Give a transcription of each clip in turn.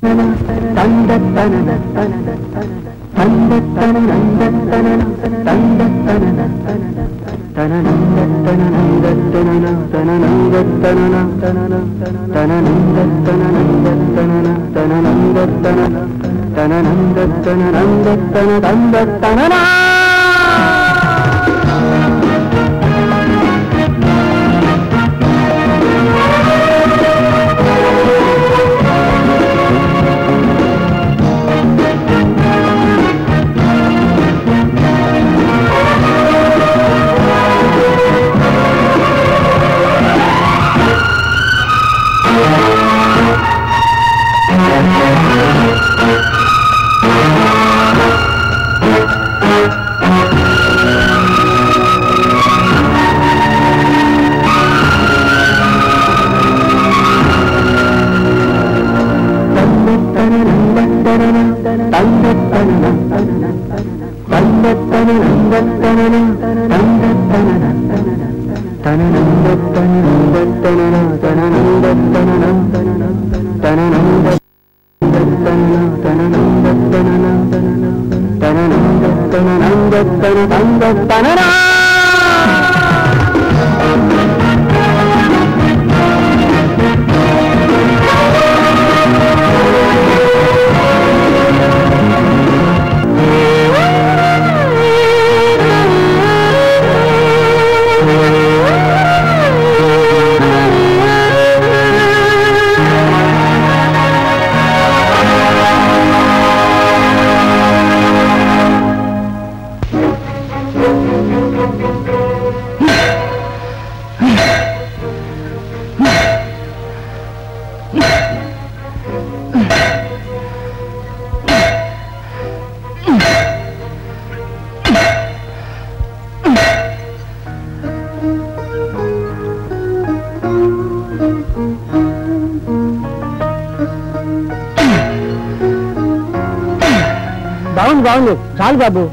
బాగుంది చాలు బాబు,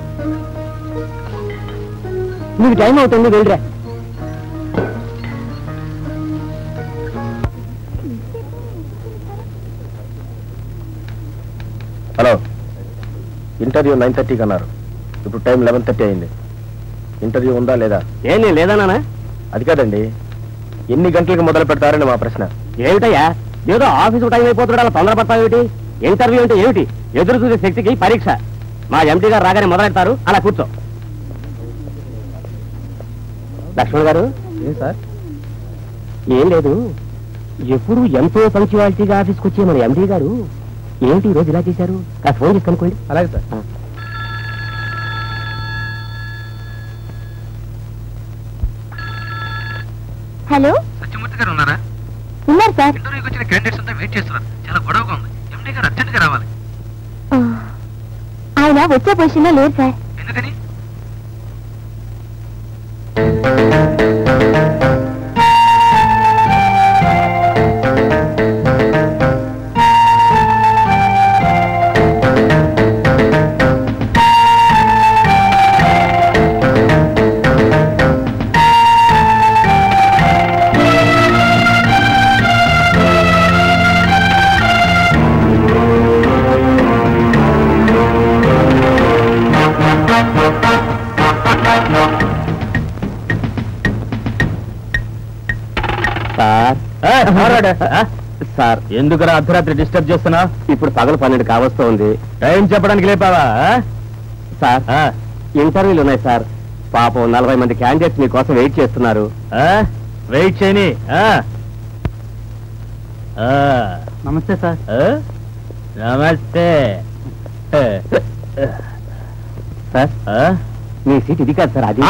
నీకు టైం అవుతుంది, వెళ్ళరా. హలో, ఇంటర్వ్యూ 9:30కి అన్నారు, ఇప్పుడు టైం 11:30 అయింది. ఇంటర్వ్యూ ఉందా లేదా? ఏం లేదా నాన్న? అది కాదండి, ఎన్ని గంటలకు మొదలు పెడతారని మా ప్రశ్న. ఏమిటయ్యా, ఏదో ఆఫీసు టైం అయిపోతున్నాడు అలా తొందరపడతావు ఏమిటి? ఇంటర్వ్యూ అంటే ఏమిటి? ఎదురు చూసే శక్తికి పరీక్ష. మా ఎంటీ గారు రాగానే మొదలెడతారు, అలా కూర్చో. లక్ష్మణ్ గారు. సార్? ఏం లేదు, ఎప్పుడు ఎంతో పంక్చువాలిటీగా ఆఫీస్కి వచ్చే మన ఎంటీ గారు ఏమిటి ఈ రోజు ఇలా చేశారు? కాస్త ఫోన్ చేసి కనుక్కోండి. అలాగే సార్. హలో, సత్యమూర్తి గారు ఉన్నారా? ఉన్నారు సార్. ఇంటర్వ్యూకి వచ్చిన క్యాండిడేట్స్ అంతా వెయిట్ చేస్తున్నారు, చాలా గొడవగా ఉంది. ఎండీ గారు అర్జెంట్ గా రావాలి. ఆయన వచ్చే పొజిషన్ లో లేరు సార్. ఎందుకని? సార్, ఎందుకురా అర్ధరాత్రి డిస్టర్బ్ చేస్తున్నా? ఇప్పుడు పగలు 12 కావస్తూ ఉంది. టైం చెప్పడానికి లేపావా? సార్, ఇంటర్వ్యూలు ఉన్నాయి సార్. పాపం 40 మంది క్యాండిడేట్స్ మీకోసం వెయిట్ చేస్తున్నారు. వెయిట్ చేయని. నమస్తే సార్. నమస్తే సార్, మీ సీట్ ఇది కాదు సార్, అది.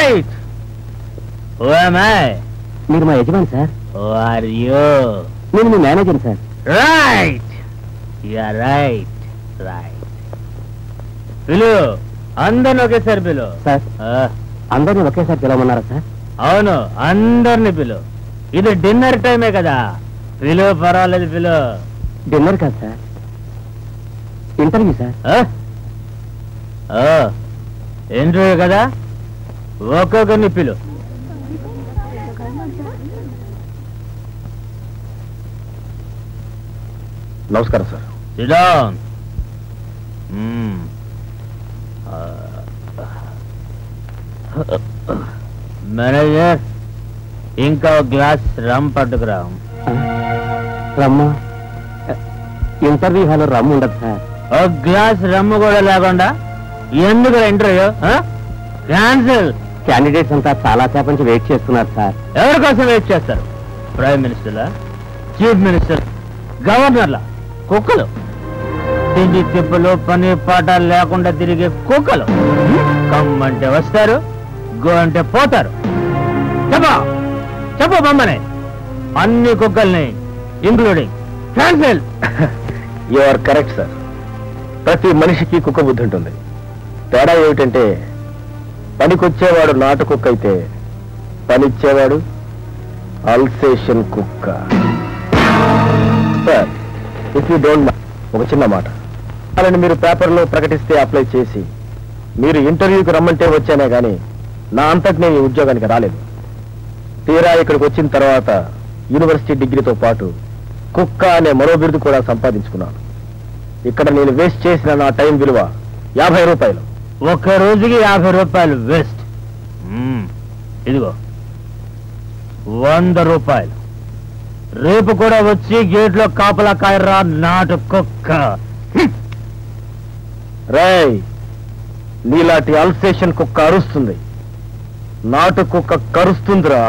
మీరు మా యజమాని సార్. నేను మీ manager sir. Right, you are right. Right, పిలు, అందరిని ఒకేసారి పిలు. సార్, అందరినీ ఒకేసారి పిలవమన్నారా సార్? అవును, అందరిని పిలు. ఇది డిన్నర్ టైమే కదా, పిలు, పర్వాలేదు పిలు. డిన్నర్ కాదు సార్, ఇంటర్వ్యూ సార్. ఇంటర్వ్యూ కదా, ఒక్కొక్కరిని పిలు. నమస్కారం సార్. Sit down. మేనేజర్ ఇంకా గ్లాస్ రమ్ పట్టుకురా. రమ్మ ఇంటర్వ్యూ హాల్లో రమ్ము ఉండదు సార్. ఒక గ్లాస్ రమ్ము కూడా లేకుండా ఎందుకు ఇంటర్వ్యూ క్యాన్సిల్? క్యాండిడేట్స్ అంతా చాలా సేపు నుంచి వెయిట్ చేస్తున్నారు సార్. ఎవరి కోసం వెయిట్ చేస్తారు? ప్రైమ్ మినిస్టర్లా, చీఫ్ మినిస్టర్, గవర్నర్లా? కుక్కలు, తిండి తిప్పులు పని పాట లేకుండా తిరిగే కుక్కలు. కమ్మంటే వస్తారు, గో అంటే పోతారు. చెప్పు మమ్మని, అన్ని కుక్కల్ని including cancel. You are correct sir. ప్రతి మనిషికి కుక్క బుద్ధి ఉంటుంది. తేడా ఏమిటంటే పనికొచ్చేవాడు నాటు కుక్క అయితే పనిచ్చేవాడు అల్సేషన్ కుక్క. Sir, if you don't mind ఒక చిన్న మాట. వాళ్ళని మీరు పేపర్లో ప్రకటిస్తే అప్లై చేసి మీరు ఇంటర్వ్యూకి రమ్మంటే వచ్చానే కానీ నా అంతటి నేను ఈ ఉద్యోగానికి రాలేదు. తీరా ఇక్కడికి వచ్చిన తర్వాత యూనివర్సిటీ డిగ్రీతో పాటు కుక్క అనే మరో బిరుదు కూడా సంపాదించుకున్నాను. ఇక్కడ నేను వేస్ట్ చేసిన నా టైం విలువ 50 రూపాయలు. ఒక్క రోజుకి 50 రూపాయలు వేస్ట్. ఇదిగో 100 రూపాయలు. రేపు కూడా వచ్చి గేట్లో కాపలా కాయరా నాటు కుక్క. రేయ్, నీలాంటి అల్సేషన్ కుక్క అరుస్తుంది, నాటు కుక్క కరుస్తుందిరా.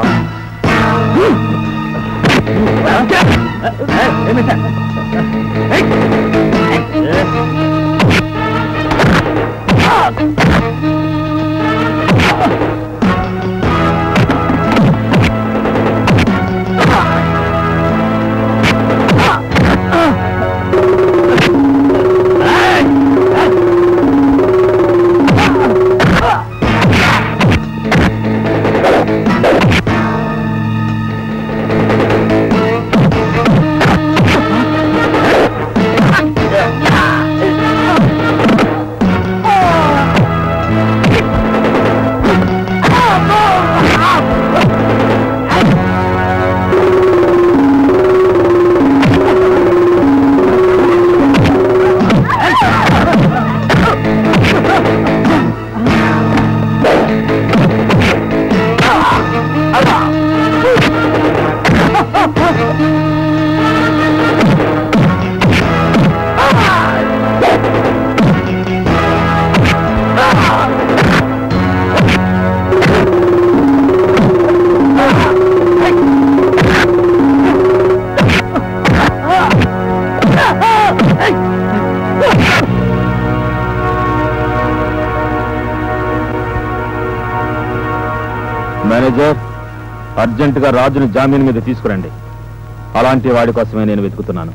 మేనేజర్, అర్జెంటుగా రాజుని జామీన్ మీద తీసుకురండి. అలాంటి వాడి కోసమే నేను వెతుకుతున్నాను.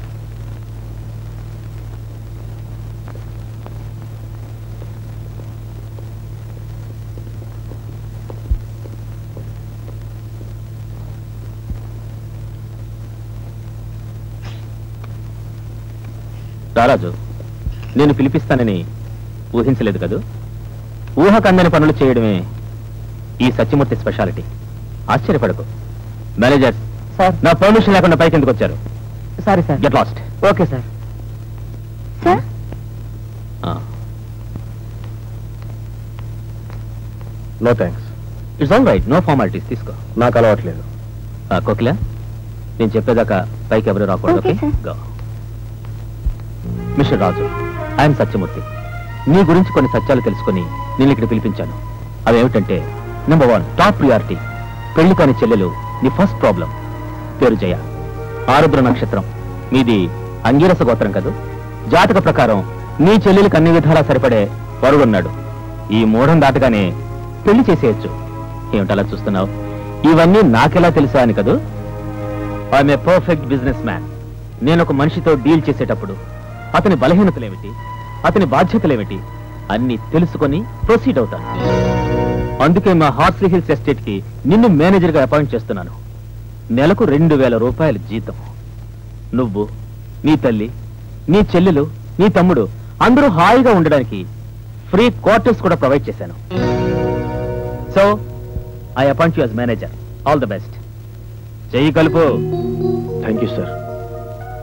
రారాజు, నేను పిలిపిస్తానని ఊహించలేదు కదూ. ఊహకందని పనులు చేయడమే ఈ సత్యమూర్తి స్పెషాలిటీ. ఆశ్చర్యపడకు. మేనేజర్ సార్, నా పర్మిషన్ లేకుండా పైకి ఎందుకు వచ్చారు? Sorry sir. Get lost. Okay sir. Sir, no thanks. It's all right, no formalities. తీసుకో. నాకు అలవాట్లేదు. కోకిలా, నేను చెప్పేదాకా పైకి ఎవరు రాకూడదు. Okay, okay, sir. Go. Mister Raju, I'm Satyamurthy. నీ గురించి కొన్ని సత్యాలు తెలుసుకుని నేను ఇక్కడ పిలిపించాను. అవేమిటంటే, నెంబర్ 1, టాప్ ప్రియారిటీ, పెళ్లి కాని చెల్లెలు నీ ఫస్ట్ ప్రాబ్లం. పేరు జయ, ఆరుద్ర నక్షత్రం, మీది అంగీరస గోత్రం కదూ. జాతక ప్రకారం నీ చెల్లెలికి అన్ని విధాలా సరిపడే వరుడున్నాడు. ఈ మూఢం దాటగానే పెళ్లి చేసేయచ్చు. ఏమిటలా చూస్తున్నావు? ఇవన్నీ నాకెలా తెలుసా అని కదూ. I'm a perfect businessman. నేను ఒక మనిషితో డీల్ చేసేటప్పుడు అతని బలహీనతలేమిటి, అతని బాధ్యతలేమిటి అన్ని తెలుసుకొని ప్రొసీడ్ అవుతాను. అందుకే మా హార్స్లీ హిల్స్ ఎస్టేట్ కి నిన్ను మేనేజర్ గా అపాయింట్ చేస్తున్నాను. నెలకు 2000 రూపాయల జీతం. నువ్వు, నీ తల్లి, నీ చెల్లెలు, నీ తమ్ముడు అందరూ హాయిగా ఉండడానికి ఫ్రీ క్వార్టర్స్ కూడా ప్రొవైడ్ చేశాను. So I appoint you as manager. All the best. చెయ్యి కలుపు. Thank you sir.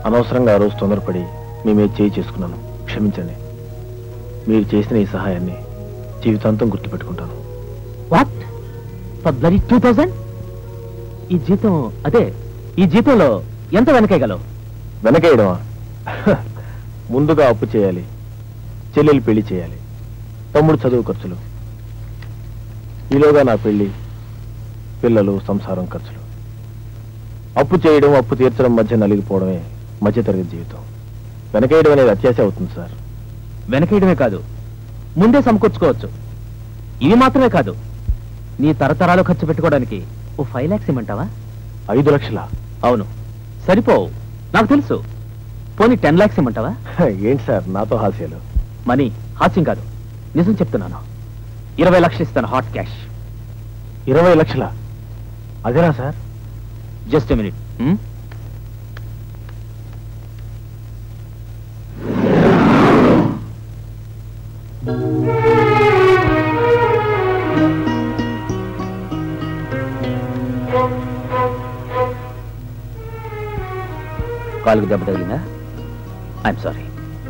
అనవసరంగా ఆ రోజు తొందరపడి మేమే చేయి చేసుకున్నాను. క్షమించండి. మీరు చేసిన ఈ సహాయాన్ని జీవితాంతం గుర్తుపెట్టుకుంటాను. What for bloody 2000? ఈ జీతం అదే ఈ జీతంలో ఎంత వెనకేయగలవు? వెనకేయడమా? ముందుగా అప్పు చేయాలి, చెల్లెలు పెళ్లి చేయాలి, తమ్ముడు చదువు ఖర్చులు, ఈలోగా నా పెళ్లి, పిల్లలు, సంసారం ఖర్చులు. అప్పు చేయడం, అప్పు తీర్చడం మధ్య నలిగిపోవడమే మధ్యతరగతి జీవితం. వెనకేయడం అనేది అత్యాశ అవుతుంది సార్. వెనకేయడమే కాదు, ముందే సమకూర్చుకోవచ్చు. ఇవి మాత్రమే కాదు, నీ తరతరాలు ఖర్చు పెట్టుకోవడానికి ఓ 5 lakhs ఇమ్మంటావా? 5 లక్షలా? అవును, సరిపోవు, నాకు తెలుసు. పోనీ 10 lakhs ఇమ్మంటావా? ఏంటి సార్ నాతో హాస్యాలు? మనీ హాస్యం కాదు, నిజం చెప్తున్నాను. 20 లక్షలు ఇస్తాను, హాట్ క్యాష్. 20 లక్షలా? అదేనా సార్? Just minute. కాలుకు దెబ్బ తగిలిందా? I'm sorry.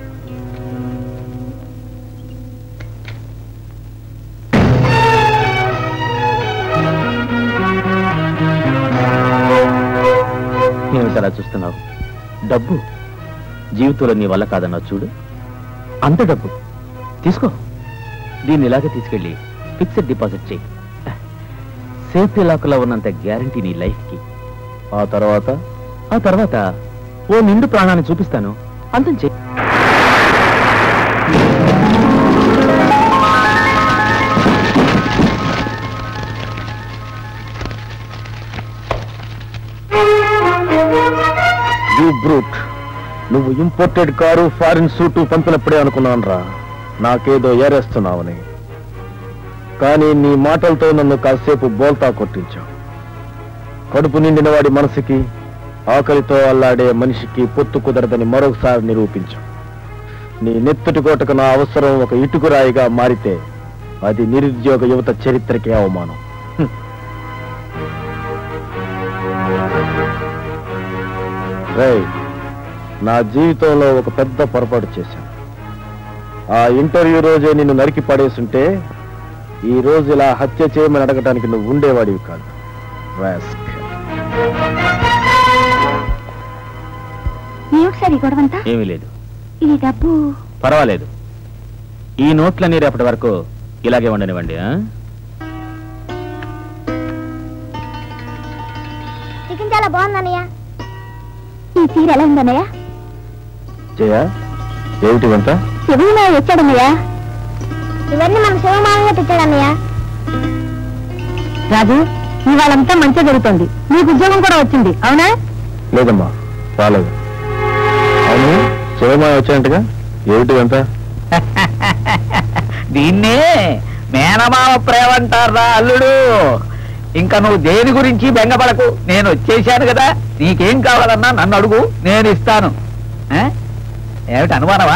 ఏమిటలా చూస్తున్నావు? డబ్బు జీవితంలో నీ వల్ల కాదన్నావు చూడు, అంత డబ్బు తీసుకో. దీన్ని ఇలాగే తీసుకెళ్ళి ఫిక్స్డ్ డిపాజిట్ చేయి. సేఫ్టీ లాక్లో ఉన్నంత గ్యారంటీ నీ లైఫ్కి. ఆ తర్వాత ఓ నిండు ప్రాణాన్ని చూపిస్తాను, అంతం చెయ్యి. బ్రూట్, నువ్వు ఇంపోర్టెడ్ కారు, ఫారిన్ సూటు పంపినప్పుడే అనుకున్నాను రా నాకేదో ఏరేస్తున్నావని. కానీ నీ మాటలతో నన్ను కాసేపు బోల్తా కొట్టించావు. కడుపు నిండిన వాడి మనసుకి, ఆకలితో అల్లాడే మనిషికి పొత్తు కుదరదని మరొకసారి నిరూపించావు. నీ నెత్తుటి కోటకు నా అవసరం ఒక ఇటుకురాయిగా మారితే అది నిరుద్యోగ యువత చరిత్రకే అవమానం. రేయ్, నా జీవితంలో ఒక పెద్ద పొరపాటు చేశాను. ఆ ఇంటర్వ్యూ రోజే నిన్ను నరికి పడేస్తుంటే ఈ రోజు ఇలా హత్య చేయమని అడగటానికి నువ్వు ఉండేవాడివి కాదు. ఏమీ లేదు, ఇది డబ్బు పర్వాలేదు. ఈ నోట్లన్నీ రేపటి వరకు ఇలాగే ఉండనివ్వండి. చికెన్ చాలా బాగుందన్నయ్య. ఈ చీర ఎలా ఉందన్నయ్య? జయ, ఏమిటివంతా? శివమాయ వచ్చాడన్నయ్య. ఇవన్నీ మన శివమాయ తెచ్చాడన్నయ్య. రాజు, ఇవాళంతా మంచిగా జరుగుతుంది. నీకు ఉద్యోగం కూడా వచ్చింది, అవునా? లేదమ్మా, రాలేదు. అవును, శివమాయ వచ్చాయంటగా, ఏమిటివంతా? దీన్నే మేనమామ ప్రేమ అంటారా అల్లుడు. ఇంకా నువ్వు దేని గురించి బెంగపడకు, నేను వచ్చేసాను కదా. నీకేం కావాలన్నా నన్ను అడుగు, నేను ఇస్తాను. ఏమిటి అనుమానమా?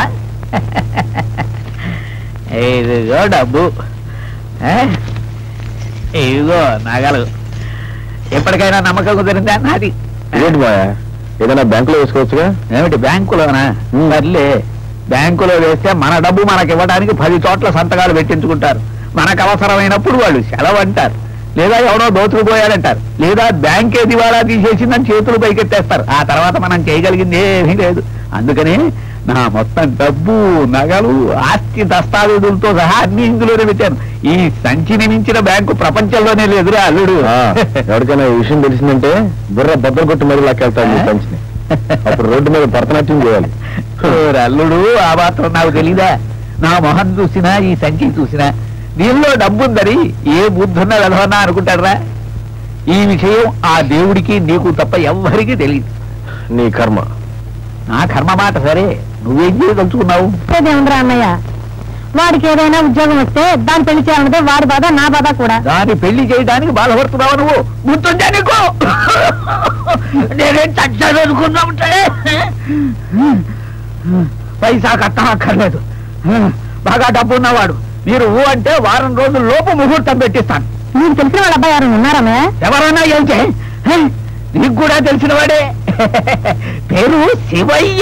ఇదిగో డబ్బు, ఇదిగో నగలు. ఎప్పటికైనా నమ్మకం కుదిరిందా నాది? ఏంటి మాయా, ఏదైనా బ్యాంకులో వేసుకోవచ్చుగా? ఏమిటి బ్యాంకులోనా? సర్లే, బ్యాంకులో వేస్తే మన డబ్బు మనకి ఇవ్వడానికి 10 చోట్ల సంతకాలు పెట్టించుకుంటారు. మనకు అవసరమైనప్పుడు వాళ్ళు సెలవు అంటారు, లేదా ఎవడో దోచుకుపోయాడంటారు, లేదా బ్యాంకే దివాళా తీసేసిందని చేతులు పైకెత్తేస్తారు. ఆ తర్వాత మనం చేయగలిగింది ఏమీ లేదు. అందుకని నా మొత్తం డబ్బు, నగలు, ఆస్తి దస్తావేజులతో సహా అన్ని ఇందులోనే పెట్టాను. ఈ సంచిని మించిన బ్యాంకు ప్రపంచంలోనే లేదురా అల్లుడు. ఎవరికైనా ఈ విషయం తెలిసిందంటే బుర్ర బద్దలు కొట్టి మరి లాక్కెళ్తాను ఈ సంచిని. అప్పుడు రోడ్డు మీద భరతనాట్యం చేయాలి. అల్లుడు, ఆ మాత్రం నాకు తెలీదా? నా మొహం చూసినా, ఈ సంచి చూసినా దీనిలో డబ్బుందని ఏ బుద్ధున్న వెధవన్నా అనుకుంటారా? ఈ విషయం ఆ దేవుడికి నీకు తప్ప ఎవ్వరికీ తెలియదు. నీ కర్మ. నా కర్మ మాట సరే, నువ్వేం చేయదలుచుకున్నావు? ఏముందిరా అన్నయ్య, వాడికి ఏదైనా ఉద్యోగం వస్తే దాన్ని పెళ్లి చేయాలంటే వాడి బాధ నా బాధ కూడా. దాన్ని పెళ్లి చేయడానికి బాధపడుతున్నావు నువ్వు? గుర్తుంటే నీకు నేనేం చచ్చానుకున్నావు? పైసా కట్టక్కర్లేదు, బాగా డబ్బు ఉన్నవాడు. మీరు అంటే వారం రోజుల లోపు ముహూర్తం పెట్టిస్తాను. నీకు తెలిసిన వాళ్ళ అబ్బాయి ఎవరు ఉన్నారమే? ఎవరన్నా ఏంటే? నీకు కూడా తెలిసిన వాడే. పేరు శివయ్య.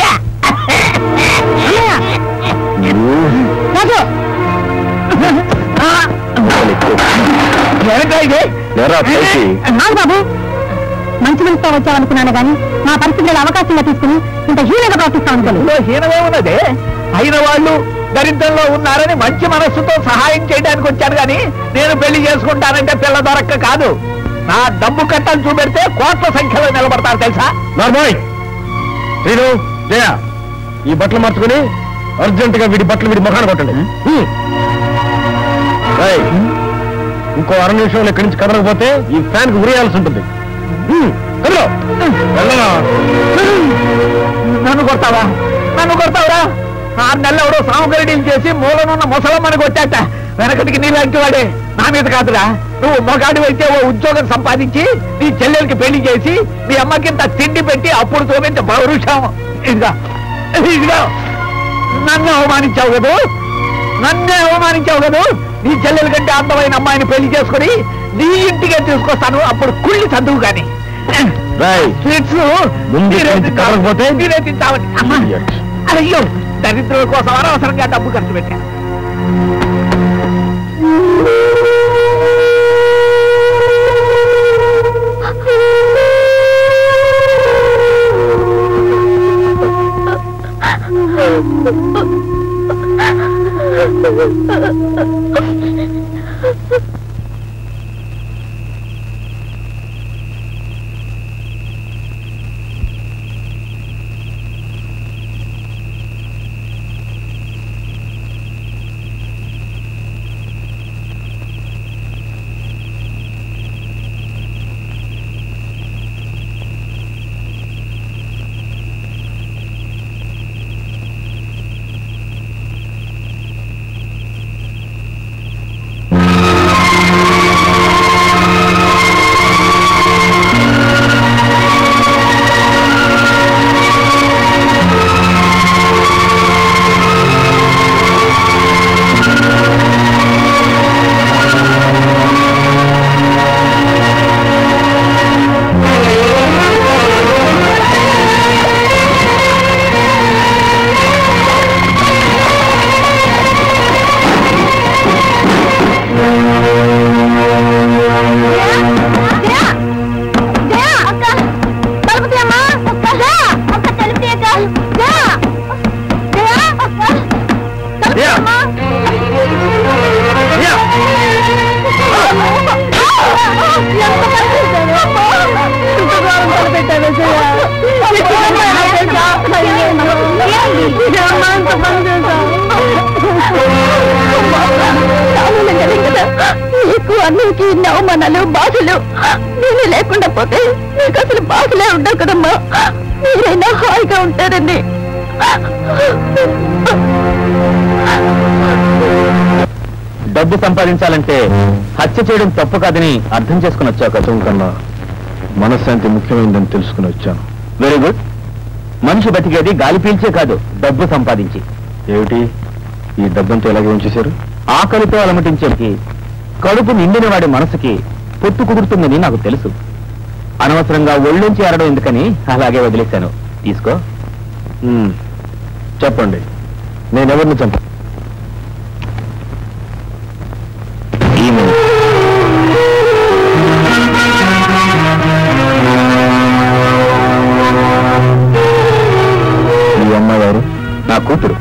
బాబు మంచి మనసుతో వచ్చావనుకున్నాను కానీ నా పరిస్థితులు అవకాశంగా తీసుకుని ఇంత హీనంగా ప్రవర్తిస్తాను. హీనమేమున్నదే, అయిన వాళ్ళు దరిద్రంలో ఉన్నారని మంచి మనస్సుతో సహాయం చేయడానికి వచ్చాను కానీ నేను పెళ్లి చేసుకుంటానంటే పిల్ల దొరక్క కాదు. నా డబ్బు కట్టలు చూపెడితే కోట్ల సంఖ్యలో నిలబడతారు తెలుసా. నార్మల్ శ్రీను జయ, ఈ బట్టలు మార్చుకుని అర్జెంట్ గా వీడి బట్టలు వీడి ముఖాన్ని కొట్టండి. ఇంకో 6 నిమిషంలో ఇక్కడి నుంచి కదలకపోతే ఈ ఫ్యాన్ కు ఉరేయాల్సి ఉంటుంది. నన్ను కొడతావా? 6 నెలలు ఎవడో సామగ్రీలు చేసి మూలనున్న ముసలమ్మని కొట్టాట. వెనకటికి నీలాంటి వాడే, నా మీద కాదురా. నువ్వు మొగాడు అయితే ఓ ఉద్యోగం సంపాదించి నీ చెల్లెలకి పెళ్లి చేసి మీ అమ్మకింత తిండి పెట్టి అప్పుడు చూపించ పౌరుషం. ఇదిగా నన్నే అవమానించావు కదూ. నీ చెల్లెల కంటే అందమైన అమ్మాయిని పెళ్లి చేసుకుని నీ ఇంటికే తీసుకొస్తాను. అప్పుడు కుళ్ళి చదువు కానీ స్వీట్స్ మీరే తింటామని. అయ్యో, దరిద్రుల కోసం అనవసరంగా డబ్బు ఖర్చు పెట్టాను. నీకు అన్నిటికీ అవమానాలు బాధలు నేను లేకుండా పోతే నీకు అసలు బాధలే ఉండవు కదమ్మా. మీరైనా హాయిగా ఉంటారండి. డబ్బు సంపాదించాలంటే హత్య చేయడం తప్పు కాదని అర్థం చేసుకుని వచ్చావు కదా. కన్నా మనశ్శాంతి ముఖ్యమైనదని తెలుసుకుని వచ్చాను. Very good. మనిషి బతికేది గాలి పీల్చే కాదు, డబ్బు సంపాదించి. ఏమిటి ఈ డబ్బంతా ఎలాగే ఉంచేశారు? ఆకలితో అలమటించేకి కడుపు నిండిన వాడి మనసుకి పొత్తు కుదురుతుందని నాకు తెలుసు. అనవసరంగా ఒళ్ళుంచి ఏరడం ఎందుకని అలాగే వదిలేశాను. తీసుకో. చెప్పండి, నేనెవరిని చంపా? ఈ అమ్మగారు నా కూతురు.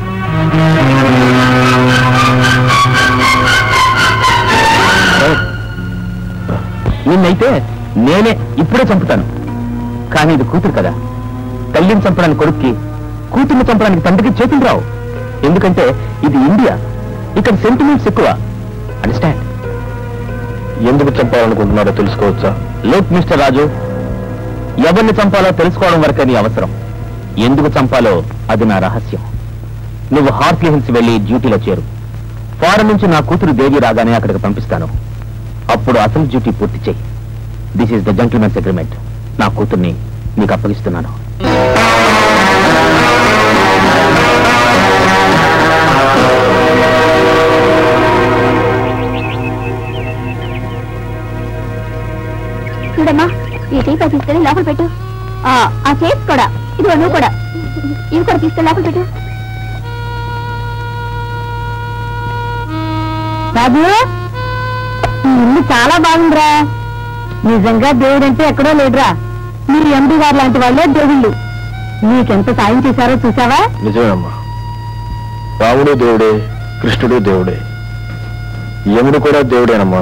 నిన్నైతే నేనే ఇప్పుడే చంపుతాను. కానీ ఇది కూతురు కదా. తల్లిని చంపడానికి కొడుక్కి, కూతుర్ని చంపడానికి తండ్రికి చేతులు రావు. ఎందుకంటే ఇది ఇండియా. ఇక్కడ సెంటిమెంట్స్ ఎక్కువ. అండర్స్టాండ్? ఎందుకు చంపాలనుకుంటున్నారో తెలుసుకోవచ్చా? లోక్ మిస్టర్ రాజు, ఎవరిని చంపాలో తెలుసుకోవడం వరకే నీ అవసరం. ఎందుకు చంపాలో అది నా రహస్యం. నువ్వు హార్స్లీ హిల్స్ వెళ్ళి డ్యూటీలో చేరు. ఫారెన్ నుంచి నా కూతురు దేవి రాగానే అక్కడికి పంపిస్తాను. అప్పుడు అసలు డ్యూటీ పూర్తి చేయి. This is the gentlemen's agreement. నా కూతుర్ని నీకు అప్పగిస్తున్నాను. చూడమ్మా, ఈ టీ తీసుకొని లోపల పెట్టు. ఆ చేసి కూడా ఇదిగో నువ్వు కూడా ఇవి కూడా తీసుకెళ్ళి లోపల పెట్టు. బాబు ఈ ఇల్లు చాలా బాగుందిరా. నిజంగా దేవుడంటే ఎక్కడో లేదురా. మీరు ఎండి గారు లాంటి వాళ్ళే దేవుళ్ళు. నీకెంత సాయం చేశారో చూసావా? నిజమేనమ్మా, రాముడు దేవుడే, కృష్ణుడు దేవుడే, యముడు కూడా దేవుడేనమ్మా.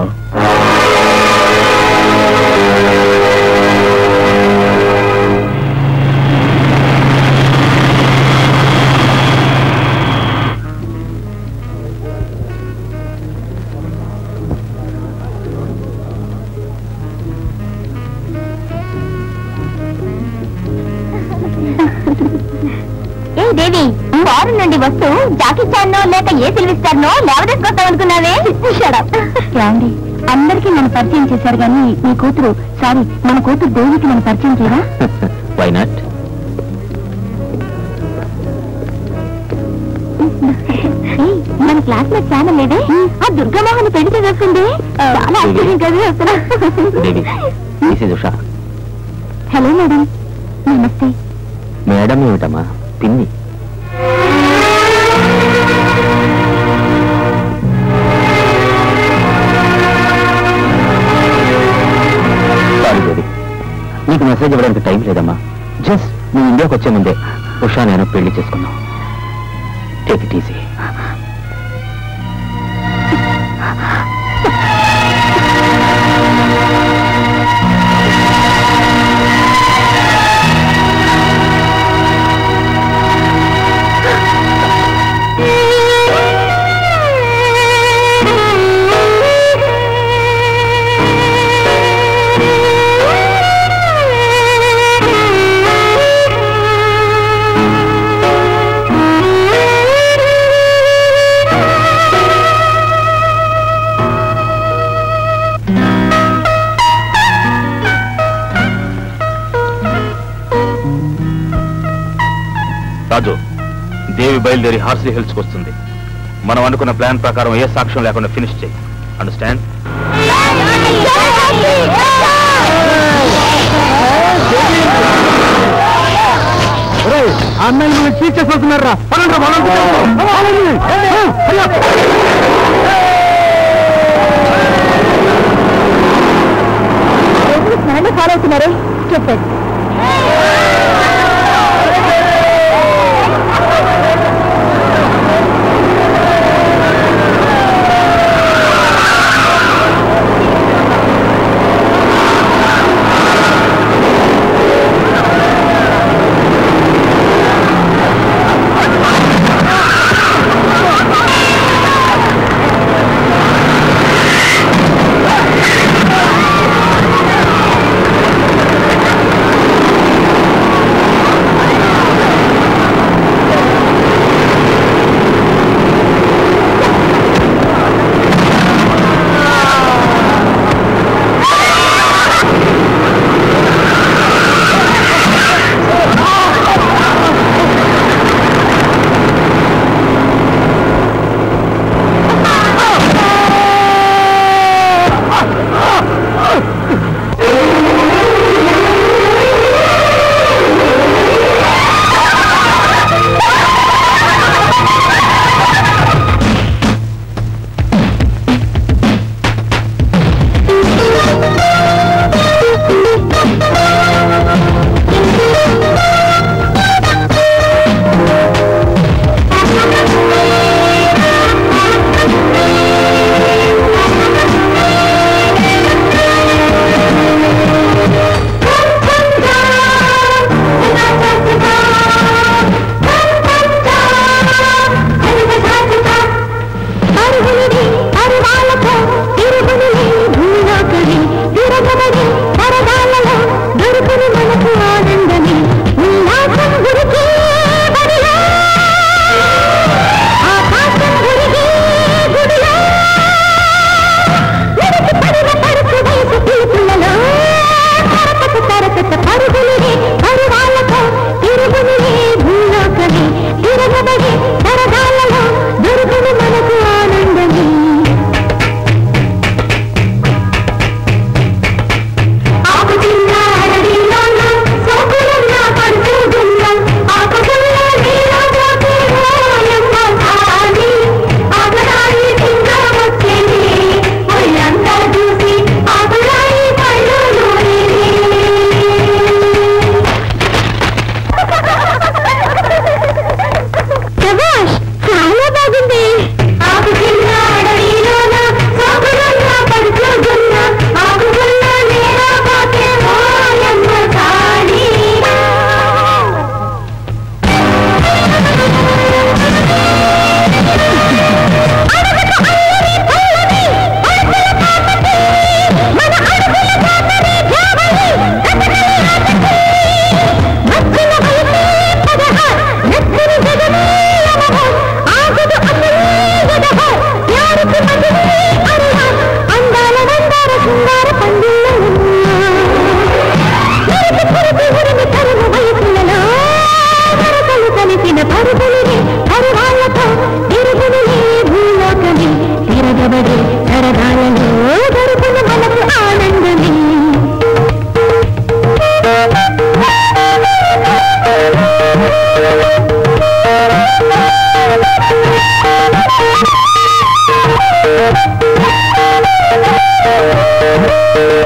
దేవి, ఫారెన్ నుండి వస్తూ జాకీ చాన్నో లేక ఏ సిల్వర్ స్టార్నో లేవదీసుకొస్తాం అనుకున్నావే. ఏమండి, అందరికీ నన్ను పరిచయం చేశారు కానీ మీ కూతురు సారీ మన కూతురు దేవికి నన్ను పరిచయం చేయరా? Why not? మన క్లాస్ లో ఛానల్ లేదే, ఆ దుర్గామోహన్ పెళ్లి చేస్తుంది. చాలా ఆశ్చర్యం కదా. Hello madam. నమస్తే. మేడం ఏమిటమ్మా? పిన్ని. నీకు మెసేజ్ ఇవ్వడానికి టైం లేదమ్మా. జస్ట్ నువ్వు ఇండియాకి వచ్చే ముందే ఉషా నేను పెళ్లి చేసుకున్నావు. Take it easy. Raju, Devi బయలుదేరి హార్స్లీ హిల్స్కి వస్తుంది. మనం అనుకున్న ప్లాన్ ప్రకారం ఏ సాక్ష్యం లేకుండా ఫినిష్ చేయి. అండర్స్టాండ్? అన్నయ్య చీట్ చేస్తున్నారా? ఫాలో అవుతున్నారే చెప్పండి.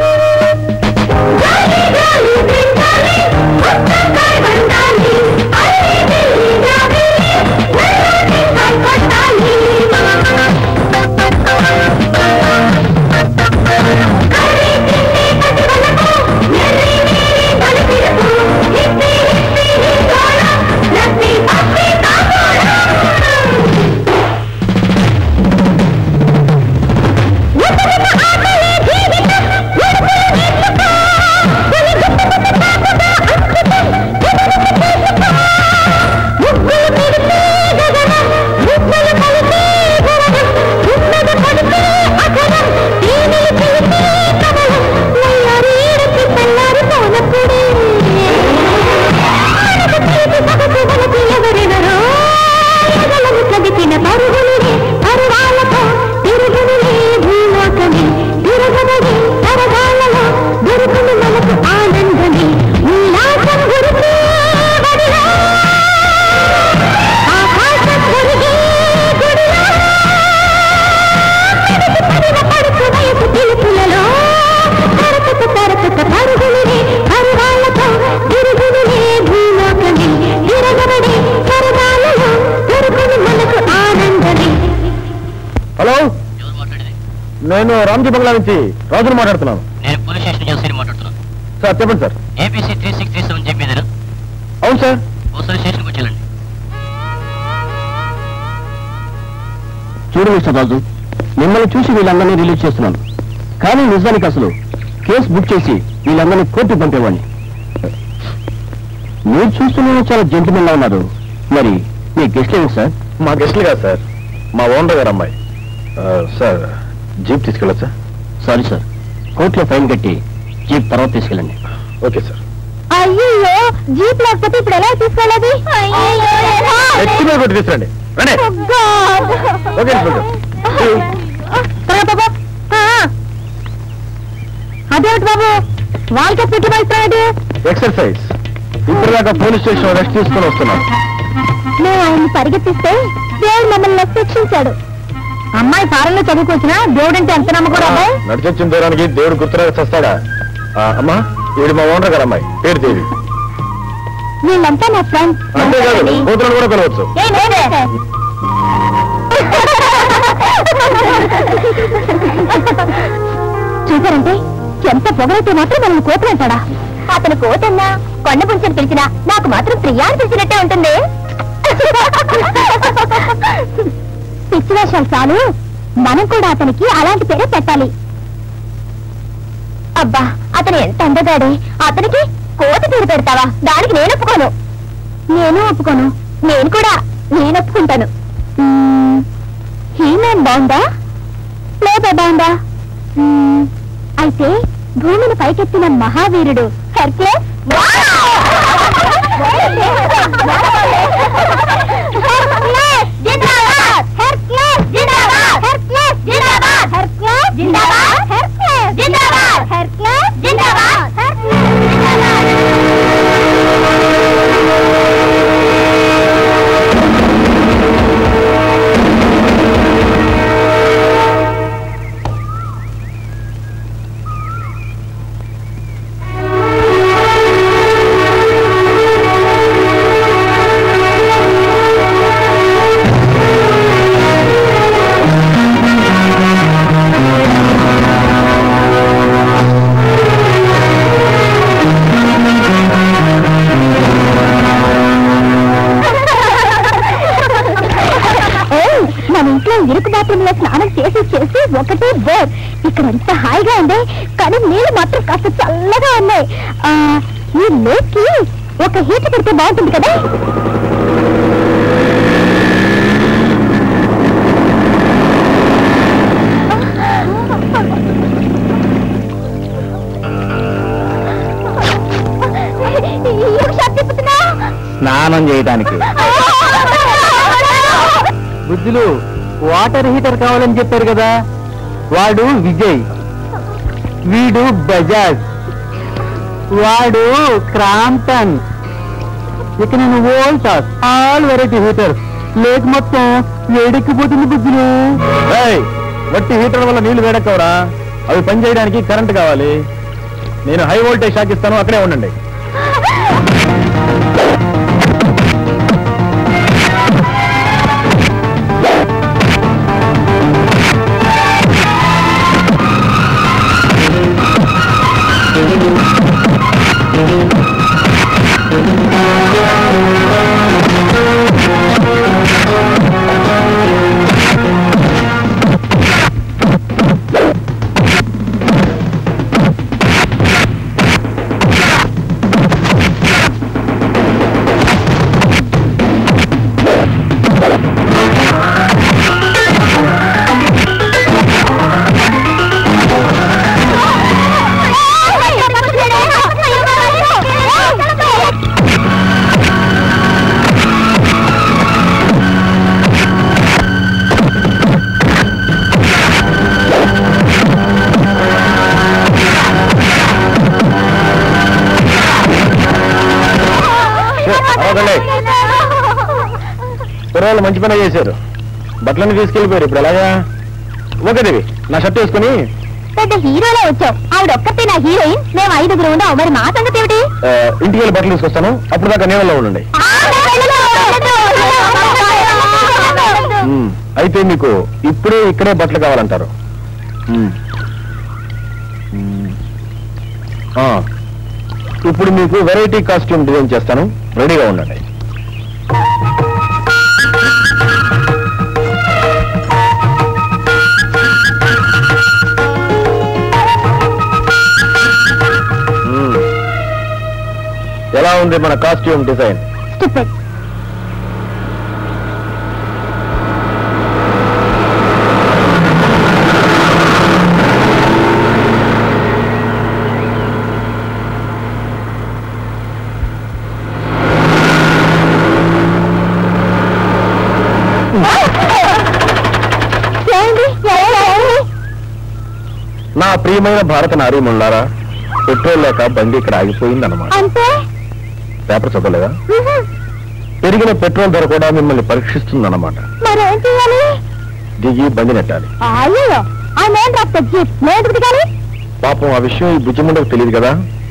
నేను రామ్జీ బంగ్లా నుంచి రాజును మాట్లాడుతున్నాను. నేను పోలీస్ స్టేషన్ నుంచి మాట్లాడుతున్నాను. సార్ చెప్పండి సార్. ఏపీసీ 3637 చెప్పేదేనా? అవును సార్. ఒకసారి స్టేషన్కి వచ్చేయండి. చూడు మిస్టర్ రాజు, మిమ్మల్ని చూసి వీళ్ళందరినీ రిలీజ్ చేస్తున్నాను, కానీ నిజానికి అసలు కేసు బుక్ చేసి వీళ్ళందరినీ కోర్టుకు పంపేవాడిని. మీరు చూస్తున్న చాలా జెంటిల్మెన్ లా ఉన్నారు. మరి మీ గెస్ట్లు ఏంటి సార్? మా గెస్ట్లు కాదు సార్, మా ఓనర్ గారు అమ్మాయి. సార్ జీప్ తీసుకెళ్ళచ్చు సార్? సారీ సార్, కోర్టులో ఫైన్ కట్టి జీప్ తర్వాత తీసుకెళ్ళండి. Okay sir. అయ్యో జీప్ లేకపోతే ఇప్పుడు ఎలా తీసుకెళ్ళది? కొట్టి తీసుకురండి. అదేమిటి బాబు వాళ్ళకే పెట్టి వెళ్తాడు? ఎక్సర్సైజ్. ఇప్పటిదాకా పోలీస్ స్టేషన్ రెస్ట్ తీసుకొని వస్తున్నాను. మేము ఆయన్ని పరిగెత్తిస్తే దేవుడు మమ్మల్ని రక్షించాడు. అమ్మాయి ఫారెన్ లో చదువుకొచ్చినా దేవుడు అంటే ఎంత నమ్మకూడదు? నడిచొచ్చిన దూరానికి దేవుడు గుర్తురాగా చస్తాడా? అమ్మా, వీడు మా ఓనర్ గారు అమ్మాయి, పేరు దేవి. వీళ్ళంతా నా ఫ్రెండ్స్. అంతేకాదు కూతురు కూడా పిలవచ్చు. చూసారంటే ఎంత పొగలైతే మాత్రం మనం కోతులు అంటాడా? అతను కోతన్నా కొండ పుంచని పిలిచినా నాకు మాత్రం ప్రియా అని పిలిచినట్టే ఉంటుంది. పిచ్చి వేషాలు చాలు, మనం కూడా అతనికి అలాంటి పేరే పెట్టాలి. అబ్బా అతను ఎంత అందగాడే, అతనికి కోత పేరు పెడతావా? దానికి నేను ఒప్పుకోను. నేను ఒప్పుకోను. నేను ఒప్పుకుంటాను. హీమాన్ బాగుందా లేదా బాగుందా? అయితే భూమిని పైకెత్తిన మహావీరుడు హెర్క్యులస్. ఇరుకు బాత్రూంలో స్నానం చేసి ఒకటే బోర్. ఇక్కడ ఎంత హాయిగా ఉంది, కానీ నీళ్ళు మాత్రం కాస్త చల్లగా ఉన్నాయి. ఈ లేక్ కి ఒక హీటర్ పెడితే బాగుంటుంది కదా? స్నానం చేయడానికి బుద్ధులు వాటర్ హీటర్ కావాలని చెప్పారు కదా. వాడు విజయ్, వీడు బజాజ్, వాడు క్రాంప్టన్. ఇక నేను Voltas, all variety heaters. Lake మొత్తం వేడెక్కిపోతుంది బుద్ధులు. వట్టి హీటర్ వల్ల నీళ్లు వేడెక్కవరా, అవి పని చేయడానికి కరెంట్ కావాలి. నేను హై వోల్టేజ్ షాక్ ఇస్తాను, అక్కడే ఉండండి. కుర్రాళ్ళు మంచి పని చేశారు, బట్టలను తీసుకెళ్ళిపోయారు. ఇప్పుడు ఎలాగా? ఓకే దేవి, నా షర్ట్ వేసుకుని. పెద్ద హీరోలో వచ్చావు, ఆవిడ ఒక్కతే నా హీరోయిన్, మేము 5 ఉన్నాం. మరి మా సంగతి ఏమిటి? ఇంటికి వెళ్ళి బట్టలు తీసుకొస్తాను, అప్పుడు దాకా నీళ్ళలో ఉండండి. అయితే మీకు ఇప్పుడే ఇక్కడే బట్టలు కావాలంటారు. ఇప్పుడు మీకు వెరైటీ కాస్ట్యూమ్ డిజైన్ చేస్తాను, రెడీగా ఉండండి. ఎలా ఉంది మన కాస్ట్యూమ్ డిజైన్? స్టూపిడ్. నా ప్రియమైన భారత నారీమణులారా, పెట్రోల్ లేక బండి ఇక్కడ ఆగిపోయిందన్నమాట. పేపర్ చదవలేదా? పెరిగిన పెట్రోల్ ధర కూడా మిమ్మల్ని పరీక్షిస్తుందన్నమాట. దిగి బండి నెట్టాలి. పాపం ఆ విషయం ఈ బుజ్జిముండకు తెలియదు కదా.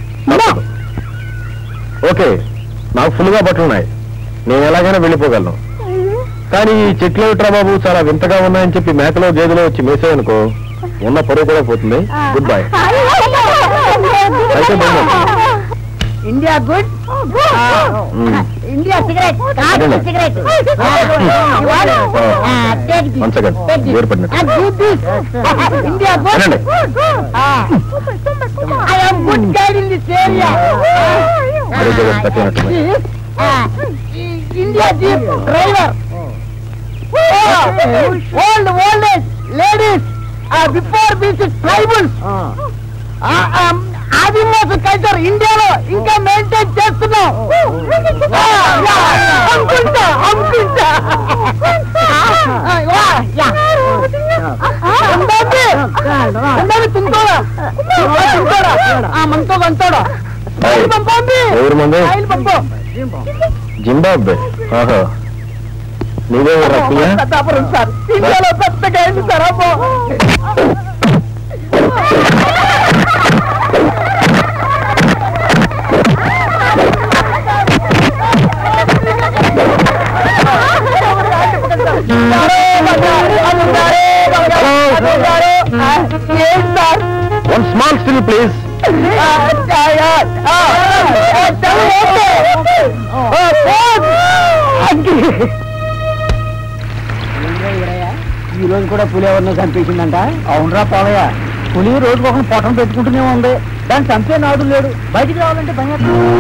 ఓకే, నాకు ఫుల్గా బట్టలున్నాయి, నేను ఎలాగైనా వెళ్ళిపోగలను. కానీ ఈ చెట్లు ఏమిట్రా బాబు చాలా వింతగా ఉన్నాయని చెప్పి మేకలో గేదెలో వచ్చి మేసాయనుకో, ఉన్న పరువు కూడా పోతుంది. Goodbye. అయితే India good, India cigarette, cigarette India good. I am good guide in this area. India jeep driver. Old age ladies before this tribals ఆదివాస కల్చర్ ఇండియాలో ఇంకా మెయింటైన్ చేస్తున్నాం. జింబాబ్వే. నీదే సార్, ఇండియాలో పెద్దగా అయింది sir. One small still, please. ఈ రోజు కూడా పులి ఎవరినో చంపేసిందంట. అవునరా పోలయ్య, పులి రోజుకు ఒక పొట్టం పెట్టుకుంటూనే ఉంది, దాన్ని చంపే నాడు లేడు. బయటికి రావాలంటే భయం.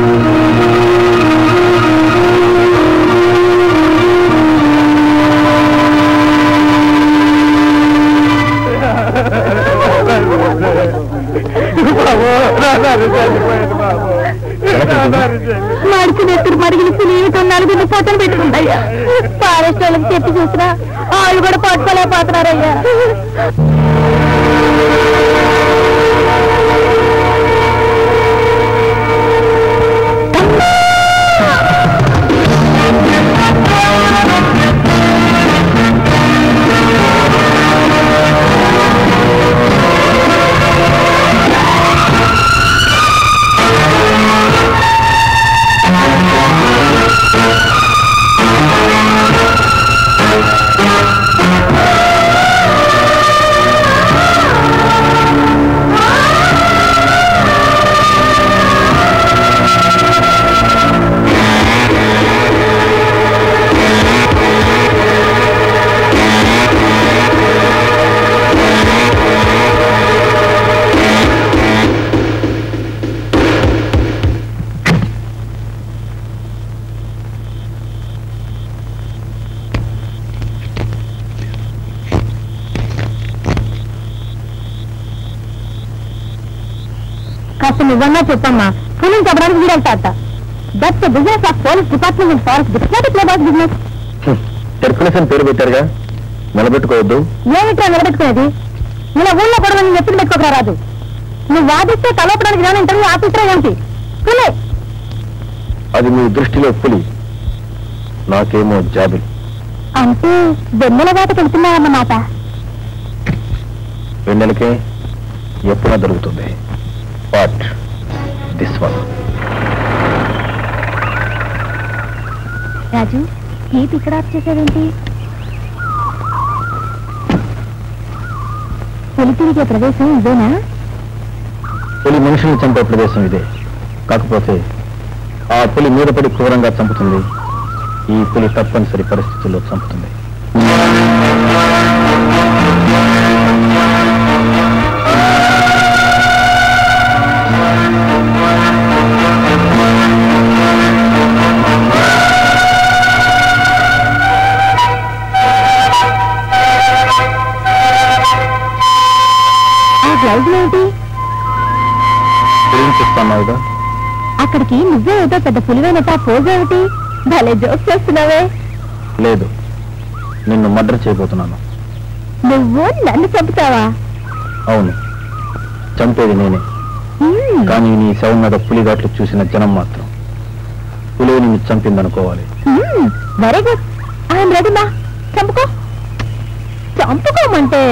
మడుచునెత్తుడు మడిగిన పులితో 4 పొట్టలు పెట్టుకుంటాయ్యా. ఫారెస్ట్ వాళ్ళకి చెప్పి చూసినా వాళ్ళు కూడా పట్టుకోలేకపోతున్నారయ్యా. కాస్త నువ్వన్నా చెప్పమ్మా. పులిని చెప్పడానికి వీడెళ్తా. That's the business of police department and forest department business. Hercules అని పేరు పెట్టారుగా, నిలబెట్టుకోవద్దు. ఏమిట్రా నిలబెట్టుకునేది? ఇలా ఊళ్ళో కూడా నేను ఎప్పుడు పెట్టుకోకరా రాదు. నువ్వు వాదిస్తే తలపడానికి రాని ఇంటర్వ్యూ ఆఫీసరే ఏంటి? పులి. అది మీ దృష్టిలో పులి, నాకేమో జాబిల్. అంటే వెన్నెల వేటకి వెళ్తున్నావన్నమాట. వెన్నెలకే ఎప్పుడా దొరుకుతుంది. But this one. Raju, jeep ఇక్కడ ఆఫ్ చేశావేంటి? పులి తిరిగే ప్రదేశం ఇదేనా? పులి మనుషుల్ని చంపే ప్రదేశం ఇదే. కాకపోతే ఆ పులి మీద పడి క్రూరంగా చంపుతుంది. ఈ పులి తప్పనిసరి పరిస్థితుల్లో చంపుతుంది. చూస్తున్నావుగా, అక్కడికి నువ్వే ఏదో పెద్ద పులివేనట పోజేమిటి? భలే జోక్ చేస్తున్నావే. లేదు, నిన్ను మర్డర్ చేయబోతున్నాను. నువ్వు నన్ను చంపుతావా? అవును, చంపేది నేనే. కానీ నీ శవం మీద పులిగాట్లు చూసిన జనం మాత్రం పులి నిన్ను చంపిందనుకోవాలి. వెరీ గుడ్, ఐఎమ్ రెడీ మా. చంపుకో. చంపుకోమంటే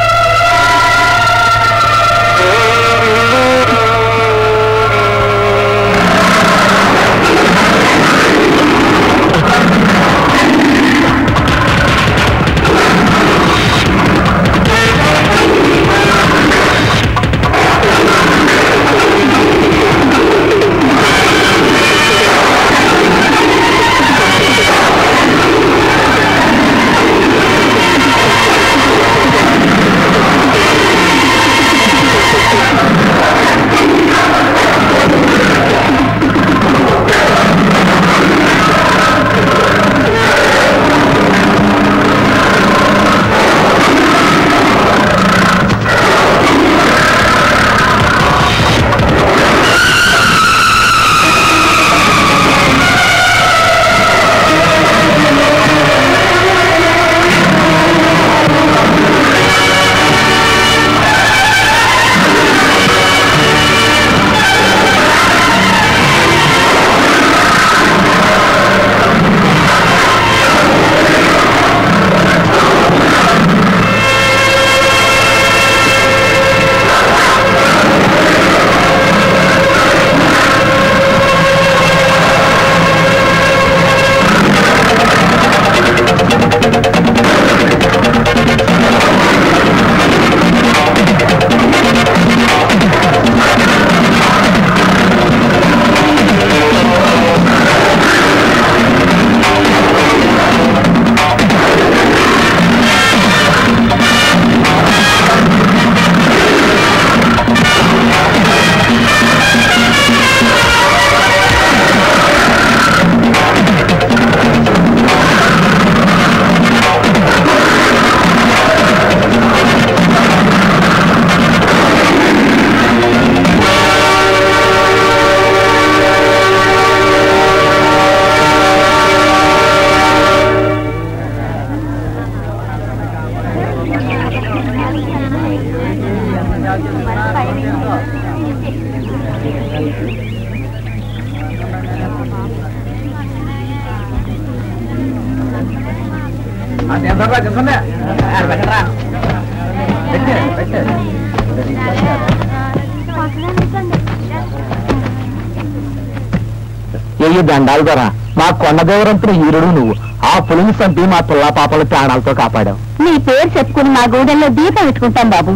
ఏ దండాలు ద్వారా మా కొండదేవరంతుడు హీరుడు నువ్వు. ఆ పులిని చంపి మా పిల్ల పాపల ప్రాణాలతో కాపాడావు. నీ పేరు చెప్పుకుని మా గూడెల్లో దీపం పెట్టుకుంటాం బాబు.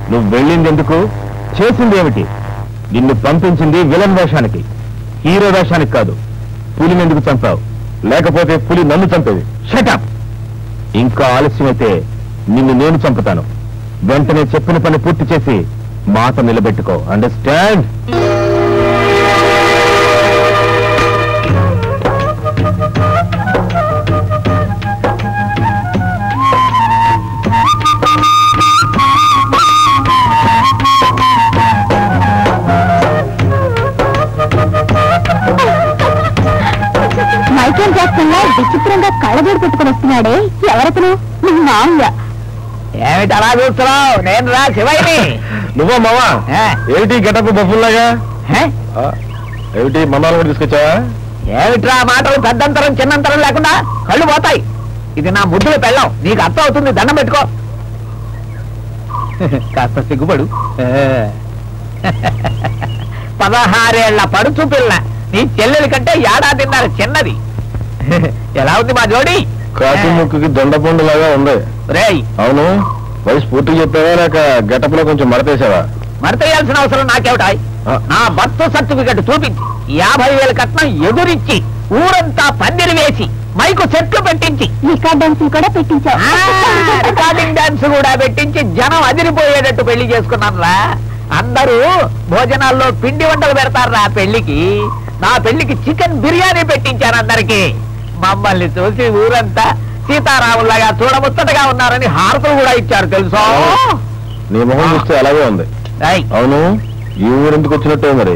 నువ్వు వెళ్ళింది ఎందుకు, చేసింది ఏమిటి? నిన్ను పంపించింది విలన్ వేషానికి, హీరో వేషానికి కాదు. పులిని ఎందుకు చంపావు? లేకపోతే పులి నన్ను చంపేది. షటప్! ఇంకా ఆలస్యమైతే నిన్ను నేను చంపుతాను. వెంటనే చెప్పిన పని పూర్తి చేసి మాట నిలబెట్టుకో. అండర్స్టాండ్? మైకేల్ జాక్సన్ లా విచిత్రంగా కళ్ళజోడు పెట్టుకుని వస్తున్నాడే, ఎవరతను? మామూలుగా. ఏమిటి అలా చూస్తున్నావు? నేను రా శివయ్యని. నువ్వా మావా? ఏమిటి గెటప్ బఫుల్లాగా? ఏమిటి మన్నాలు కూడా తీసుకొచ్చావా? ఏమిట్రా మాటలు పెద్దంతరం చిన్నంతరం లేకుండా కళ్ళు పోతాయి. ఇది నా ముద్దులు పెళ్ళం, నీకు అర్థం అవుతుంది. దండం పెట్టుకో. కాస్త సిగ్గుపడు. 16 ఏళ్ల పడుచు పిల్ల, నీ చెల్లెలి కంటే ఏడాదిన్నర చిన్నది. ఎలా ఉంది మా జోడి? కాకి ముక్కుకి దొండపండు లాగా ఉంది. రేయ్, అవును, వయసు పూర్తి చెప్పావా లేక గెటప్ లో కొంచెం మడతేసావా? మరతేయాల్సిన అవసరం నాకేమిటాయి? నా బర్త్ సర్టిఫికెట్ చూపించి 50,000 కట్నం ఎదురిచ్చి ఊరంతా పందిరి వేసి మైకు సెట్లు పెట్టించి రికార్డ్ డాన్స్ కూడా పెట్టించావు. రికార్డింగ్ డాన్స్ కూడా పెట్టించి జనం అదిరిపోయేటట్టు పెళ్లి చేసుకున్నారా. అందరూ భోజనాల్లో పిండి వంటలు పెడతారా పెళ్లికి. నా పెళ్లికి చికెన్ బిర్యానీ పెట్టించారు అందరికి. మమ్మల్ని చూసి ఊరంతా సీతారాములాగా చూడముచ్చటగా ఉన్నారని హారతులు కూడా ఇచ్చారు తెలుసా. నీ మొహం చూస్తే అలాగే ఉంది. అవును, ఈ ఊరెందుకు వచ్చినట్టు మరి?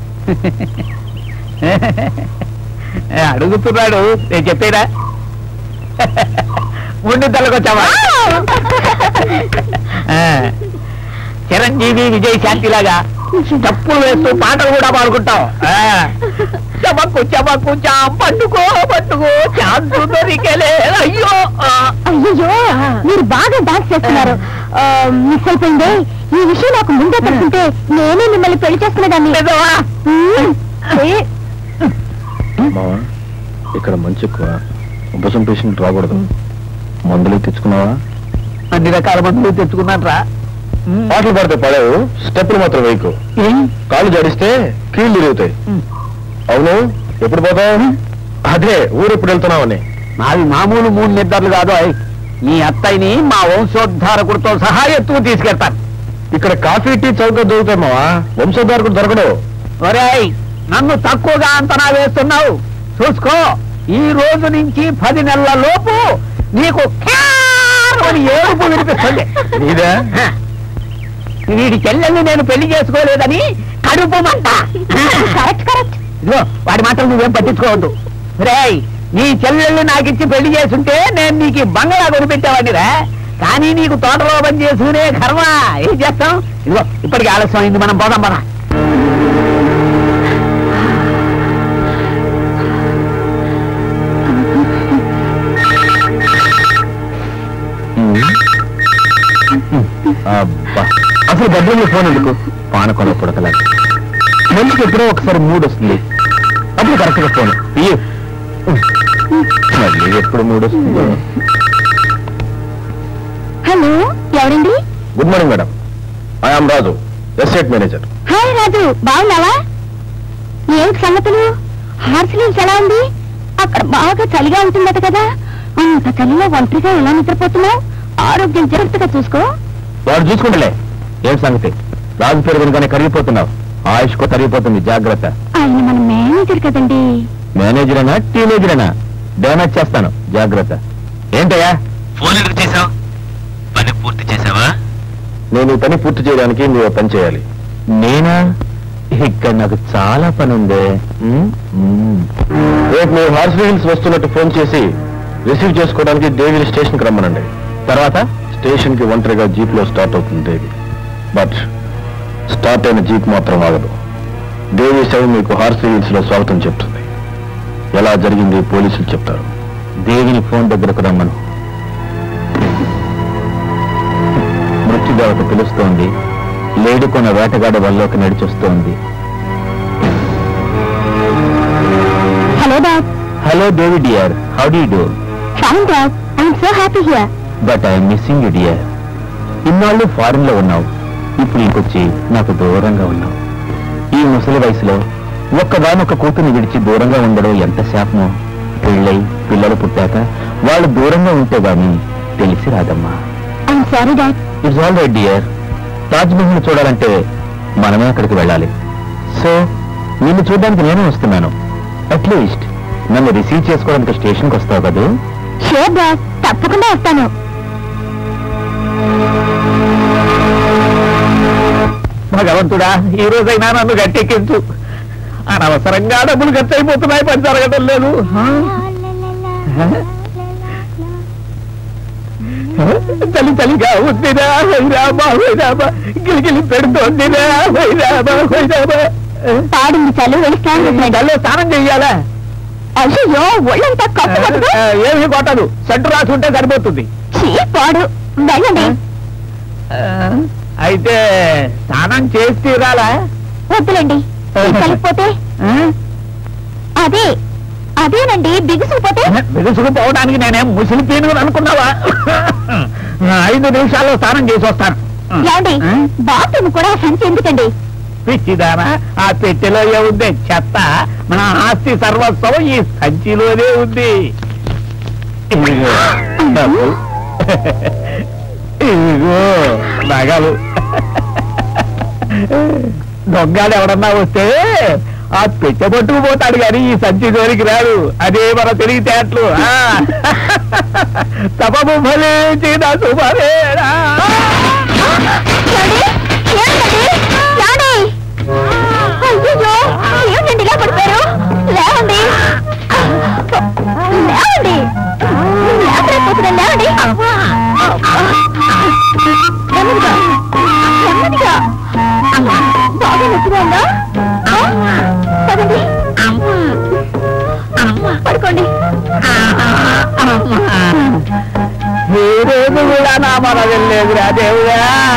అడుగుతున్నాడు, నేను చెప్పేదా? ముందు తలకొచ్చావా? చిరంజీవి విజయ్ శాంతిలాగా తప్పులు వేస్తూ పాటలు కూడా పాడుకుంటాం. చమక్కు చమక్కు చాం పట్టుకో పట్టుకో చాంతు దొరికెలే. అయ్యో అయ్యో, మీరు బాగా డాన్స్ చేస్తున్నారు. మిస్ అయిపోయింది. ఈ విషయం నాకు ముందే తెలుసుంటే నేనే మిమ్మల్ని పెళ్లి చేసుకునేదాన్ని. మావా, ఇక్కడ మంచి ఎక్కువ, ఉపశం పేషెంట్ రాకూడదు. మందులు తెచ్చుకున్నావా? అన్ని రకాల మందులు తెచ్చుకున్నాను రా. పాటలు పడితే పడవు, స్టెప్పులు మాత్రం వేయకు. కాళ్ళు జడిస్తే కీళ్ళు తిరుగుతాయి. అవును, ఎప్పుడు పోతావు? అదే ఊరు ఎప్పుడు వెళ్తున్నావని. నావి మామూలు 3 నిద్రలు కాదు. మీ అత్తయ్యని మా వంశోద్ధారకుడితో సహా ఎత్తుకు తీసుకెళ్తాను. ఇక్కడ కాఫీ టీ చౌక దొరుకుతాయి మావా, వంశోద్ధారకుడు దొరకడు. ఒరేయ్, నన్ను తక్కువగా అంతనా వేస్తున్నావు. చూసుకో, ఈ రోజు నుంచి 10 నెలల లోపు నీకు ఏడుపు వినిపిస్తుంది. నీదే? వీడి చెల్లెల్ని నేను పెళ్లి చేసుకోలేదని కడుపు మంట. Correct correct. ఇదిగో, వాడి మాటలు నువ్వేం పట్టించుకోవద్దు. రేయ్, నీ చెల్లెల్ని నాకిచ్చి పెళ్లి చేసుంటే నేను నీకు బంగ్లా కొనిపెట్టేవాడిరా. కానీ నీకు తోటలో పని చేసుకునే కర్మ. ఏం చేస్తాం? ఇదిగో, ఇప్పటికి ఆలస్యం అయింది, మనం పోదాం పద. అబ్బా, అసలు బెడ్రూమ్లో ఫోన్ ఎందుకు? పానకొండ పుడకలా మనిషికి ఎప్పుడో ఒకసారి మూడ్ వస్తుంది, అప్పుడు కరెక్ట్గా ఫోన్. మళ్ళీ ఎప్పుడు మూడ్ వస్తుందో. హలో, ఎవరండి? Good morning madam, I'm Raju, estate manager. Hi Raju, బాగున్నావా? ఏమిటి సంగతులు? హార్సిలీస్ ఎలా ఉంది? అక్కడ బాగా చలిగా ఉంటుందట కదా. అంత చలిలో ఒంటరిగా ఎలా నిద్రపోతున్నావు? ఆరోగ్యం జాగ్రత్తగా చూసుకో. వాడు చూసుకుంటలే. ఏం సంగతి? రాజు పేరు కనుకనే కరిగిపోతున్నావు, ఆయుష్కో తరిగిపోతుంది, జాగ్రత్త. ఆయన మన మేనేజర్ కదండి. మేనేజర్ అయినా టీనేజర్ అయినా డ్యామేజ్ చేస్తాను, జాగ్రత్త. ఏంటయ్యా ఫోన్ ఎందుకు చేసావు? పని పూర్తి చేసావా? నేను ఈ పని పూర్తి చేయడానికి నువ్వు పని చేయాలి. నేనా? ఇక్కడ నాకు చాలా పని ఉంది. రేపు మీరు హార్స్లీ హిల్స్ వస్తున్నట్టు ఫోన్ చేసి రిసీవ్ చేసుకోవడానికి దేవి స్టేషన్కి రమ్మనండి. తర్వాత స్టేషన్ కి ఒంటరిగా జీప్ లో స్టార్ట్ అవుతుంది దేవి. బట్ స్టార్ట్ అయిన జీప్ మాత్రం ఆగదు. దేవి శవం మీకు హార్స్లీ హిల్స్ లో స్వాగతం చెప్తుంది. ఎలా జరిగింది పోలీసులు చెప్తారు. దేవిని ఫోన్ దగ్గరకు రమ్మను. మృత్యుదేవత పిలుస్తోంది. లేడుకొన్న వేటగాడి వల్లోకి నడిచొస్తోంది. Hello dog. Hello Devi dear, how do you do? Fine dog, I'm so happy here. But I'm missing you dear. ఇన్నాళ్ళు ఫారిన్ లో ఉన్నావు, ఇప్పుడు ఇంకొచ్చి నాకు దూరంగా ఉన్నావు. ఈ ముసలి వయసులో ఒక్కదానొక్క కూతుర్ని విడిచి దూరంగా ఉండడం ఎంత శాపమో. పెళ్ళై పిల్లలు పుట్టాక వాళ్ళు దూరంగా ఉంటే గాని తెలిసి రాదమ్మా. It's all right dear. Taj Mahal చూడాలంటే మనమే అక్కడికి వెళ్ళాలి. సో నిన్ను చూడడానికి నేనే వస్తున్నాను. అట్లీస్ట్ నన్ను రిసీవ్ చేసుకోవడానికి స్టేషన్కి వస్తావు కదా? షూర్ డాడ్, తప్పకుండా వస్తాను. భగవంతుడా, ఈ రోజైనా నన్ను గట్టెక్కించు. అనవసరంగా డబ్బులు ఖర్చు అయిపోతున్నాయి, పని జరగడం లేదు. చలి చలిగా ఉందిరా, వైరాబా వైరాబా, గిలిగిలి పెడుతోందిరా, వైరాబా వైరాబా. పాడింది చాలు, వెళ్ళి స్నానం చెయ్యాలా? అయ్యో ఒళ్ళంతా కట్టుబడు. ఏమీ కొట్టదు, సెంటు రాసి ఉంటే సరిపోతుంది. పాడు, వెళ్ళండి. అయితే స్నానం చేసి తీరాలా? వద్దులండి, కలిగిపోతే. అదేనండి, బిగుసుకుపోతే. బిగుసుకుపోవడానికి నేనేం ముసిలి పీను అనుకున్నావా? 5 నిమిషాల్లో స్నానం చేసి వస్తాను. ఏమండి, బాత్రూమ్ కూడా సంచి ఎందుకండి? పిచ్చిదానా, ఆ పెట్టెలో ఏముంది? చెత్త. మన ఆస్తి సర్వస్వం ఈ సంచిలోనే ఉంది. ఇదిగో నగలు. దొంగలు ఎవడన్నా వస్తే ఆ పెట్టె పట్టుకుపోతాడు కానీ ఈ సంచి జోలికి రాడు. అదే మన తెలివితేటలు. తపము ఫలించిన శుభవేళ. ఏమిటండి ఇలా పడిపోయారు? లేవండి, లేవండి, లేకపోతున్నాను, లేవండి. నెమ్మదిగా, నెమ్మదిగా. బాగా నొప్పిగా ఉందా? పదండి, పడుకోండి. ఈ రోజు కూడా నా మన వెళ్ళలేదురా దేవుడా.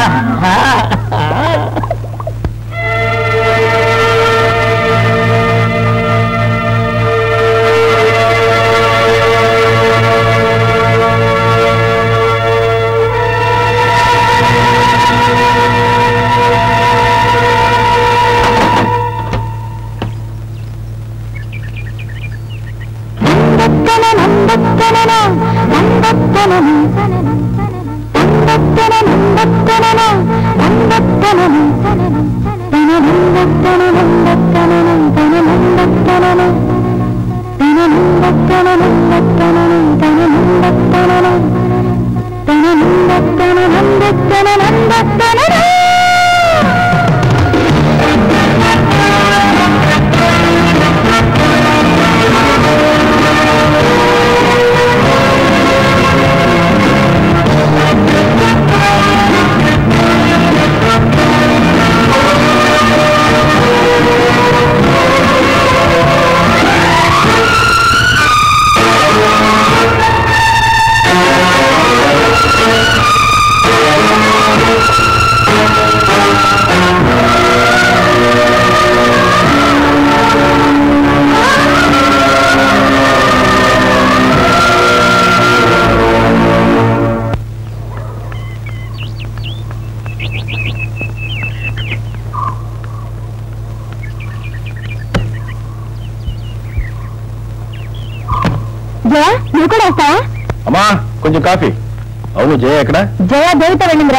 నువ్వు కూడా వస్తావా? అమ్మా కొంచెం కాఫీ. అవును, జయ ఎక్కడ? జయ దేవితో వెళ్ళిందిరా.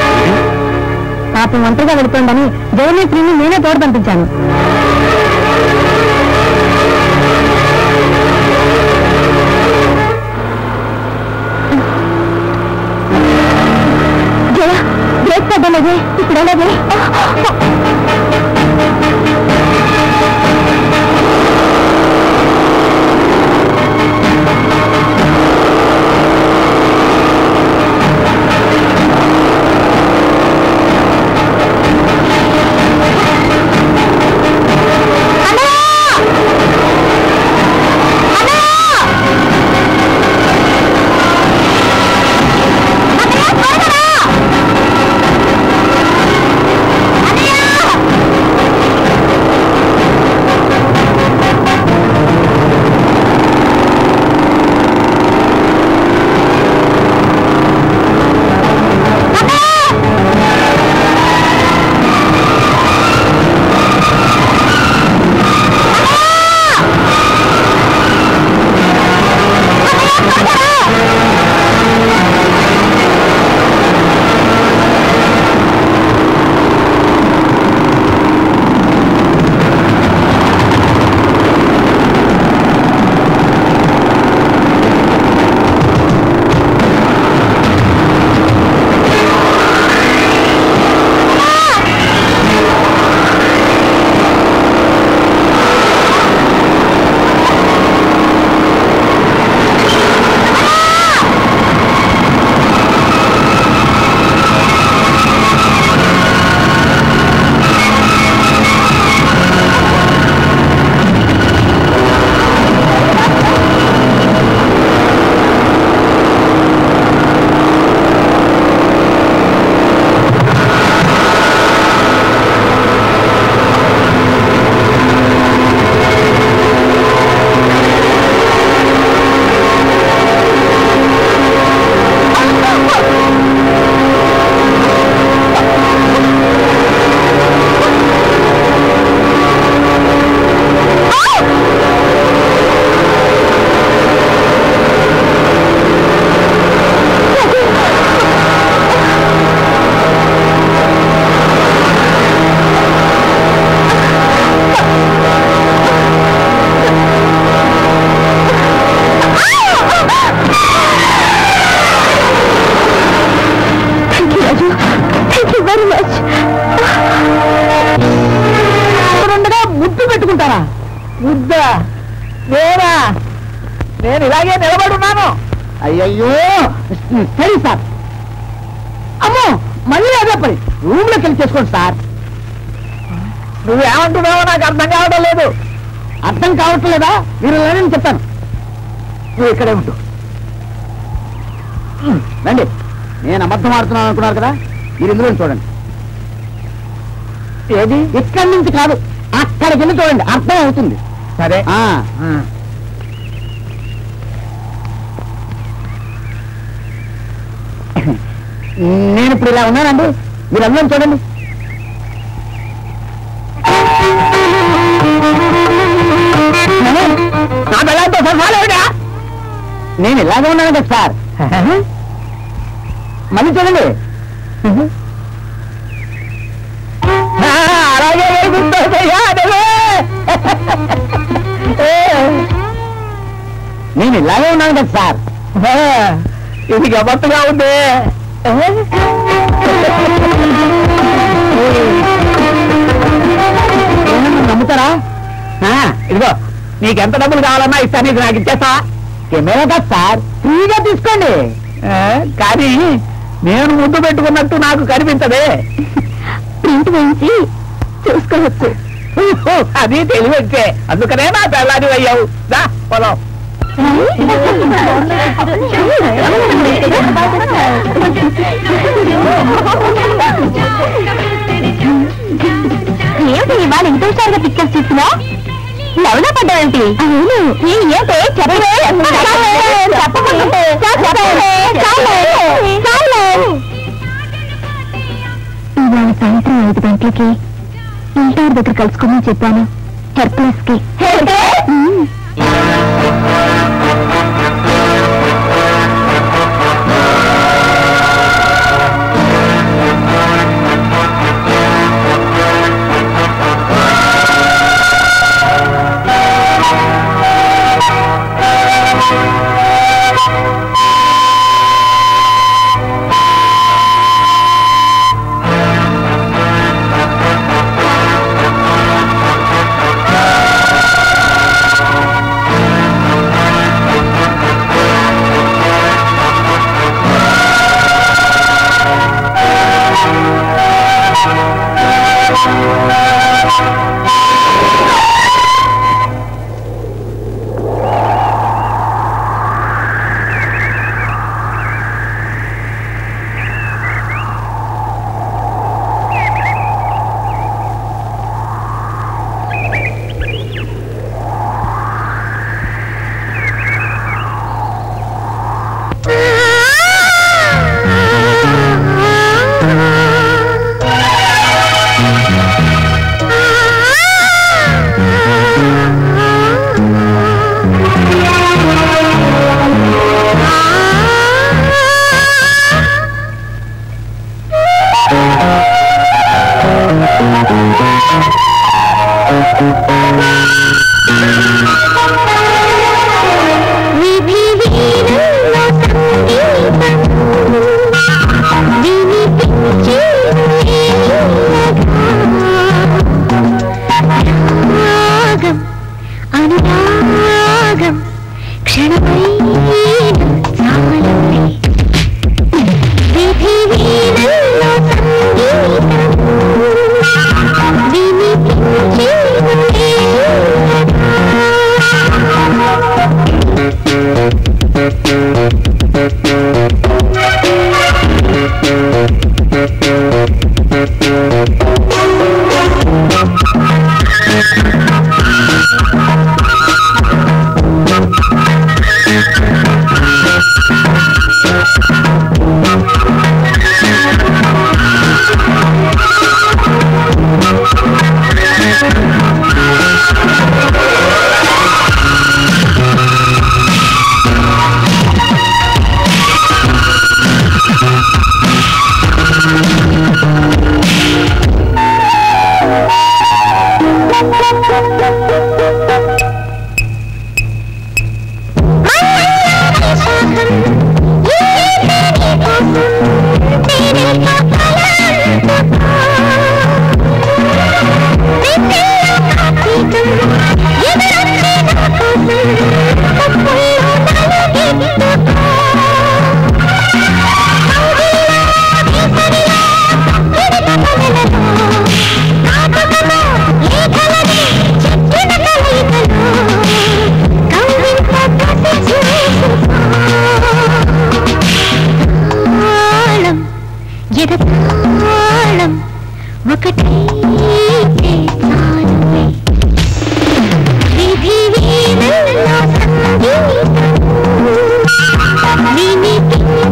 పాపం ఒంటరిగా వెళ్ళిపోయిందని జయని శ్రీని నేనే తోడు పంపించాను. జయ బ్రేక్ పడ్డలేదే, ఇప్పుడు వెళ్ళదే. నేనా? నేను ఇలాగే నిలబడున్నాను. అయ్యయ్యో, సరే సార్. అమ్మో, మళ్ళీ అదే పని. రూమ్లోకి వెళ్ళి చేసుకోండి సార్. నువ్వేమంటున్నావో నాకు అర్థం కావడం లేదు. అర్థం కావట్లేదా? మీరు లేదని చెప్తాను. నువ్వు ఇక్కడే ఉంటు. రండి. నేను అబద్ధం ఆడుతున్నాను అనుకున్నారు కదా, మీరు ఇందులో చూడండి. ఏది? ఇక్కడి నుంచి కాదు, అక్కడికి వెళ్ళి చూడండి, అర్థం అవుతుంది. సరే. నేను ఇప్పుడు ఇలా ఉన్నానండి, మీరు అందరం చూడండి. నా బెల్లంతో సరిపోలేదా? నేను ఇలాగే ఉన్నాను కదా సార్. మళ్ళీ చూడండి. అలాగే నేను ఇలాగే ఉన్నాను కదా సార్. ఇది గమ్మత్తుగా ఉంది. నమ్ముతారా? ఇదిగో, నీకెంత డబ్బులు కావాలన్నా ఇస్తాను, ఇది నాకు ఇచ్చేస్తా. కెమెరా కదా సార్, ఫ్రీగా తీసుకోండి. కానీ నేను ముద్దు పెట్టుకున్నట్టు నాకు కనిపించదే. ప్రింట్ వేయించి చూసుకోవచ్చు. అది తెలివచ్చే, అందుకనే నా పెళ్ళాది అయ్యావు. దా పొలం. ఏమిటి ఇవాళ ఇంత హుషారుగా పిక్చర్స్ చూస్తున్నా? లవ్లో పడ్డావేంటి? ఏంటే చెప్పవే. ఇవాళ సాయంత్రం 5 గంటలకి ఇంటర్ దగ్గర కలుసుకోమని చెప్పాను. హెర్క్లెస్ కి.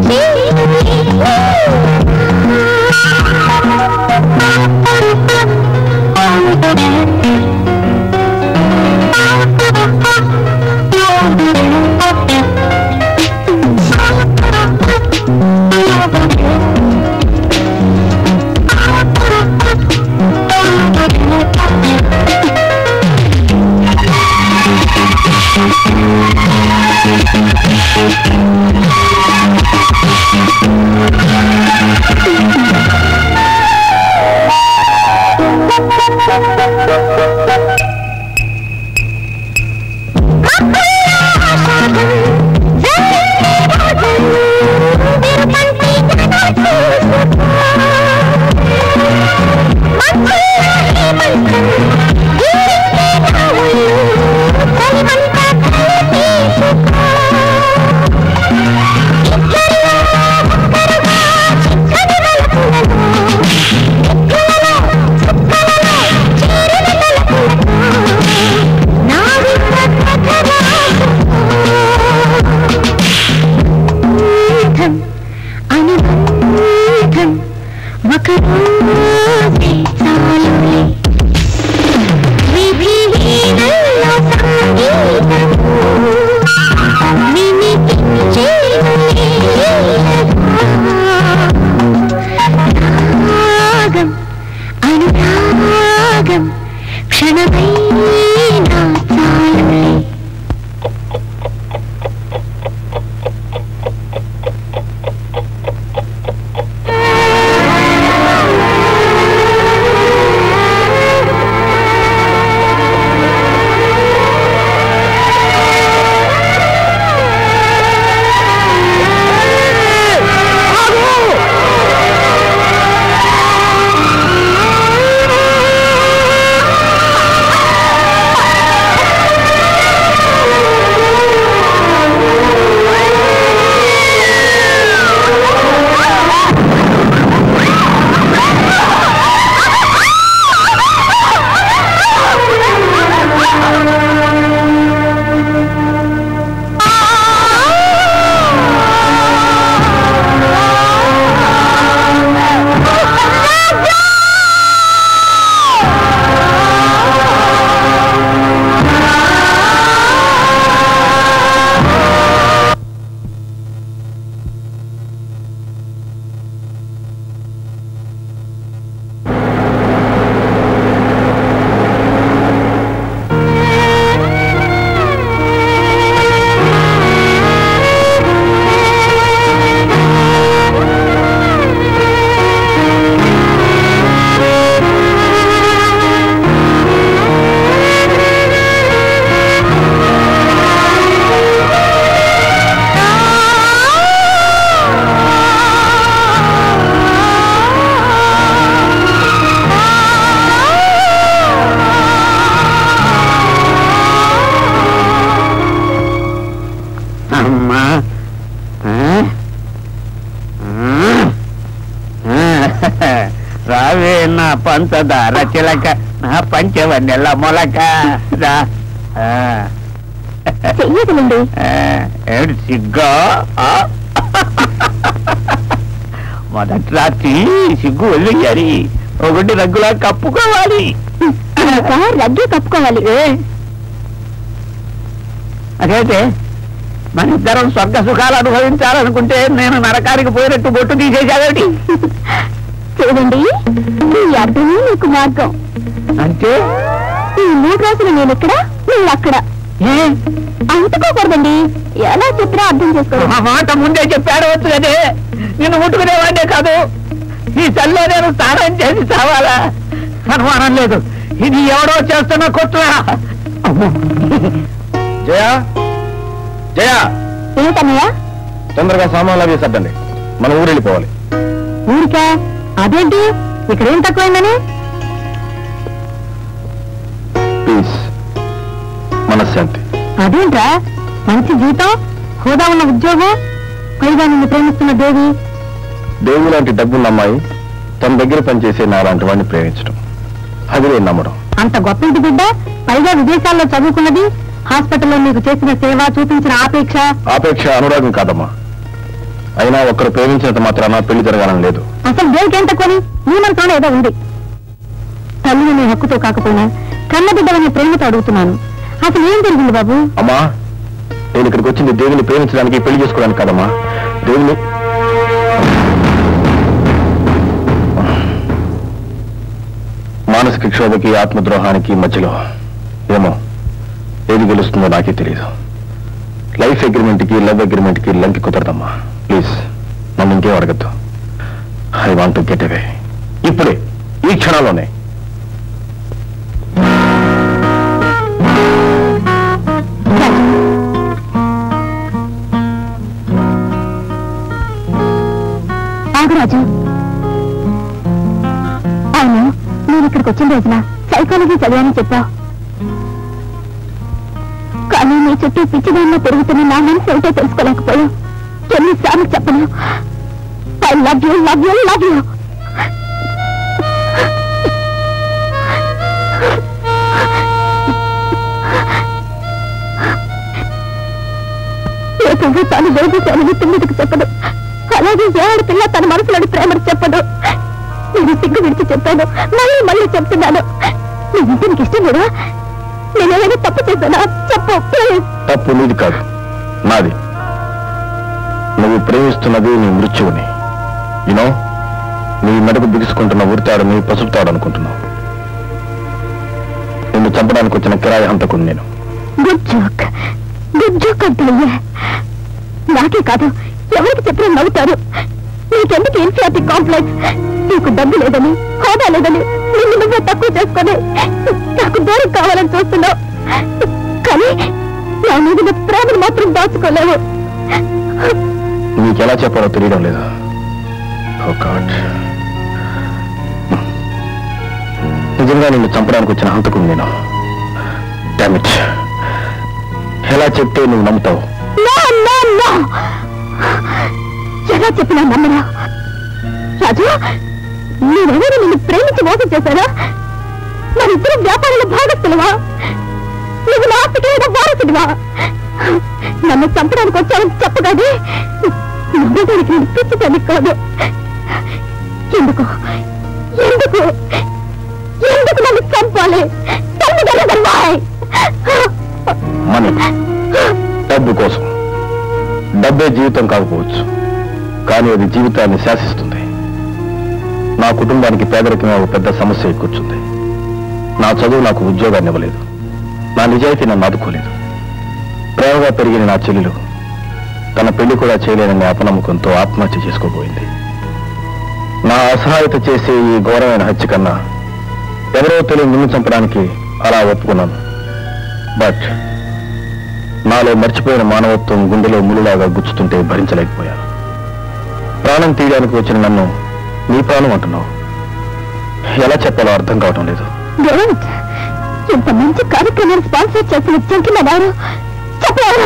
పంచదార చిలక నా పంచవన్నెల మొలక ఏమిటి సిగ్గా మొదటి రాత్రి సిగ్గు వదిలేయాలి ఒకటి రగ్గులా కప్పుకోవాలి రగ్గు కప్పుకోవాలి అదైతే మన ఇద్దరం స్వర్గ సుఖాలు అనుభవించాలనుకుంటే నేను నరకానికి పోయినట్టు బొట్టు తీసేసావేటి చూడండి ఈ అర్థమే నీకు మార్గం అంటే ఈ 3 రోజులు నేను ఇక్కడ నువ్వు అక్కడ అంటుకోకూడదండి ఎలా చెప్పినా అర్థం చేసుకో మాట ముందే చెప్పాడవచ్చు కదే నిన్ను ముట్టుకునేవాడే కాదు ఈ చల్లో నేను స్నానం చేసి చావాలా అనుమానం లేదు ఇది ఎవడో చేస్తున్నా కొట్టురా జయ జయ ఏమిటన్నయ్యా తొందరగా సామాన్లు అవి సర్దండి మనం ఊరు వెళ్ళిపోవాలి ఊరికా అదేంటి ఇక్కడేం తక్కువైందని పీస్ మనశ్శాంతి అదేంట్రా మంచి జీతం హోదా ఉన్న ఉద్యోగం పైగా నిన్ను ప్రేమిస్తున్న దేవి దేవి లాంటి డబ్బున్న అమ్మాయి తన దగ్గర పనిచేసే నా లాంటి వాడిని ప్రేమించడం అది నేను నమ్మడం అంత గొప్ప ఇంటి బిడ్డ పైగా విదేశాల్లో చదువుకున్నది హాస్పిటల్లో నీకు చేసిన సేవ చూపించిన ఆపేక్ష అనురాగం కాదమ్మా అయినా ఒక్కరు ప్రేమించినంత మాత్రాన పెళ్లి జరగాలని లేదు. అసలు దేవుడికి ఏం తక్కువని నీ మనసులో ఏదో ఉంది. తల్లిని నీ హక్కుతో కాకపోయినా కన్నబిడ్డవని ప్రేమతో అడుగుతున్నాను. అసలు ఏం జరిగింది బాబు? అమ్మా, నేను ఇక్కడికి వచ్చింది దేవుని ప్రేమించడానికి, పెళ్లి చేసుకోవడానికి కాదమ్మా. దేవుని మానసిక క్షోభకి ఆత్మద్రోహానికి మధ్యలో ఏమో ఏది గెలుస్తుందో నాకే తెలియదు. లైఫ్ అగ్రిమెంట్కి లవ్ అగ్రిమెంట్కి లంకి కుదరదమ్మా. ప్లీజ్ నన్ను ఇంకేం అడగద్దు. I want to get away. ఇప్పుడే, ఈ క్షణంలోనే. రాజు, అవును, నేను ఇక్కడికి వచ్చిన రోజున సైకాలజీ చదివానని చెప్పావు. కానీ నీ చుట్టూ పిచ్చిదానిలో పెరుగుతున్న నా మనసు ఏమిటో తెలుసుకోలేకపోయావు. ఎన్నిసార్లు చెప్పను, I love you, love you, love you. ఏకంగా తాను వేసేసానని పిల్లడికి చెప్పదు. అలాగే ఏ ఆడపిల్ల తన మనసులోని ప్రేమను చెప్పదు. నేను సిగ్గు విడిచి చెప్పాను, మళ్ళీ మళ్ళీ చెప్తున్నాను. నీ ఇంటికి ఇష్టం లేదా? నేనేమైనా తప్పు చేశానా? చెప్పు ప్లీజ్. తప్పు నీది కాదు, నాది. నువ్వు ప్రేమిస్తున్నది నీ మృత్యువుని. యూనో, నీ మెడకు బిగుసుకుంటున్న ఉరితాడని పసుపుతాడు అనుకుంటున్నావు. నిన్ను చంపడానికి వచ్చిన కిరాయి హంతకుడు నేను. గుడ్ జోక్, గుడ్ జోక్ అంటున్నా. నాకే కాదు, ఎవరికి చెప్పినా నవ్వుతారు. నీకెందుకు ఇన్ఫియారిటీ కాంప్లెక్స్? నీకు డబ్బు లేదని, హోదా లేదని నిన్ను నువ్వే తక్కువ చేసుకొని నాకు దూరం కావాలని చూస్తున్నావు. కానీ నా మీద నీ ప్రేమను మాత్రం దాచుకోలేవు. నీకెలా చెప్పాలో తెలియడం లేదు. నిజంగా నిన్ను చంపడానికి వచ్చిన హంతకుడు నేను. డామిట్, ఎలా చెప్తే నువ్వు నమ్ముతావు? ఎలా చెప్పినా నమ్మరా? రాజు, నేనెవరు నిన్ను ప్రేమించి మోసం చేశానా? మరిద్దరు వ్యాపారంలో భాగస్తులువా? నువ్వు నా ఆస్తికి వారసుడివా? నన్ను చంపడానికి వచ్చావని చెప్పగానే నమ్మడానికి నేను పిచ్చిదానికి కాదు. ఎందుకు ఎందుకు ఎందుకు నన్ను చంపాలి? డబ్బు కోసం. డబ్బే జీవితం కాకపోవచ్చు, కానీ అది జీవితాన్ని శాసిస్తుంది. నా కుటుంబానికి పేదరికమే ఒక పెద్ద సమస్య కూర్చుంది. నా చదువు నాకు ఉద్యోగాన్ని ఇవ్వలేదు. నా నిజాయితీ నన్ను ఆదుకోలేదు. ప్రేమగా పెరిగిన నా చెల్లెలు తన పెళ్లి కూడా చేయలేనని అపనమ్మకంతో ఆత్మహత్య చేసుకోబోయింది. నా అసహాయత చేసే ఈ ఘోరమైన హత్య కన్నా ఎవరో తెలియని నిన్ను చంపడానికి అలా ఒప్పుకున్నాను. బట్ నాలో మర్చిపోయిన మానవత్వం గుండెలో ములులాగా గుచ్చుతుంటే భరించలేకపోయాను. ప్రాణం తీయడానికి వచ్చిన నన్ను నీ ప్రాణం అంటున్నావు. ఎలా చెప్పాలో అర్థం కావటం లేదు. ఇంత మంచి కార్యక్రమాన్ని స్పాన్సర్ చేసిన జంకిమన్నారు చెప్పారు.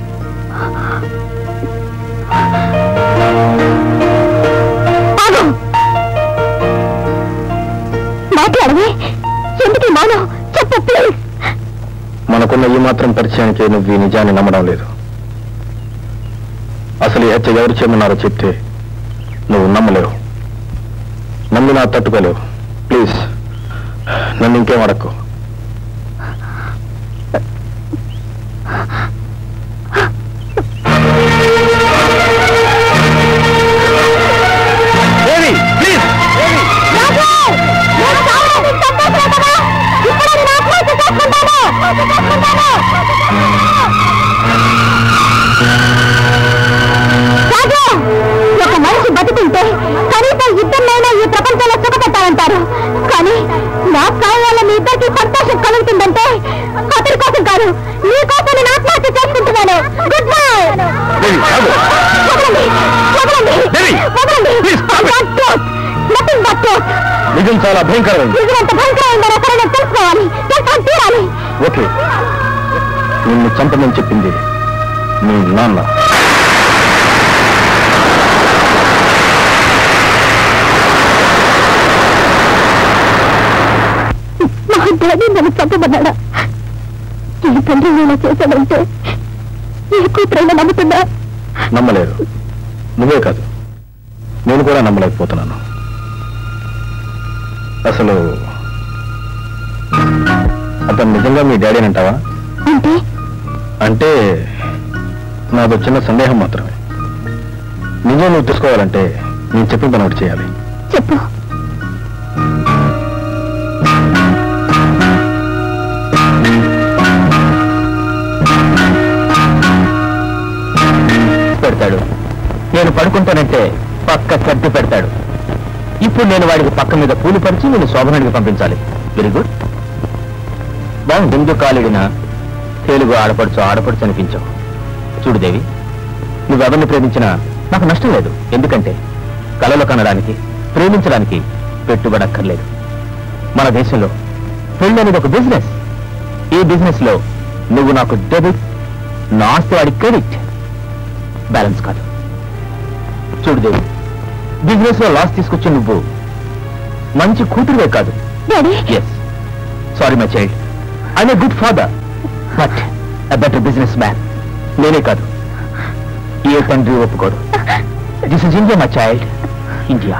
మాట్లాడవే, ఎందుకు మానవ? చెప్పు ప్లీజ్. మనకున్న ఈ మాత్రం పరిచయానికి నువ్వు ఈ నిజాన్ని నమ్మడం లేదు. అసలు ఈ హత్య ఎవరు చేయమన్నారో చెప్తే నువ్వు నమ్మలేవు. నమ్మినా తట్టుకోలేవు. ప్లీజ్ నన్ను ఇంకేం అడక్కు. ఒక మనిషి బతుకుంటే కనీసం ఇద్దరినైనా ఈ ప్రపంచంలో సుఖపెట్టాలంటారు. కానీ నా సాయం వల్ల మీ ఇద్దరికి సంతోషం కలుగుతుందంటే అతని కోసం కాదు, నీ కోసం నేను ఆత్మహత్య చేసుకుంటున్నాను. Good night. నిజం చాలా భయంకరమైంది. నిజం ఎంత భయంకరమైందో ఒకరైనా తెలుసుకోవాలి, తెలుసుకొని తీరాలి. ఓకే, నిన్ను చంపమని చెప్పింది నీ నాన్న. మా డాడీ నన్ను చంపమన్నాడా? ఈ తండ్రి ఇలా చేశాడంటే ఏ కూతురైనా నమ్ముతుందా? నమ్మలేరు. నువ్వే కాదు, నేను కూడా నమ్మలేకపోతున్నాను. అసలు అతను నిజంగా మీ డాడీ అంటావా? అంటే నాదో చిన్న సందేహం మాత్రమే. నిజం నువ్వు తెలుసుకోవాలంటే నేను చెప్పిన పని ఒకటి చేయాలి. చెప్పు. పెడతాడు. నేను పడుకుంటానంటే పక్క సర్ది పెడతాడు. ఇప్పుడు నేను వాడికి పక్క మీద పూలు పరిచి నేను శోభనానికి పంపించాలి. Very good. బాగుంది. ఎందుకు కాలిడినా తెలుగు ఆడపడుచు అనిపించావు. చూడు దేవి, నువ్వెవరిని ప్రేమించినా నాకు నష్టం లేదు. ఎందుకంటే కళలు కనడానికి, ప్రేమించడానికి పెట్టుబడి అక్కర్లేదు. మన దేశంలో పెళ్లి అనేది ఒక బిజినెస్. ఈ బిజినెస్ లో నువ్వు నాకు డెబిట్, నా ఆస్తి వాడి క్రెడిట్. బ్యాలెన్స్ కాదు. చూడు దేవి, బిజినెస్ లో లాస్ తీసుకొచ్చి నువ్వు మంచి కూతురువే కాదు. Yes, sorry my child, I'm a good father, but a better business man. నేనే కాదు, ఏ తండ్రి ఒప్పుకోడు. This is India my child, India.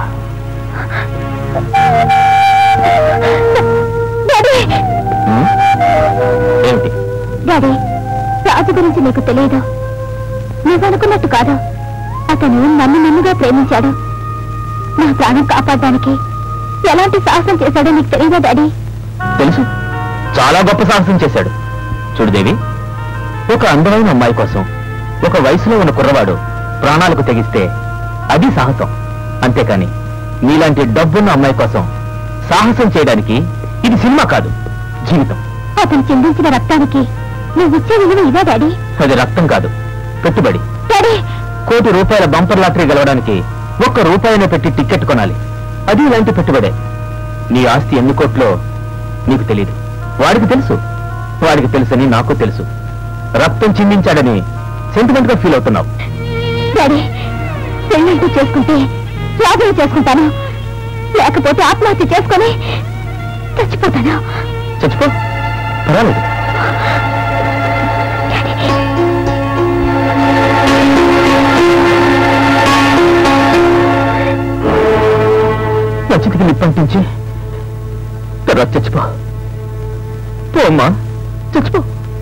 ఏమిటి డాడీ, రాజు గురించి నీకు తెలియదు. నువ్వు అనుకున్నట్టు కాదు. అతను నన్ను నన్నుగా ప్రేమించాడు. నా ప్రాణం కాపాడడానికి ఎలాంటి సాహసం చేశాడో నీకు తెలియదా డాడీ? తెలుసు, చాలా గొప్ప సాహసం చేశాడు. చూడు దేవి, ఒక అందమైన అమ్మాయి కోసం ఒక వయసులో ఉన్న కుర్రవాడు ప్రాణాలకు తెగిస్తే అది సాహసం. అంతేకాని నీలాంటి డబ్బున్న అమ్మాయి కోసం సాహసం చేయడానికి ఇది సినిమా కాదు, జీవితం. అతను చిందించిన రక్తానికి నువ్వు ఇచ్చే విలువ ఇదా డాడీ? అది రక్తం కాదు, పెట్టుబడి. డాడీ, ₹1 కోటి బంపర్ లాటరీ గెలవడానికి ₹1 పెట్టి టికెట్ కొనాలి. అది ఇలాంటి పెట్టుబడే. నీ ఆస్తి ఎన్ని కోట్లో నీకు తెలియదు, వాడికి తెలుసు. వాడికి తెలుసని నాకు తెలుసు. రక్తం చిందించాడని సెంటిమెంట్ గా ఫీల్ అవుతున్నావు. డాడీ, పెళ్ళంటూ చేసుకుంటే త్యాగం చేసుకుంటాను, లేకపోతే ఆత్మహత్య చేసుకొని చచ్చిపోతాను. చచ్చిపో, పర్వాలేదు. నచ్చితికి నిప్పంటించి తర్వాత చచ్చిపో. పో అమ్మా, చచ్చిపో.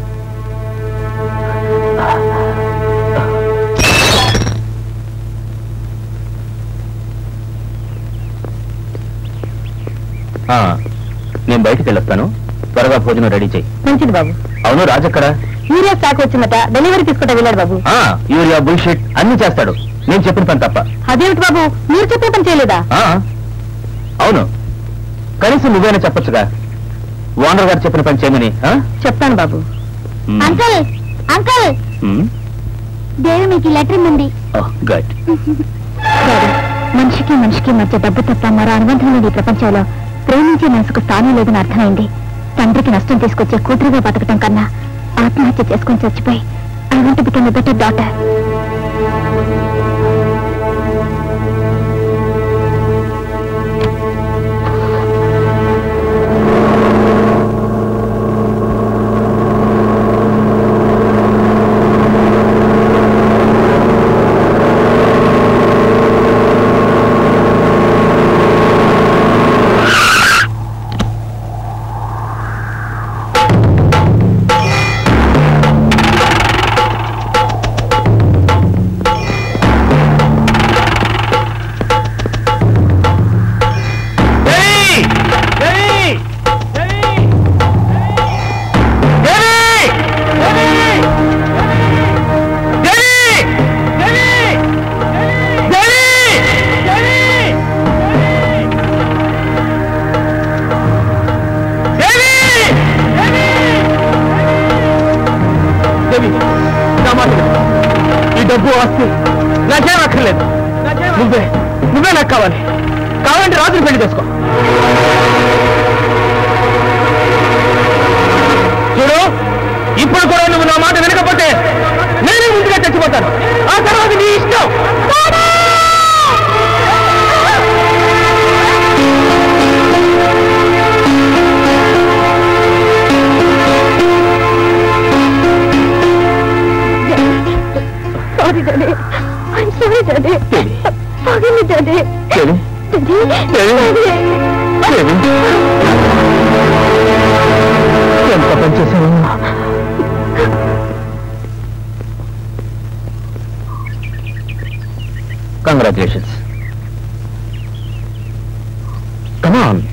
నేను బయటికి వెళ్ళొస్తాను, త్వరగా భోజనం రెడీ చేయి. మంచిది బాబు. అవును, రాజక్కడ యూరియా స్టాక్ వచ్చిందట, డెలివరీ తీసుకుంటా వెళ్ళాడు బాబు. యూరియా బుల్షిట్ అన్ని చేస్తాడు, నేను చెప్పిన పని తప్ప. అదేమిటి బాబు, మీరు చెప్పిన పని చేయలేదా? అవును, కనీసం నువ్వైనా చెప్పొచ్చుగా ఓనర్ గారు చెప్పిన పని చేయమని. చెప్తాను బాబు. అంకల్, అంకల్, దేవి మీకు లెటర్ ఉంది. గుడ్. మనిషికి మనిషికి మధ్య డబ్బు తప్ప మరో అనుబంధం లేని ప్రపంచంలో ప్రేమించే మనసుకు స్థానం లేదని అర్థమైంది. తండ్రికి నష్టం తీసుకొచ్చే కూతురుగా బతకటం కన్నా ఆత్మహత్య చేసుకుని చచ్చిపోయి I want to become a better daughter. ఈ డబ్బు ఆస్తి నాకేం అక్కర్లేదు. నువ్వే నాకు కావాలంటే రాత్రి పెళ్లి చేసుకో. చూడు, ఇప్పుడు కూడా నువ్వు నా మాట వినకపోతే నేనే ముందుగా చచ్చిపోతాను. ఆ తర్వాత నీ ఇష్టం. I'm sorry, Daddy. Forgive me, Daddy. ఎంత పని చేశాను. కంగ్రాచులేషన్స్. కమాన్.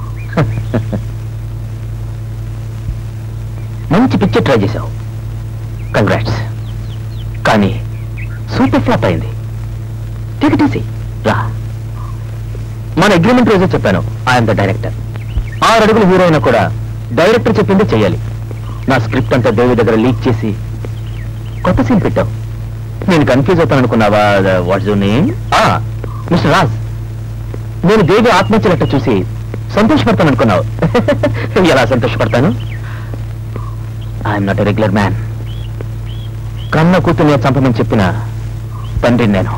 మంచి పిక్చర్ ట్రై చేశావు. కంగ్రాట్స్. కానీ సూపర్ ఫ్లాప్ అయింది. Take it easy. రా. మన అగ్రిమెంట్ రోజే చెప్పాను, ఐఎమ్ ద డైరెక్టర్. 6 అడుగుల హీరో అయినా కూడా డైరెక్టర్ చెప్పిందే చెయ్యాలి. నా స్క్రిప్ట్ అంతా దేవి దగ్గర లీక్ చేసి కొత్త సీన్ పెట్టావు. నేను కన్ఫ్యూజ్ అవుతాను అనుకున్నావా? What's your name? Mister Raj. నేను దేవి ఆత్మహత్య లెటర్ చూసి సంతోషపడతాను అనుకున్నావు. ఎలా సంతోషపడతాను? I'm not a regular man. కన్న కూతుర్ని చంపమని చెప్పిన తండ్రిని నేను.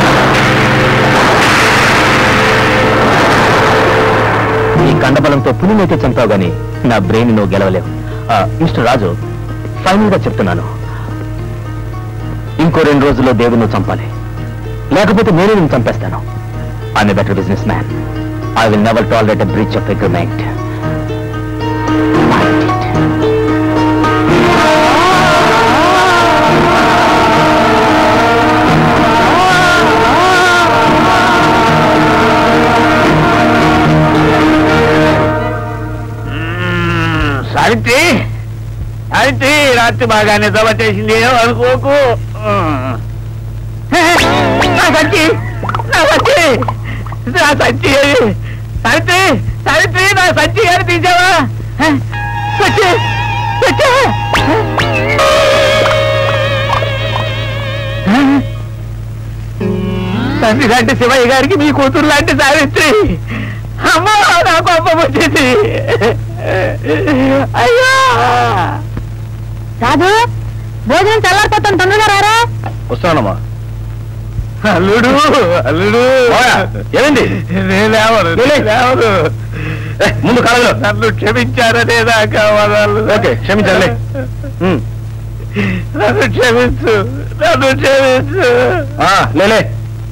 ఈ కండబలంతో పులినైతే చంపావు గాని నా బ్రెయిన్ నువ్వు గెలవలేవు. మిస్టర్ రాజు, ఫైనల్ గా చెప్తున్నాను, ఇంకో 2 రోజుల్లో దేవి నువ్వు చంపాలి, లేకపోతే నేనే నేను చంపేస్తాను. I'm a better business man. I will never tolerate a breach of agreement. Savitri, Savitri, రాత్రి బాగా నిద్ర చేసింది అనుకోకు. నా సచ్చి, నా సచ్చి, నా సచ్చి. సావిత్రి, సావిత్రి, నా సచ్చి గారు తీసావా? సచ్చి, సచ్చి. తండ్రి లాంటి శివయ్య గారికి మీ కూతురు లాంటి సావిత్రి. అమ్మా, నా కోపం వచ్చింది. అయ్యో రాదు, భోజనం చల్లారిపోతాను, తొందరగా రారా. వస్తానమ్మా. అల్లుడు, అల్లుడు. ఏమైంది? నేనేవరు, నేనేవరు. ముందు కాలంలో నన్ను క్షమించారనే దాకా వదలు. ఓకే, క్షమించాలే. నన్ను క్షమించు, నన్ను క్షమించు. లేలే.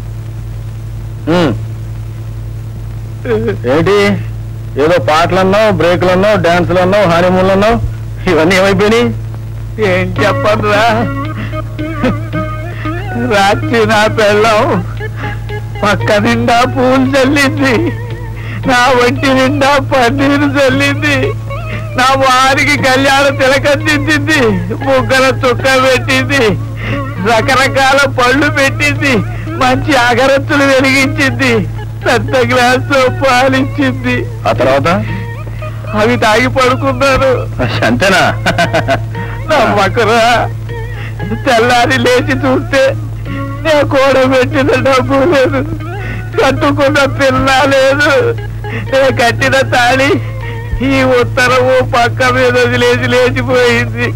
ఏంటి ఏదో పాటలన్నావు, బ్రేకులన్నావు, డాన్సులు అన్నావు, హనీమూన్లు అన్నావు, ఇవన్నీ ఏమైపోయినాయి? ఏం చెప్పనురా, రాత్రి నా పెళ్ళం పక్క నిండా పూలు చల్లింది, నా ఒంటి నిండా పన్నీరు చల్లింది, నా వారికి కళ్యాణ తిలకందించింది, ముగ్గల చుక్క పెట్టింది, రకరకాల పళ్ళు పెట్టింది, మంచి అగరత్తులు వెలిగించింది, పెద్ద గ్లాసు పాలిచ్చింది. ఆ తర్వాత అవి తాగి పడుకున్నాను. అంతేనా? నమ్మకరా, తెల్లారి లేచి చూస్తే నేను కూడబెట్టిన డబ్బు లేదు, కట్టుకున్న పిల్ల లేదు, నేను కట్టిన తాళి ఈ ఉత్తరము పక్క మీద వదిలేసి లేచిపోయింది.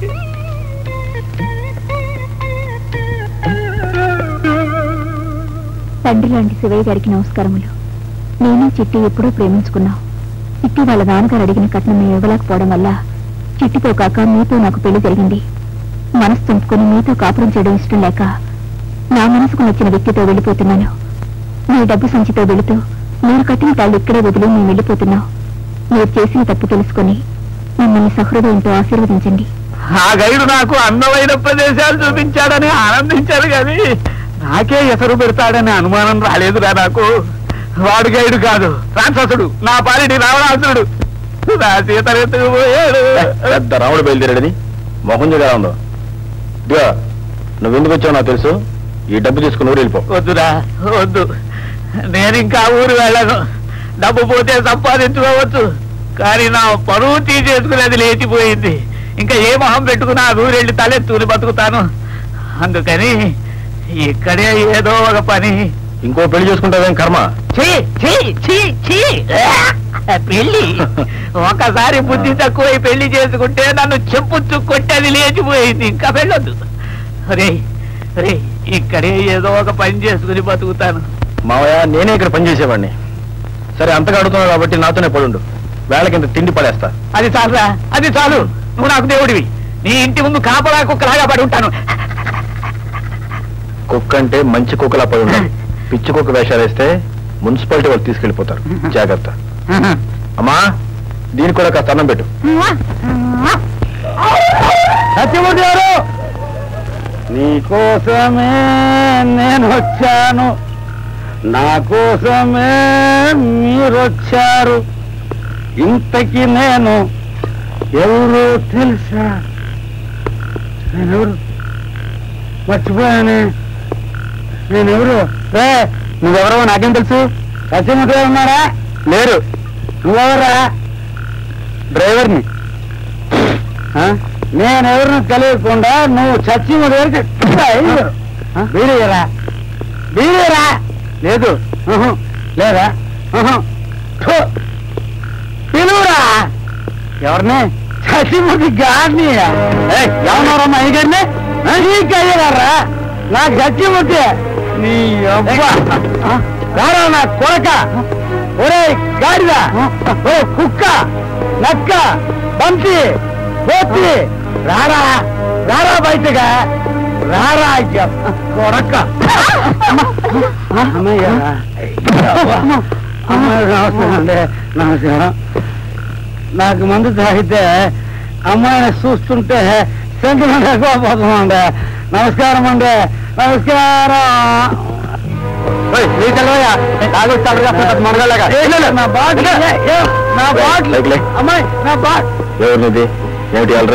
తండ్రి లాంటి శివయ్య గారికి నమస్కారములు. నేను చిట్టి ఎప్పుడూ ప్రేమించుకున్నావు. చిట్టి వాళ్ళ నాన్నగారు అడిగిన కట్నం మేము ఇవ్వలేకపోవడం వల్ల చిట్టితో కాక మీతో నాకు పెళ్లి జరిగింది. మనసు చంపుకొని మీతో కాపురం చేయడం ఇష్టం లేక నా మనసుకు నచ్చిన వ్యక్తితో వెళ్ళిపోతున్నాను. మీ డబ్బు సంచితో వెళుతూ మీరు కట్టిన తాళ్ళు ఇక్కడే వదిలి మేము వెళ్ళిపోతున్నాం. మీరు చేసిన తప్పు తెలుసుకొని మిమ్మల్ని సహృదయంతో ఆశీర్వదించండి. ఆ గైడు నాకు అందమైన ప్రదేశాలు చూపించాడని ఆనందించారు కానీ నాకే ఎసరు పెడతాడని అనుమానం రాలేదురా నాకు. వాడు గైడు కాదు, రాక్షసుడు, నా పాలిటి రావణాసురుడు. నా సీతరెత్తుకు పోయాడు. పెద్ద రాముడు బయలుదేరాడని మొహం చూడగా ఉందో. ఇదిగా నువ్వెందుకు వచ్చావు నాకు తెలుసు. ఈ డబ్బు తీసుకుని ఊరు వెళ్ళిపో. వద్దురా, వద్దు. నేను ఇంకా ఊరు వెళ్ళను. డబ్బు పోతే సంపాదించుకోవచ్చు, కానీ నా పరువు తీసేసుకునేది లేచిపోయింది. ఇంకా ఏ మొహం పెట్టుకుని ఆ ఊరు వెళ్ళి తలెత్తూరి బతుకుతాను. అందుకని ఇక్కడే ఏదో ఒక పని. ఇంకో పెళ్లి చేసుకుంటావేం కర్మ. పెళ్లి ఒకసారి బుద్ధి తక్కువై పెళ్లి చేసుకుంటే నన్ను చెప్పుచ్చు కొట్టేది లేచిపోయింది. ఇంకా వెళ్ళొద్దు. రే రే, ఇక్కడే ఏదో ఒక పని చేసుకుని బతుకుతాను. మావయ్య, నేనే ఇక్కడ పని చేసేవాడిని. సరే, అంతగా అడుగుతున్నావు కాబట్టి నాతోనే పడుండు. వేళకింత తిండి పడేస్తా. అది చాలురా, అది చాలు. నువ్వు నాకు దేవుడివి. నీ ఇంటి ముందు కాపలా కుక్కలాగా పడి ఉంటాను. కుక్క అంటే మంచి కుక్కలా పడి ఉండాలి. పిచ్చి కుక్క వేషాలు వేస్తే మున్సిపాలిటీ వాళ్ళు తీసుకెళ్ళిపోతారు. జాగ్రత్త. అమ్మా దీనికి కూడా కాస్త అన్నం పెట్టు. సత్యమూర్తి గారు, నీకోసమే నేను వచ్చాను, నా కోసమే మీరొచ్చారు. ఇంతకీ నేను ఎవరో తెలుసా? నేనెవరు మర్చిపోయాను. నేనెవరు? నువ్వెవరో నాకేం తెలుసు. సత్యమూర్తి గారు ఉన్నారా? లేరు. నువ్వెవరా? డ్రైవర్ని. నేనెవరిని తెలియకుండా నువ్వు సత్యమూర్తి గారికి బీడీరా? బీడీరా? లేదు. లేదా? పిలువురా. ఎవరిని? సత్యమూర్తి గారిని. ఎవరమ్మా ఈ గారిని? అయ్యారా? నాకు సత్యమూర్తి. నీ అబ్బా రారా నా కొరక. ఒరే గాడిద, ఒరే కుక్క, నక్క, బంతి, పోతి, రారా రారా బయటగా రారా కొరక. అమ్మయ్య నమస్కారం అండి. నమస్కారం. నాకు మందు తాగితే అమ్మాయిని చూస్తుంటే సెంటిమెంట్ ఎక్కువ పోతుందండి. నమస్కారం అండి. నమస్కారం. అమ్మాయి నా బాట్ ఎవరిది? ఏమిటి అలరే?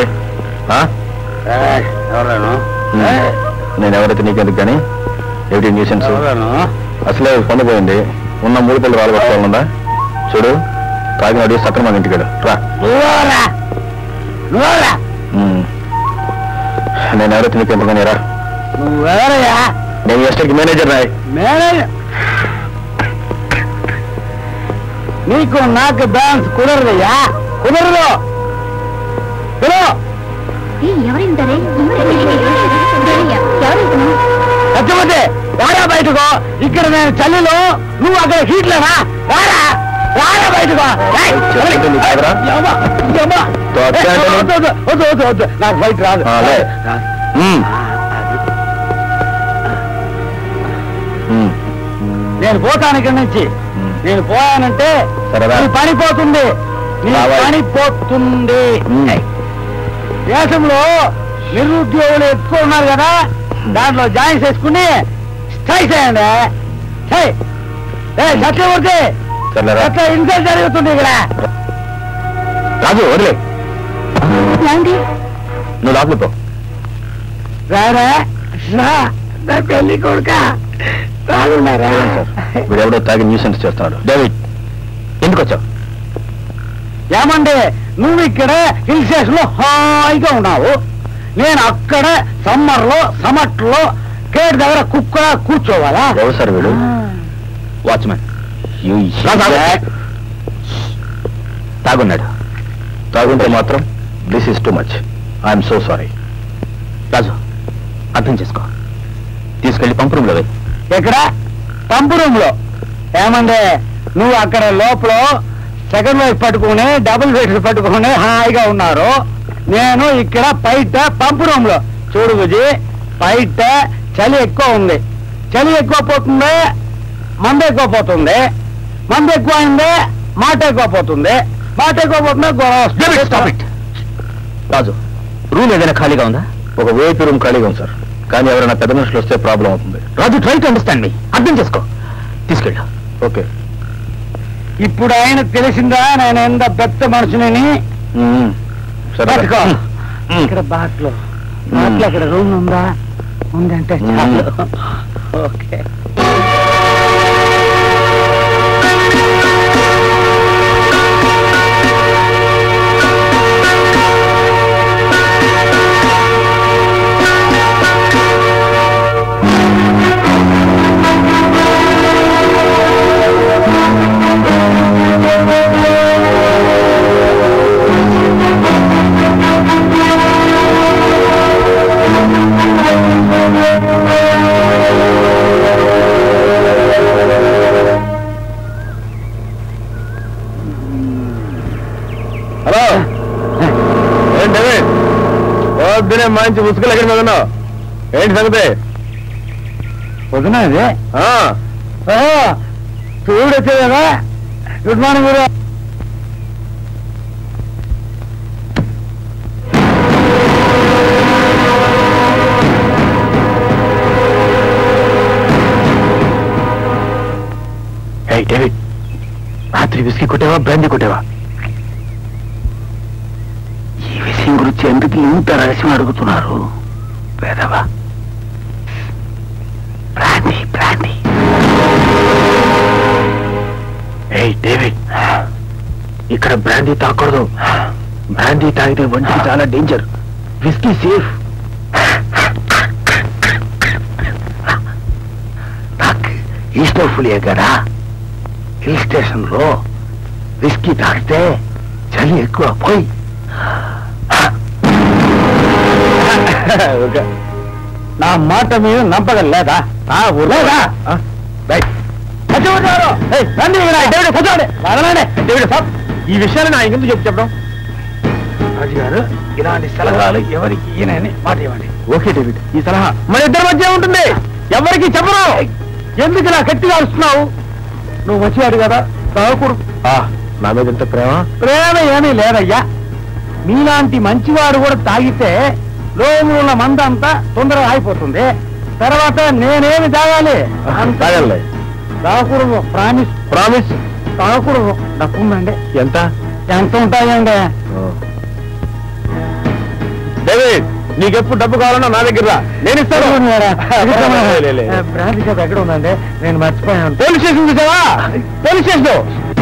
ఎవరాను? నేను ఎవరైతే నీకెందుకు కానీ ఏమిటి న్యూసెన్స్? అసలే పొందిపోయింది. ఉన్న 3 పిల్లలు వాళ్ళు పట్టుకోవాలన్నా. చూడు, తాగిన అడిగి సక్రమం ఇంటికి రా. నేను ఎవరైతే నీకెందుకు కానీ రా. నువ్వెవరయ్యా? నేను ఎస్టేట్కి మేనేజర్ రాయ్. మేనేజర్? నీకు నాకు బ్యాలెన్స్ కుదరదయ్యా, కుదరదు. సత్యమూర్తి రారా బయటకు. ఇక్కడ నేను చలిలో, నువ్వు అక్కడ హీట్లేనా? రారా రారా బయటకు. వద్దు నాకు బయట రాదు. నేను పోతాను ఇక్కడి నుంచి. నేను పోయానంటే నీ పని పోతుంది. నీ పని పోతుంది. దేశంలో నిరుద్యోగులు ఎక్కువ ఉన్నారు కదా, దాంట్లో జాయిన్ చేసుకుని స్ట్రై చేయండి. సత్యమూర్తి అట్లా ఇన్సల్ట్ జరుగుతుంది ఇక్కడ. రాజు వదిలే, నువ్వు లాక్కుపో. రారా నా పెళ్లి కొడుక రానున్నారా? వీడు ఎవడో తాగి న్యూసెన్స్ చేస్తున్నాడు. డేవిడ్, ఎందుకు వచ్చావు? ఏమండి, నువ్వు ఇక్కడ హిల్ స్టేషన్ లో హాయిగా ఉన్నావు, నేను అక్కడ సమ్మర్ లో సమట్లో గేట్ దగ్గర కుక్క కూర్చోవాలా? ఎవరు సార్ వీడు? వాచ్మెన్. తాగున్నాడు. తాగుంటే మాత్రం this is too much. I'm so sorry. Raju, అర్థం చేసుకో. తీసుకెళ్లి పంపు రూమ్ లో వెయ్యి. ఎక్కడ? పంపు రూమ్ లో? ఏమండే, నువ్వు అక్కడ లోపల సెకండ్ వైఫ్ పట్టుకుని డబుల్ వైఫ్ పట్టుకుని హాయిగా ఉన్నారు, నేను ఇక్కడ బయట పంపు రూమ్ లో. చూడు బుజి, బయట చలి ఎక్కువ ఉంది. చలి ఎక్కువ పోతుంది, మందు ఎక్కువ పోతుంది. మందు ఎక్కువ అయింది, మాట ఎక్కువ పోతుంది. మాట ఎక్కువ పోతుంది, గొడవ. రాజు, రూమ్ ఏదైనా ఖాళీగా ఉందా? ఒక వేపీ రూమ్ ఖాళీగా ఉంది సార్, కానీ ఎవరైనా పెద్ద మనుషులు వస్తే ప్రాబ్లం అవుతుంది. Raju, try to understand me. అర్థం చేసుకో. తీసుకెళ్ళు. ఓకే. ఇప్పుడు ఆయన తెలిసిందా నేను ఎంత పెద్ద మనుషులని? ఇక్కడ బాట్లో అక్కడ రూమ్ ఉందా? ఉందంటే చాలు. ఓకే. పొద్దునే మంచి ముసుగులు ఎక్కడి మీద ఉన్నావు? ఏంటి సంగతి? పొద్దున ఇది చూడు వచ్చే కదా. Good morning guru. డేవిడ్, రాత్రి విస్కీ కొట్టేవా బ్రాందీ కొట్టేవా? ఈ విషయం గురించి ఎందుకు ఇంత రహస్యం అడుగుతున్నారు? పేదవా? Brandy brandy. డేవిడ్, ఇక్కడ బ్రాందీ తాగకూడదు. బ్రాందీ తాగితే ఒంటికి చాలా డేంజర్. Whisky safe. నాకు ఈస్టోఫులియా కదా. హిల్ స్టేషన్ లో విస్కీ తాగితే చలి ఎక్కువ. పోయి నా మాట మీరు నమ్మగలేదా? లేదా? ఈ విషయాన్ని నా ఎందుకు చెప్పడం? రాజుగారు, ఇలాంటి సలహాలు ఎవరికి ఈయనని మాట ఇవ్వండి. ఓకే డేవిడ్, ఈ సలహా మన ఇద్దరి మధ్య ఉంటుంది. ఎవరికి చెప్పరు. ఎందుకు ఇలా గట్టిగా వస్తున్నావు? నువ్వు వచ్చాడు కదా, తాగకూడదు. నా మీద ఎంత ప్రేమ? ప్రేమ ఏమీ లేదయ్యా. మీలాంటి మంచివాడు కూడా తాగితే లోముల మందంతా తొందరగా అయిపోతుంది. తర్వాత నేనేమి తాగాలి? తాగలే. తాగకూడదు. ప్రామిస్. ప్రామిస్. తాగకూడదు. డబ్బు ఉందండి. ఎంత ఎంత ఉంటాయండి? డేవిడ్, నీకెప్పుడు డబ్బు కావాలన్నా నా దగ్గర నేను ఇస్తాను. బ్రాంతి షాప్ ఎక్కడ ఉందండి? నేను మర్చిపోయాను. పోలీస్ స్టేషన్ చూసావా? Police station.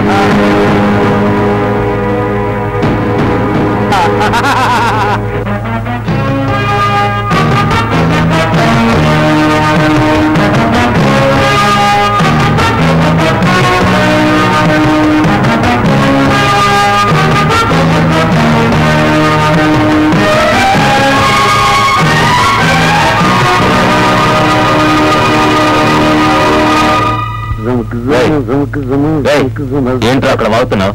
ఏంట్రా అక్కడ వాగుతున్నావు?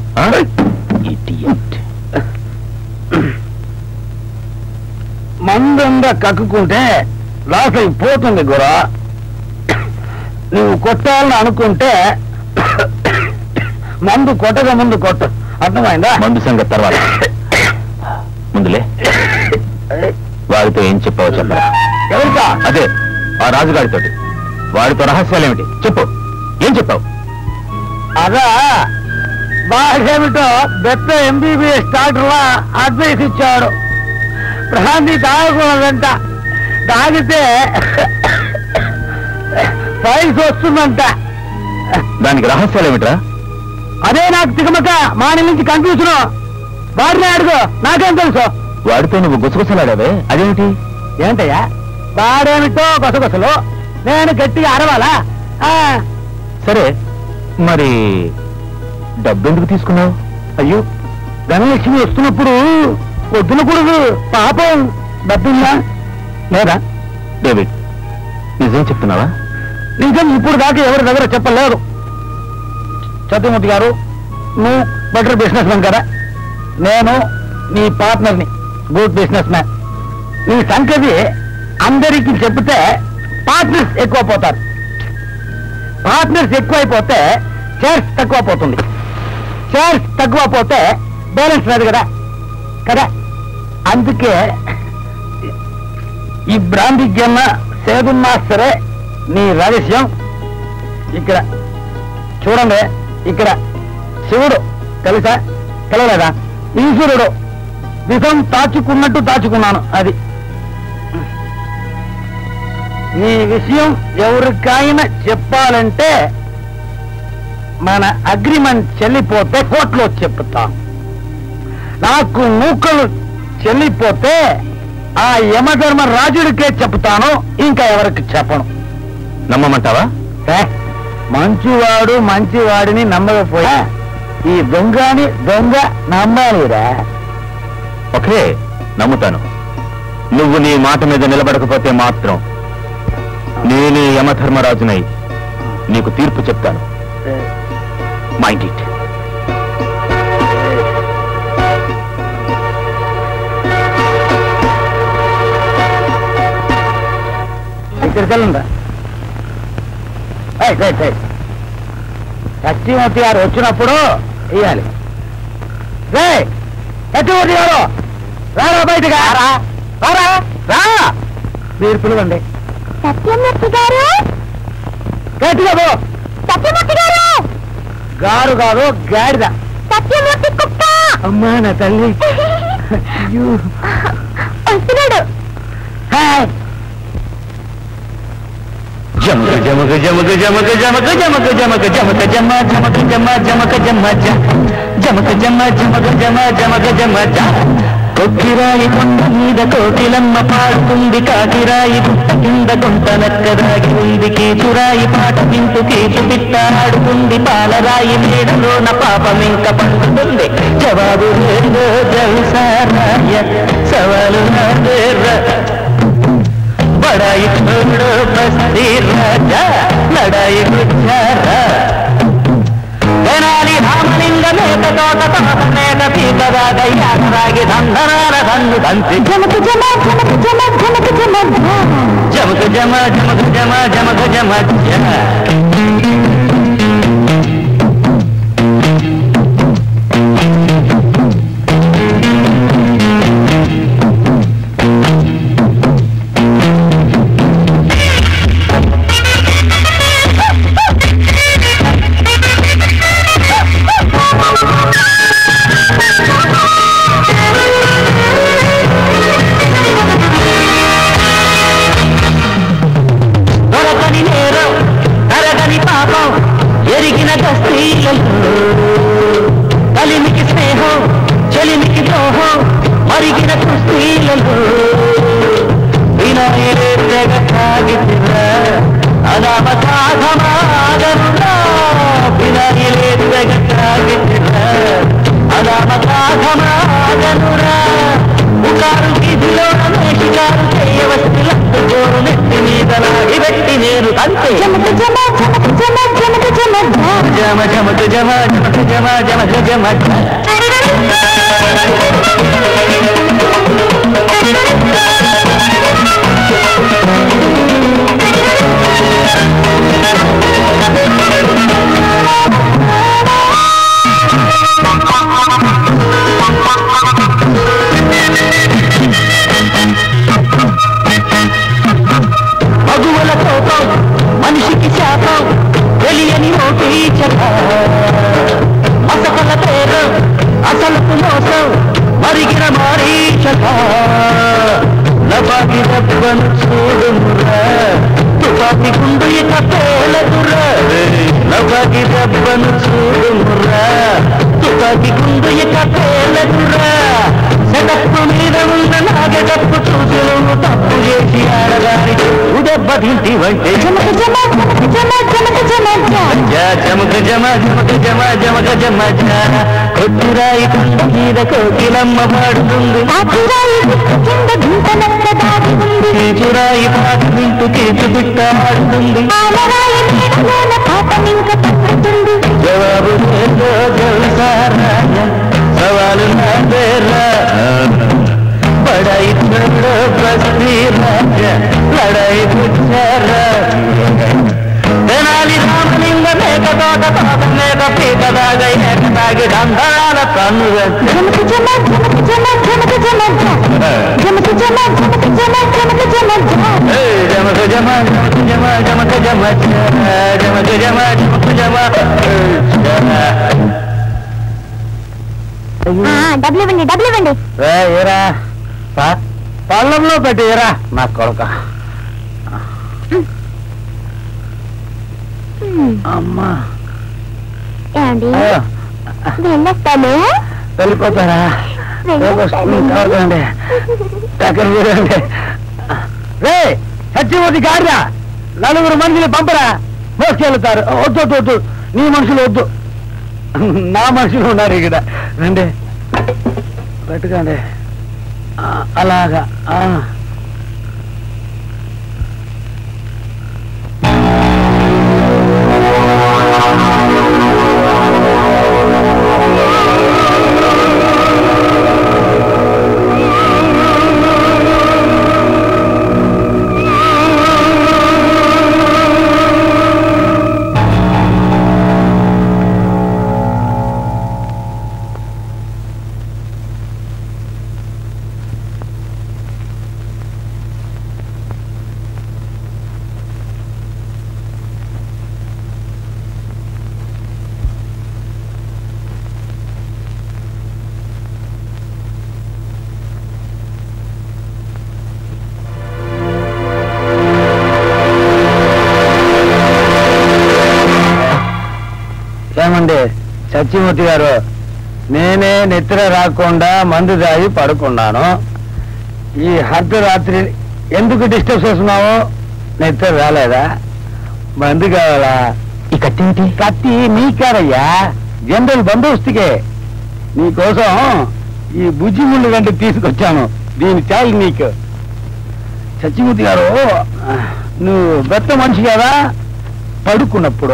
మందంగా కక్కుకుంటే లాస్ అయిపోతుంది గురా. నువ్వు కొట్టాలని అనుకుంటే మందు కొట్టగా ముందు కొట్టు. అర్థమైందా? మందు సంగతి తర్వాత. ముందులే, వాడితో ఏం చెప్పావో చెప్పరా? ఎవరికా? అదే ఆ రాజుగాడితోటి. వాడితో రహస్యాలేమిటి చెప్పు. ఏం చెప్పావు? అదా, వాడేమిటో బెత్త ఎంబీబీఎస్ డాక్టర్లా అడ్వైస్ ఇచ్చాడు. బ్రాంతి తాగకూడదంట. తాగితే ఫైల్స్ వస్తుందంట. దానికి రహస్యాలేమిట్రా? అదే నాకు తికమక. మాని నుంచి కన్ఫ్యూజన్. వాడిని అడుగు, నాకేం తెలుసు. వాడితో నువ్వు గుసగుసలాడావే, అదేమిటి? ఏంటయ్యా వాడేమిటో గుసగుసలు, నేను గట్టిగా అరవాలా? సరే, మరి డబ్బెందుకు తీసుకున్నావు? అయ్యో, ధనలక్ష్మి వస్తున్నప్పుడు వద్దునకూడదు. పాపం. డబ్బుందా లేదా? డేవిడ్, నిజం చెప్తున్నావా? నిజం ఇప్పుడు దాకా ఎవరి దగ్గర చెప్పలేదు. సత్యమూర్తి గారు, నువ్వు బెటర్ బిజినెస్ మ్యాన్ కదా, నేను నీ పార్ట్నర్ని, గుడ్ బిజినెస్ మ్యాన్. నీ సంగతి అందరికీ చెప్తే పార్ట్నర్స్ ఎక్కువ పోతారు. పార్ట్నర్స్ ఎక్కువైపోతే షేర్స్ తక్కువ పోతుంది. షేర్స్ తక్కువ పోతే బ్యాలెన్స్ లేదు కదా కదా. అందుకే ఈ బ్రాంతి జన్న సేదున్నా సరే నీ రహస్యం ఇక్కడ చూడండి. ఇక్కడ శివుడు తెలుసా? తెలవలేదా? ఈశ్వరుడు విషం దాచుకున్నట్టు దాచుకున్నాను. అది ఈ విషయం ఎవరికైనా చెప్పాలంటే మన అగ్రిమెంట్ చెల్లిపోతే కోర్టులో చెప్తాం. నాకు మూకలు చెల్లిపోతే ఆ యమధర్మ రాజుడికే చెప్తాను, ఇంకా ఎవరికి చెప్పను. నమ్మమంటావా? మంచివాడు మంచివాడిని నమ్మకపోయా ఈ దొంగని దొంగ నమ్మాలిరా. ఓకే, నమ్ముతాను. నువ్వు నీ మాట మీద నిలబడకపోతే మాత్రం నేనే యమధర్మరాజునై నీకు తీర్పు చెప్తాను. Mind it. ఇక్కడికి వెళ్ళండి. సత్యమూర్తి గారు వచ్చినప్పుడు ఇయ్యాలి. సత్యమూర్తి గారు రారా బయటగా రారా రా. మీరు పిలవండి. సత్యమూర్తి గారు, గట్టిగా పో. సత్యమూర్తి గారు. గారు గారు గాడిద. సత్యమూర్తి కుక్క. అమ్మా నా తల్లి వస్తున్నాడు. జమక జమక జమక జమక జమక జమక జమక జమక జమ జమక జమ జమక జమ జమక జమ జమక జమ జమక జమ కొక్కిరాయి కొండ మీద కోకిలమ్మ పాడుతుంది, కాకిరాయి గుట్ట కింద గుంట నక్కరాగి ఉంది, కీచురాయి పాట వింటూ కీచు పిట్ట ఆడుతుంది, పాలరాయి మేడలోన పాపం ఇంక పండుతుంది. జవాబు లేదో జల్సారాయ సవాలు నాదేర్ర బడాయి छोड़ो बस्ती राजा लड़ाई गुजारा తెనాలి రామలింగ మేక తోట తోట మేక పీకరాగ యాగరాగి దండనాల దండు దంతి జమక జమ జమక జమ జమక జమ జమక జమ జమక జమ జమక జమ కలిమికి స్నేహం చెలిమికి ద్రోహం మరిగిన కుస్తీలలో వినయే తెగ సాగితిరా అనామకాధమాగనురా వినయే తెగ సాగితిరా అనామకాధమాగనురా ఉకారు వీధిలోన మేషికారు చేయవస్తులంత జోరు నెత్తి మీద లాగి పెట్టి నేను అంతే జమక జమ జమక జమ జమక జమ జమ జమక జమ జమక జమ జమక జమ మగువల కోపం మనిషికి శాపం తెలియని ఓటి అసకల పేరు అసలుకు మోసం మరిగిన మారీచక లబాకి దెబ్బను చూడుమురా తుపాకి గుండు ఇక పేలదురా లబాకి దెబ్బను చూడుమురా తుపాకి గుండు ఇక పేలదురా సెటప్పు మీద ఉన్న నాగెటప్పు చూసి నువ్వు తప్పు చేసి ఆడదాని దెబ్బ తింటి వంటే జమక జమ జమక జమ జమక జమ జమక జమ జమక జమ జమ కొట్టురాయి కొండ మీద కోకిలమ్మ పాడుతుంది, కీచురాయి పాట వింటూ కీచు బిట్ట ఆడుతుంది, జవాబు లేదో జల్సారాయ సవాలు నాదేరా బడాయి छोड़ो बस्ती राजा लड़ाई गुजारा తెనాలి రామలింగ మేక తోట తోట మేక పీకదాగ ఏకదాగి దండాల కన్ను జమక జమ జమక జమ జమక జమ జమక జమ జమక జమ జమక జమ జమక జమ జమ జమక జమ జమక జమ జమక జమ డబ్బులు ఇవ్వండి డబ్బులు ఇవ్వండి. ఏరా పళ్ళంలో పెట్టిరా నా కొడుక. అమ్మా ఏమండి వెళ్ళొస్తాను. వెళ్ళిపోతారా? కాదండి ఎక్కడ చూడండి. రే సత్యవతి గాడిదా నలుగురు మనుషులు పంపరా మోసుకెళ్తారు. వద్దు వద్దు వద్దు నీ మనుషులు వద్దు, నా మనుషులు ఉన్నారు ఇక్కడ. రండి పెట్టుకోండి అలాగా. సత్యమూర్తి గారు, నేనే నిద్ర రాకుండా మందు దాగి పడుకున్నాను. ఈ అర్ధరాత్రి ఎందుకు డిస్టర్బ్ చేస్తున్నావు? నిద్ర రాలేదా? మందు కావాలా? ఈ కత్తి ఏంటి? కత్తి నీకారయ్యా, జనరల్ బందోబస్తుకే. నీకోసం ఈ బుజ్జి ముళ్ళు గంట తీసుకొచ్చాను. దీని చాలు నీకు. సత్యమూర్తి గారు, నువ్వు బెత్త మనిషి కదా, పడుకున్నప్పుడు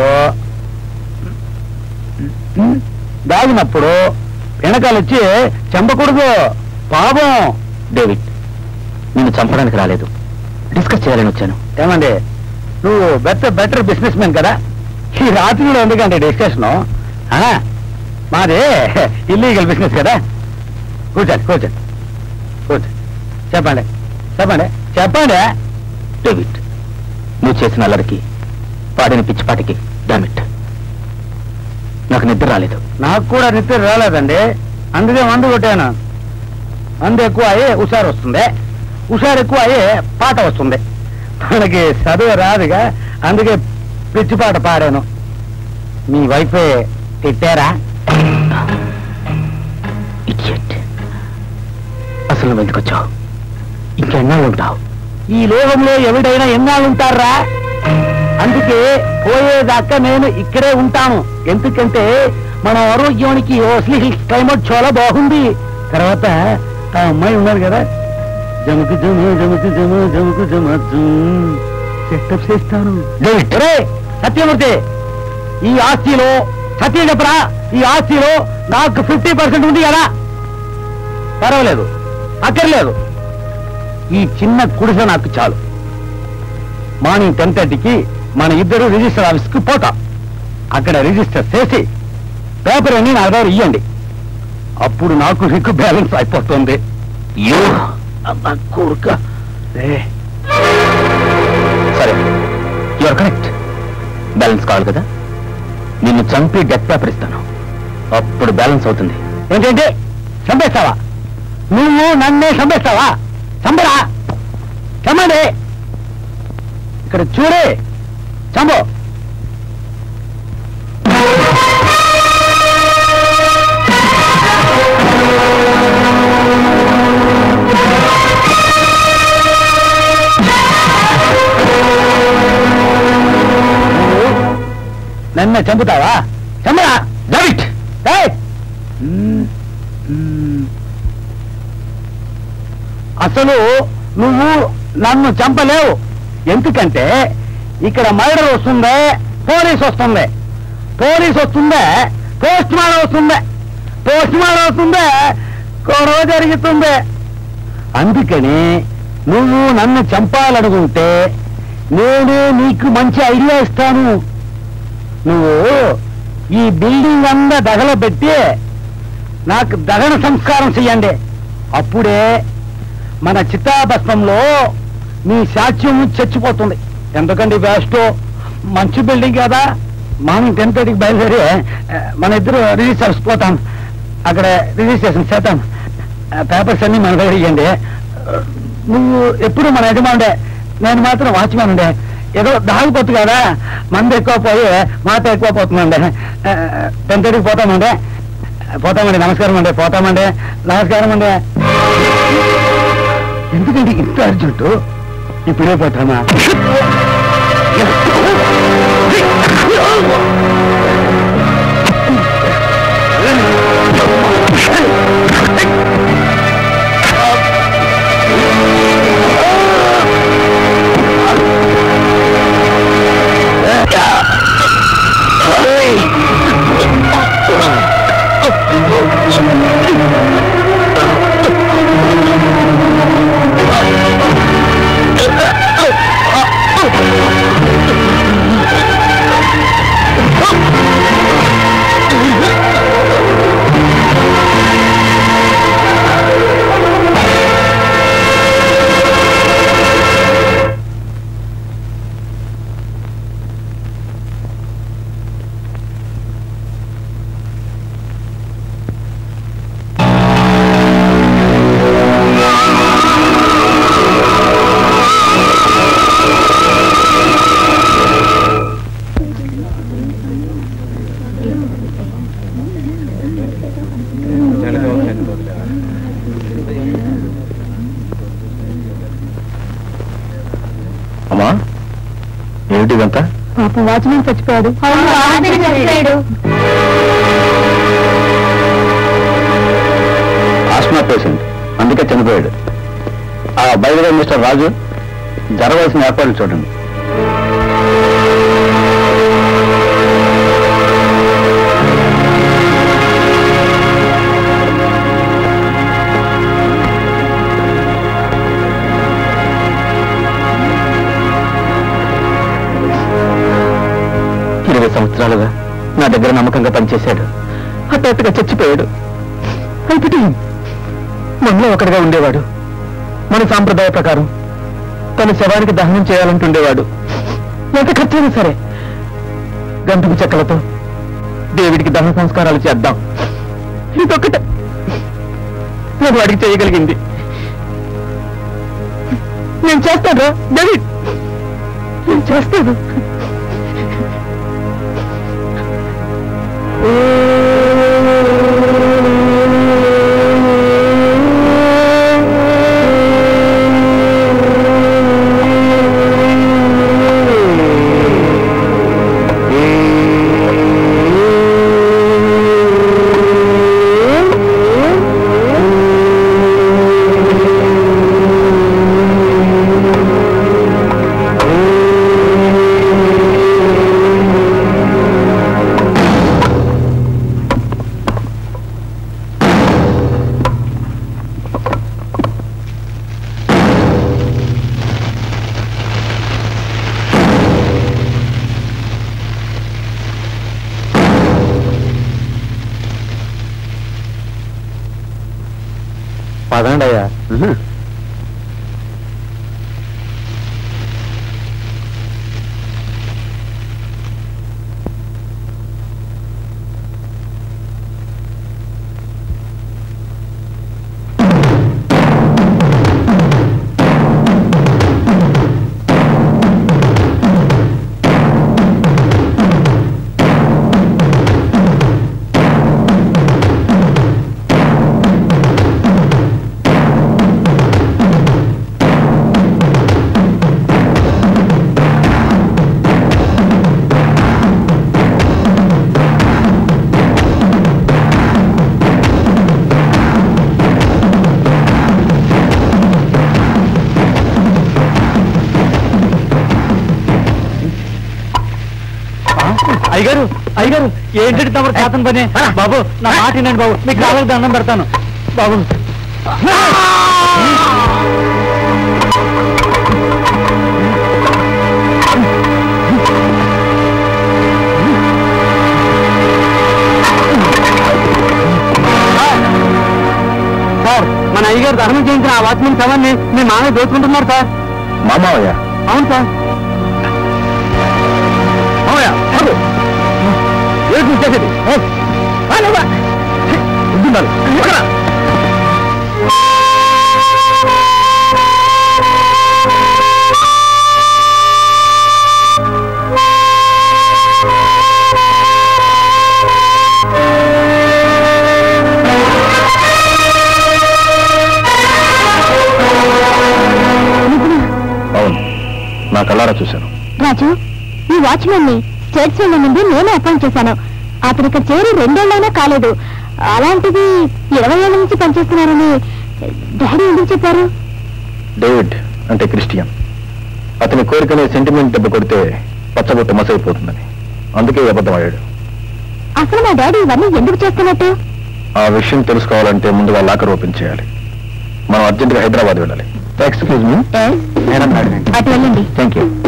దాగినప్పుడు వెనకాల వచ్చి చంపకూడదు, పాపం. డేవిడ్, నేను చంపడానికి రాలేదు, డిస్కస్ చేయాలని వచ్చాను. ఏమండి, నువ్వు బెటర్ బిజినెస్ మ్యాన్ కదా, ఈ రాత్రిలో ఎందుకంటే డిస్కషను? మాది ఇల్లీగల్ బిజినెస్ కదా. కూర్చోండి కూర్చోండి కూర్చోండి. చెప్పండి చెప్పండి చెప్పండి. డేవిడ్, నువ్వు చేసిన అల్లరికి, పాడిన పిచ్చిపాటికి డామిట్ నాకు నిద్ర రాలేదు. నాకు కూడా నిద్ర రాలేదండి, అందుకే మందు కొట్టాను. మందు ఎక్కువ అయ్యే హుషారు వస్తుంది, హుషారు ఎక్కువ అయ్యే పాట వస్తుంది. మనకి చదువు రాదుగా, అందుకే పిచ్చి పాట పాడాను. మీ వైఫే తిట్టారా? అసలు నువ్వు ఎందుకు వచ్చావు? ఇంకెన్నాళ్ళు ఉంటావు? ఈ లోకంలో ఎవడైనా ఎన్నాళ్ళు ఉంటారా? అందుకే పోయేదాకా నేను ఇక్కడే ఉంటాను. ఎందుకంటే మన ఆరోగ్యానికి క్లైమేట్ చాలా బాగుంది. తర్వాత ఆ అమ్మాయి ఉన్నారు కదా, జముకు జమ జముకు జమ జముకు జమ సెటప్ చేస్తాను. సత్యమూర్తి, ఈ ఆస్తిలో సత్యం చెప్పరా, ఈ ఆస్తిలో నాకు 50% ఉంది కదా. పర్వాలేదు, అక్కర్లేదు, ఈ చిన్న గుడిసె నాకు చాలు. మార్నింగ్ 10:30కి మన ఇద్దరు రిజిస్టర్ ఆఫీస్కి పోతాం. అక్కడ రిజిస్టర్ చేసి పేపర్ అన్ని నా దగ్గర ఇవ్వండి. అప్పుడు నాకు నీకు బ్యాలెన్స్ అయిపోతుంది. సరే, యువర్ కరెక్ట్. బ్యాలెన్స్ కావాలి కదా, నిన్ను చంపి డెత్ పేపర్ ఇస్తాను, అప్పుడు బ్యాలెన్స్ అవుతుంది. ఏంటంటే చంపేస్తావా? నువ్వు నన్నే చంపేస్తావా? చంపరా, చంపండి. ఇక్కడ చూడే, చంపో. నన్ను చంపుతావా? చంపరా. డేవిడ్, అసలు నువ్వు నన్ను చంపలేవు. ఎందుకంటే ఇక్కడ మర్డర్ వస్తుందే, పోలీస్ వస్తుంది, పోలీస్ వస్తుందే, పోస్ట్ మార్టం వస్తుందే, పోస్ట్ మార్టం వస్తుందే, గొడవ జరుగుతుంది. అందుకని నువ్వు నన్ను చంపాలనుకుంటే నేనే నీకు మంచి ఐడియా ఇస్తాను. నువ్వు ఈ బిల్డింగ్ అంతా దగలబెట్టి నాకు దహన సంస్కారం చెయ్యండి. అప్పుడే మన చితాభస్మంలో మీ సాక్ష్యం చచ్చిపోతుంది. ఎందుకండి వేస్ట్, మంచి బిల్డింగ్ కదా. మార్నింగ్ 10:30కి బయలుదేరి మన ఇద్దరు రిజిస్టర్స్ పోతాం. అక్కడ రిజిస్ట్రేషన్ చేద్దాం. పేపర్స్ అన్ని మన దగ్గర ఇవ్వండి. నువ్వు ఎప్పుడు మన యజమానుడే, నేను మాత్రం వాచ్మెన్ ఉండే. ఏదో దాగిపోతు కదా, మంది ఎక్కువ పోయి మాట ఎక్కువ పోతుందండి. 10:30కి పోతామండి. పోతామండి. నమస్కారం అండి. పోతామండి. నమస్కారం అండి. ఎందుకంటే ఇంత అర్జెంటు? ఇప్పుడే పోతామా? ఏమిటిదంతా? పాపం వాచ్మెన్ చచ్చిపోయాడు. ఆస్మా పేషెంట్, అందుకే చనిపోయాడు. ఆ బయలుదేరి మిస్టర్ రాజు, జరగవలసిన ఏర్పాట్లు చూడండి. సంవత్సరాలుగా నా దగ్గర నమ్మకంగా పనిచేశాడు. హఠాత్తుగా చచ్చిపోయాడు. అయితే మనలో ఒకటిగా ఉండేవాడు. మన సాంప్రదాయ ప్రకారం తన శవానికి దహనం చేయాలంటుండేవాడు. ఎంత ఖర్చైనా సరే గంటకు చెక్కలతో దేవుడికి దహన సంస్కారాలు చేద్దాం. ఇదొక్కటే నేను వాడికి చేయగలిగింది. నేను చేస్తాను డేవిడ్, నేను చేస్తాను. పదండయ్యా. అయ్యగారు, అయ్యగారు, ఏంటంటే తమరు చేతన పని? బాబు, నా మాట వినండి బాబు, మీకు కావాలి దండం పెడతాను బాబు. సార్, మన అయ్యగారు దహనం చేయించిన ఆ వాచ్మెన్ శవాన్ని మీ మామయ్య దోచుకుంటున్నారు సార్. మామయ్య? అవును సార్. మామయ్య ఏంటి చేసేది? అవును, నా కళ్ళారా చూశాను. రాజు, ఈ వాచ్మెన్ ని స్టేట్ స్కూల్ నుండి నేనే అపాయింట్ చేశాను. అతను ఇక్కడ చేరి 2 ఏళ్ళైనా కాలేదు. అలాంటిది 20 ఏళ్ళ నుంచి పనిచేస్తున్నారని డాడీ ఎందుకు చెప్పారు? డేవిడ్ అంటే క్రిస్టియన్. అతని కోరికనే సెంటిమెంట్ దెబ్బ కొడితే పచ్చబొట్టు మసైపోతుందని, అందుకే అబద్ధమయ్యాడు. అసలు మా డాడీ ఇవన్నీ ఎందుకు చేస్తున్నట్టు? ఆ విషయం తెలుసుకోవాలంటే ముందుగా లాకర్ ఓపెన్ చేయాలి. మనం అర్జెంట్గా హైదరాబాద్ వెళ్ళాలి. ఎక్స్క్యూజ్ మీ, అటు వెళ్ళండి. Thank you.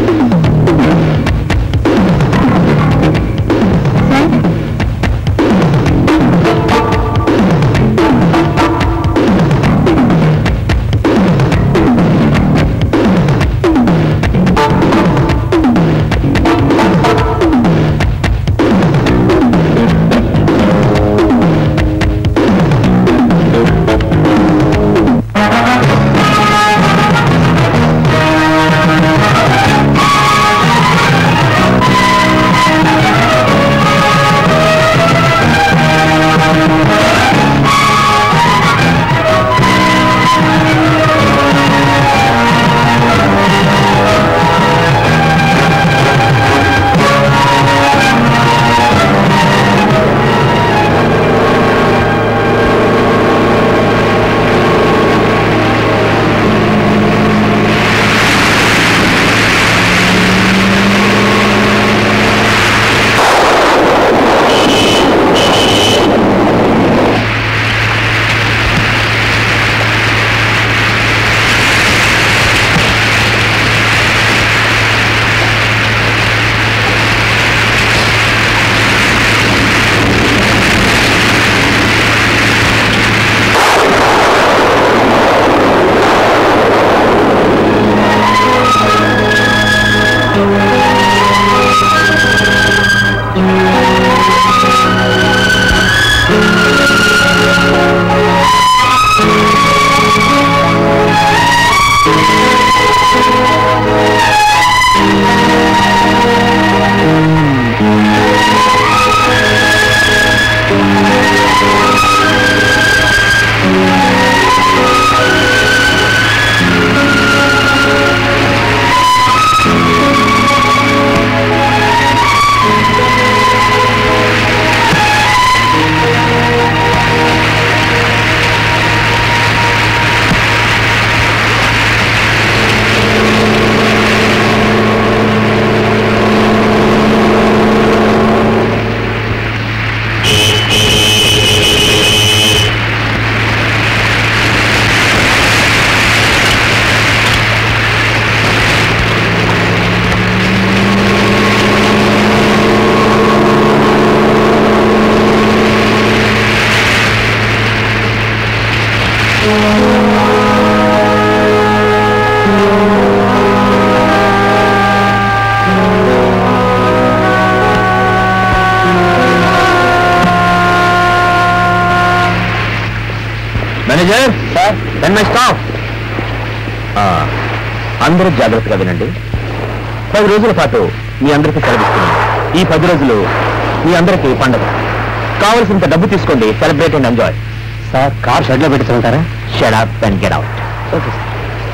Manager sir and my staff, అందరూ జాగ్రత్తగా వినండి. 10 రోజుల పాటు మీ అందరికీ సెలవిస్తున్నాను. ఈ 10 రోజులు మీ అందరికీ పండుగ. కావలసినంత డబ్బు తీసుకోండి, celebrate and enjoy. Sir car షెడ్లో పెట్టుకుంటారా? Shut up and get out. Okay sir.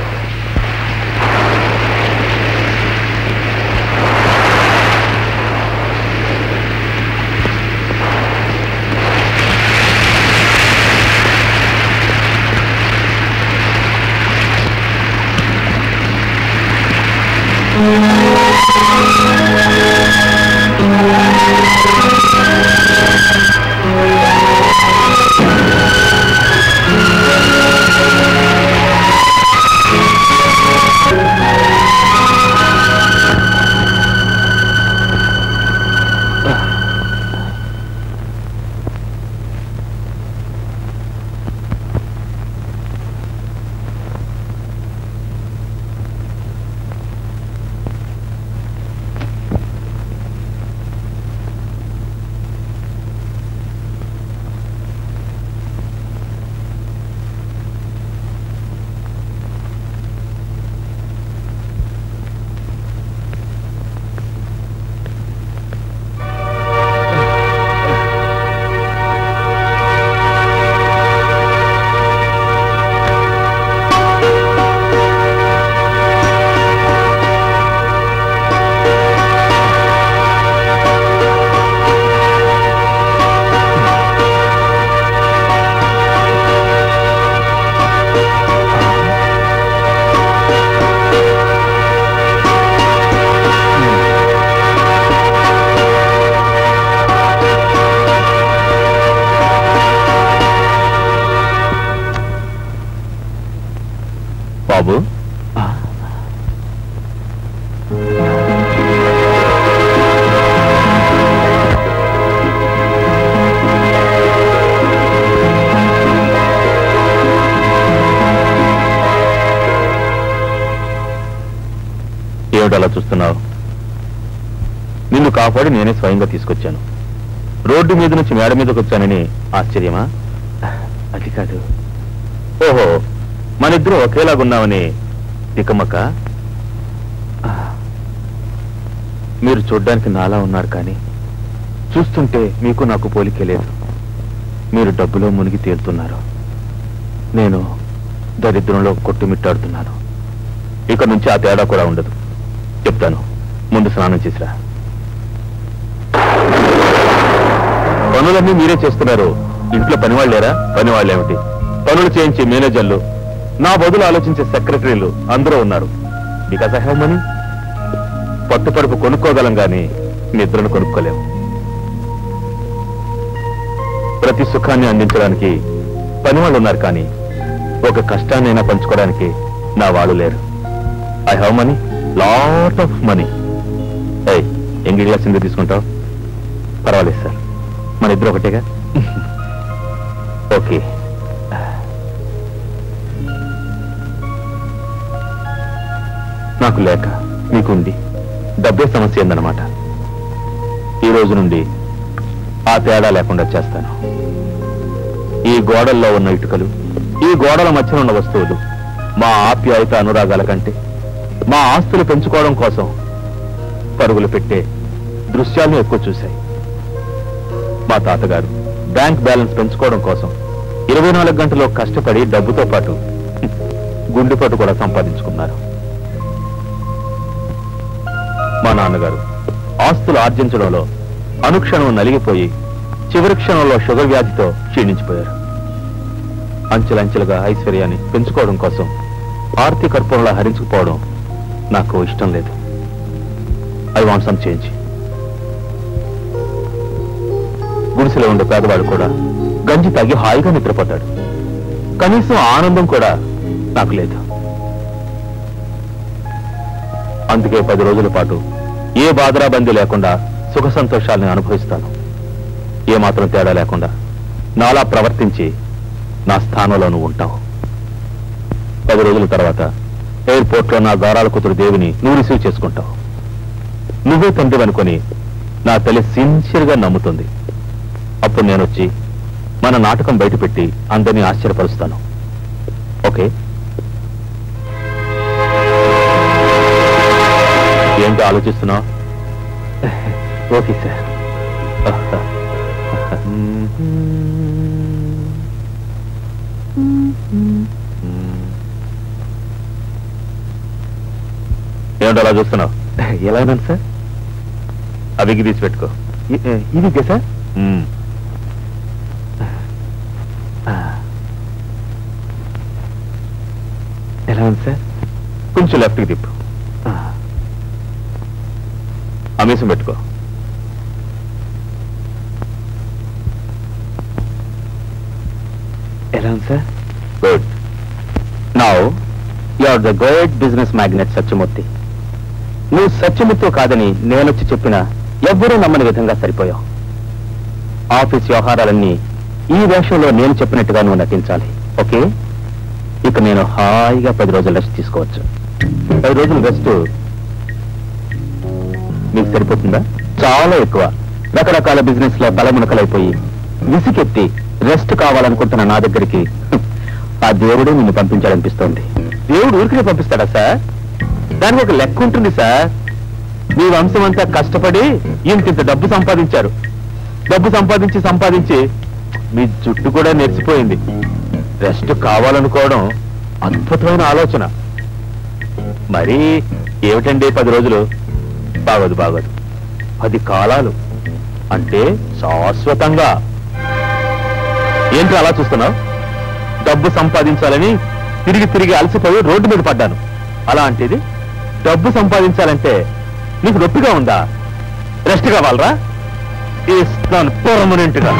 బాబు, ఏమిటి అలా చూస్తున్నావు? నిన్ను కాపాడి నేనే స్వయంగా తీసుకొచ్చాను. రోడ్డు మీద నుంచి మేడ మీదకి వచ్చానని ఆశ్చర్యమా? అది కాదు. ఓహో, మనిద్దరూ ఒకేలాగున్నామని తికమక. మీరు చూడ్డానికి నాలా ఉన్నారు, కానీ చూస్తుంటే మీకు నాకు పోలికే లేదు. మీరు డబ్బులో మునిగి తేలుతున్నారు, నేను దరిద్రంలో కొట్టుమిట్టాడుతున్నాను. ఇక నుంచి ఆ తేడా కూడా ఉండదు. చెప్తాను, ముందు స్నానం చేసిరా. పనులన్నీ మీరే చేస్తున్నారు, ఇంట్లో పనివాళ్ళు లేరా? పనివాళ్ళేమిటి, పనులు చేయించే మేనేజర్లు, నా బదులు ఆలోచించే సెక్రటరీలు అందరూ ఉన్నారు. Because I have money. పట్టుపరుపు కొనుక్కోగలం గాని నిద్రను కొనుక్కోలేము. ప్రతి సుఖాన్ని అందించడానికి పనివాళ్ళు ఉన్నారు, కానీ ఒక కష్టాన్నైనా పంచుకోవడానికి నా వాళ్ళు లేరు. I have money, lot of money. ఎంగిల్ గ్లాస్ ఎందుకు తీసుకుంటావు? పర్వాలేదు సార్, మన ఇద్దరు ఒకటేగా. ఓకే. నాకు లేక మీకుంది, డబ్బే సమస్య ఏందన్నమాట. ఈ రోజు నుండి ఆ తేడా లేకుండా చేస్తాను. ఈ గోడల్లో ఉన్న ఇటుకలు, ఈ గోడల మధ్యన ఉన్న వస్తువులు మా ఆప్యాయత అనురాగాల కంటే మా ఆస్తులు పెంచుకోవడం కోసం పరుగులు పెట్టే దృశ్యాలను ఎక్కువ చూశాయి. మా తాతగారు బ్యాంక్ బ్యాలెన్స్ పెంచుకోవడం కోసం 24 గంటల్లో కష్టపడి డబ్బుతో పాటు గుండెపోటు కూడా సంపాదించుకున్నారు. మా నాన్నగారు ఆస్తులు ఆర్జించడంలో అనుక్షణం నలిగిపోయి చివరి క్షణంలో షుగర్ వ్యాధితో క్షీణించిపోయారు. అంచెలంచెలుగా ఐశ్వర్యాన్ని పెంచుకోవడం కోసం ఆర్తి కర్పూరంలా హరించుకుపోవడం నాకు ఇష్టం లేదు. I want some change. గుడిసెలో ఉండే పేదవాడు కూడా గంజి తాగి హాయిగా నిద్రపోతాడు. కనీసం ఆనందం కూడా నాకు లేదు. అందుకే 10 రోజుల పాటు ఏ బాధరాబందీ లేకుండా సుఖ సంతోషాలను అనుభవిస్తాను. ఏమాత్రం తేడా లేకుండా నాలా ప్రవర్తించి నా స్థానంలో నువ్వు ఉంటావు. 10 రోజుల తర్వాత ఎయిర్పోర్ట్లో నా గారాల కూతురు దేవిని నువ్వు రిసీవ్ చేసుకుంటావు. నువ్వే తండ్రి అనుకొని నా తల్లి సిన్సియర్గా నమ్ముతుంది. అప్పుడు నేను వచ్చి మన నాటకం బయటపెట్టి అందరినీ ఆశ్చర్యపరుస్తాను. ఓకే, ఏంటో ఆలోచిస్తున్నావు? Okay sir. ఏంటో అలా చూస్తున్నావు? ఎలా ఉన్నాను సార్? అవికి తీసి పెట్టుకో. ఇది సార్. ఎలా ఉంది సార్? కొంచెం లెఫ్ట్కి తిప్పు. అమీసం పెట్టుకో. ఎలా ఉంది sir? Good. Now you are the great business magnate Satyamurthy. నువ్వు సత్యమూర్తి కాదని నేనొచ్చి చెప్పినా ఎవ్వరూ నమ్మని విధంగా సరిపోయావు. ఆఫీస్ వ్యవహారాలన్నీ ఈ వేషంలో నేను చెప్పినట్టుగా నువ్వు నటించాలి. ఓకే, ఇక నేను హాయిగా 10 రోజులు రెస్ట్ తీసుకోవచ్చు. 10 రోజులు రెస్ట్ మీకు సరిపోతుందా? చాలా ఎక్కువ. రకరకాల బిజినెస్ లో తలమునకలైపోయి విసికెత్తి రెస్ట్ కావాలనుకుంటున్న నా దగ్గరికి ఆ దేవుడే నిన్ను పంపించాలనిపిస్తోంది. దేవుడు ఊరికే పంపిస్తాడా సార్? దానికి ఒక లెక్క ఉంటుంది సార్. మీ వంశం అంతా కష్టపడి ఇంత డబ్బు సంపాదించారు. డబ్బు సంపాదించి మీ జుట్టు కూడా నెరిసిపోయింది. రెస్ట్ కావాలనుకోవడం అద్భుతమైన ఆలోచన. మరి ఏమిటండి 10 రోజులు? బాగోదు 10 కాలాలు అంటే శాశ్వతంగా. ఏంటి అలా చూస్తున్నావు? డబ్బు సంపాదించాలని తిరిగి అలసిపోయి రోడ్డు మీద పడ్డాను. అలాంటిది డబ్బు సంపాదించాలంటే నీకు నొప్పిగా ఉందా? రెస్ట్ కావాలరా? ఇస్తాను పర్మనెంట్ గా.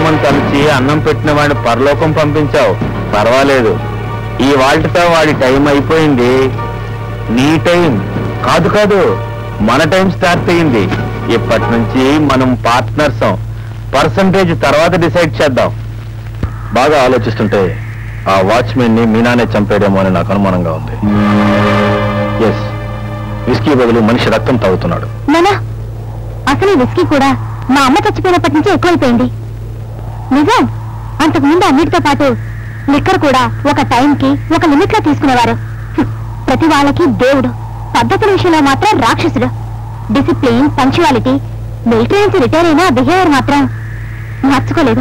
బొమ్మను తలిచి అన్నం పెట్టిన వాడిని పరలోకం పంపించావు. పర్వాలేదు, ఈ వాళ్ళతో వాడి టైం అయిపోయింది. నీ టైం కాదు కాదు, మన టైం స్టార్ట్ అయింది. ఇప్పటి నుంచి మనం పార్ట్నర్సం. పర్సంటేజ్ తర్వాత డిసైడ్ చేద్దాం. బాగా ఆలోచిస్తుంటే ఆ వాచ్మెన్ ని మీనానే చంపేయడమో అని నాకు అనుమానంగా ఉంది. ఎస్, విస్కీ బదులు మనిషి రక్తం తాగుతున్నాడు. నానా, అసలు ఈ విస్కీ కూడా మా అమ్మ చచ్చిపోయినప్పటి నుంచి ఎక్కువైపోయింది. నిజం, అంతకుముందు అన్నిటితో పాటు లిక్కర్ కూడా ఒక టైంకి ఒక లిమిట్ లో తీసుకునేవారు. ప్రతి వాళ్ళకి దేవుడు, పద్ధతుల విషయంలో మాత్రం రాక్షసుడు. డిసిప్లిన్, పంక్చువాలిటీ, మిలిటరీ నుంచి రిటైర్ అయినా బిహేవియర్ మాత్రం మార్చుకోలేదు.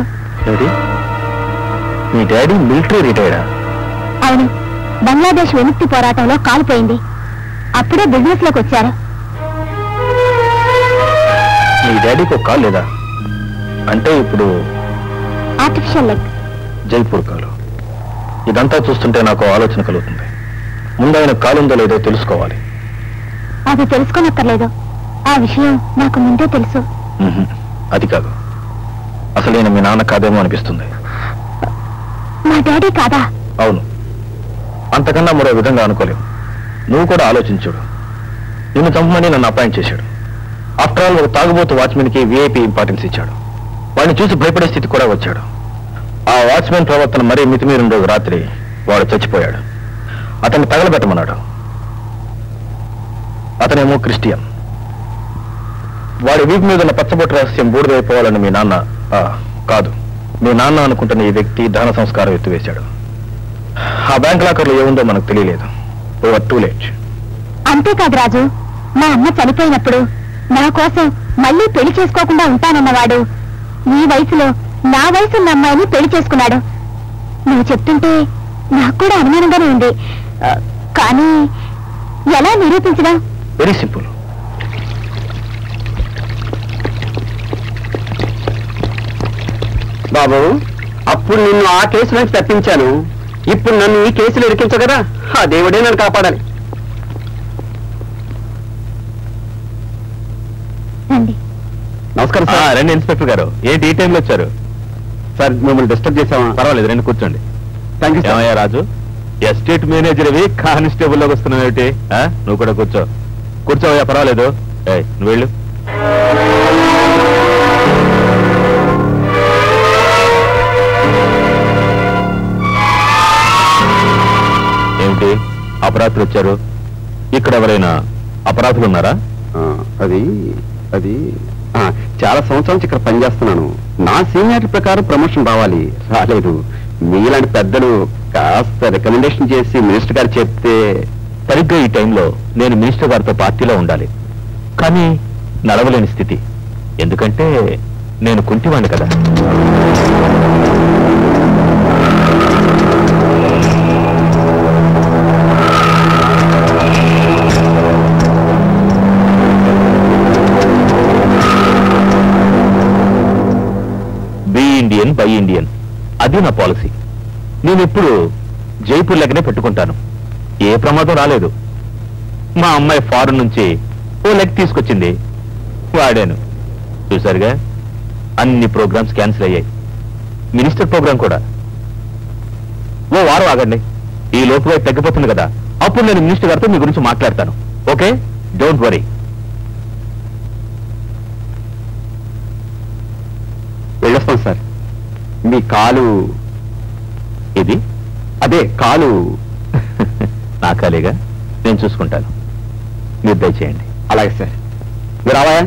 మీ డాడీ మిలిటరీ రిటైర్డా? అవును, బంగ్లాదేశ్ విముక్తి పోరాటంలో కాలిపోయింది. అప్పుడే బిజినెస్ లోకి వచ్చారు. మీ డాడీకి ఒక కాల్ లేదా? అంటే ఇప్పుడు ఆర్టిఫిషియల్ లెగ్. జైపూర్ కాలు. ఇదంతా చూస్తుంటే నాకు ఆలోచన కలుగుతుంది. ముందు ఆయన కాలుందో లేదో తెలుసుకోవాలి. అది తెలుసుకోనక్కర్లేదు, ఆ విషయం నాకు ముందే తెలుసు. అది కాదు, అసలైన మీ నాన్న కాదేమో అనిపిస్తుంది. మా డాడీ కాదా? అవును, అంతకన్నా మరో విధంగా అనుకోలేవు. నువ్వు కూడా ఆలోచించుడు. నిన్ను చంపమని నన్ను అపాయింట్ చేశాడు. ఆఫ్టర్ ఆల్ ఒక తాగుబోతు వాచ్మెన్ కి విఐపి ఇంపార్టెన్స్ ఇచ్చాడు. వాడిని చూసి భయపడే స్థితి కూడా వచ్చాడు. ఆ వాచ్మెన్ ప్రవర్తన మరీ మితిమీరిన రోజు రాత్రి వాడు చచ్చిపోయాడు. అతన్ని తగలబెట్టమన్నాడు. అతనేమో క్రిస్టియన్. వాడి వీపు మీద ఉన్న పచ్చబొట్టు రహస్యం బూడిదైపోవాలని మీ నాన్న కాదు, మీ నాన్న అనుకుంటున్న ఈ వ్యక్తి దహన సంస్కారం ఎత్తివేశాడు. ఆ బ్యాంక్ లాకర్లో ఏముందో మనకు తెలియలేదు. Over too late. అంతేకాదు రాజు, మా అమ్మ చనిపోయినప్పుడు నా కోసం మళ్ళీ పెళ్లి చేసుకోకుండా ఉంటానన్నవాడు ఈ వయసులో నా వయసున్న అమ్మాయిని పెళ్లి చేసుకున్నాడు. నువ్వు చెప్తుంటే నాకు కూడా అనుమానంగానే ఉంది. కానీ ఎలా నిరూపించడం? Very simple. బాబు, అప్పుడు నిన్ను ఆ కేసు నుంచి తప్పించాను. ఇప్పుడు నన్ను ఈ కేసులో ఇరికించు కదా, ఆ దేవుడే నన్ను కాపాడాలి. నమస్కారం సార్. రండి ఇన్స్పెక్టర్ గారు. ఏంటి ఈ టైంలో వచ్చారు? సార్, మిమ్మల్ని డిస్టర్బ్ చేశామా? పర్వాలేదు, రండి కూర్చోండి. Thank you sir. ఏమయ్యా రాజు, ఎస్టేట్ మేనేజర్ అవి కానిస్టేబుల్ లోకి వస్తున్నావు ఏమిటి? నువ్వు కూడా కూర్చో. కూర్చోవయ్యా, పర్వాలేదు. నువ్వు వెళ్ళు. ఏమిటి అపరాధులు వచ్చారు? ఇక్కడ ఎవరైనా అపరాధులు ఉన్నారా? అది అది చాలా సంవత్సరాల నుంచి ఇక్కడ పనిచేస్తున్నాను. నా సీనియారిటీ ప్రకారం ప్రమోషన్ రావాలి, రాలేదు. మీలాంటి పెద్దలు కాస్త రికమెండేషన్ చేసి మినిస్టర్ గారు చెప్తే. సరిగ్గా ఈ టైంలో నేను మినిస్టర్ గారితో పార్టీలో ఉండాలి, కానీ నడవలేని స్థితి. ఎందుకంటే నేను కుంటివాణ్ణి కదా. ఇండియన్ బై ఇండియన్, అది నా పాలసీ. నేను ఇప్పుడు జైపూర్ లెక్కనే పెట్టుకుంటాను. ఏ ప్రమాదం రాలేదు. మా అమ్మాయి ఫారెన్ నుంచి ఓ లెగ్ తీసుకొచ్చింది, వాడాను. చూసారుగా, అన్ని ప్రోగ్రామ్స్ క్యాన్సిల్ అయ్యాయి. మినిస్టర్ ప్రోగ్రామ్ కూడా. ఓ వారం ఆగండి, ఈ లోపుగా తగ్గిపోతుంది కదా, అప్పుడు నేను మినిస్టర్ గారితో మీ గురించి మాట్లాడతాను. Okay, don't worry. వెళ్ళొస్తాం సార్. మీ కాలు ఇది? అదే కాలు. నా కాలేగా, నేను చూసుకుంటాను. మీరు దయచేయండి. అలాగే సార్. మీరు రావాయా?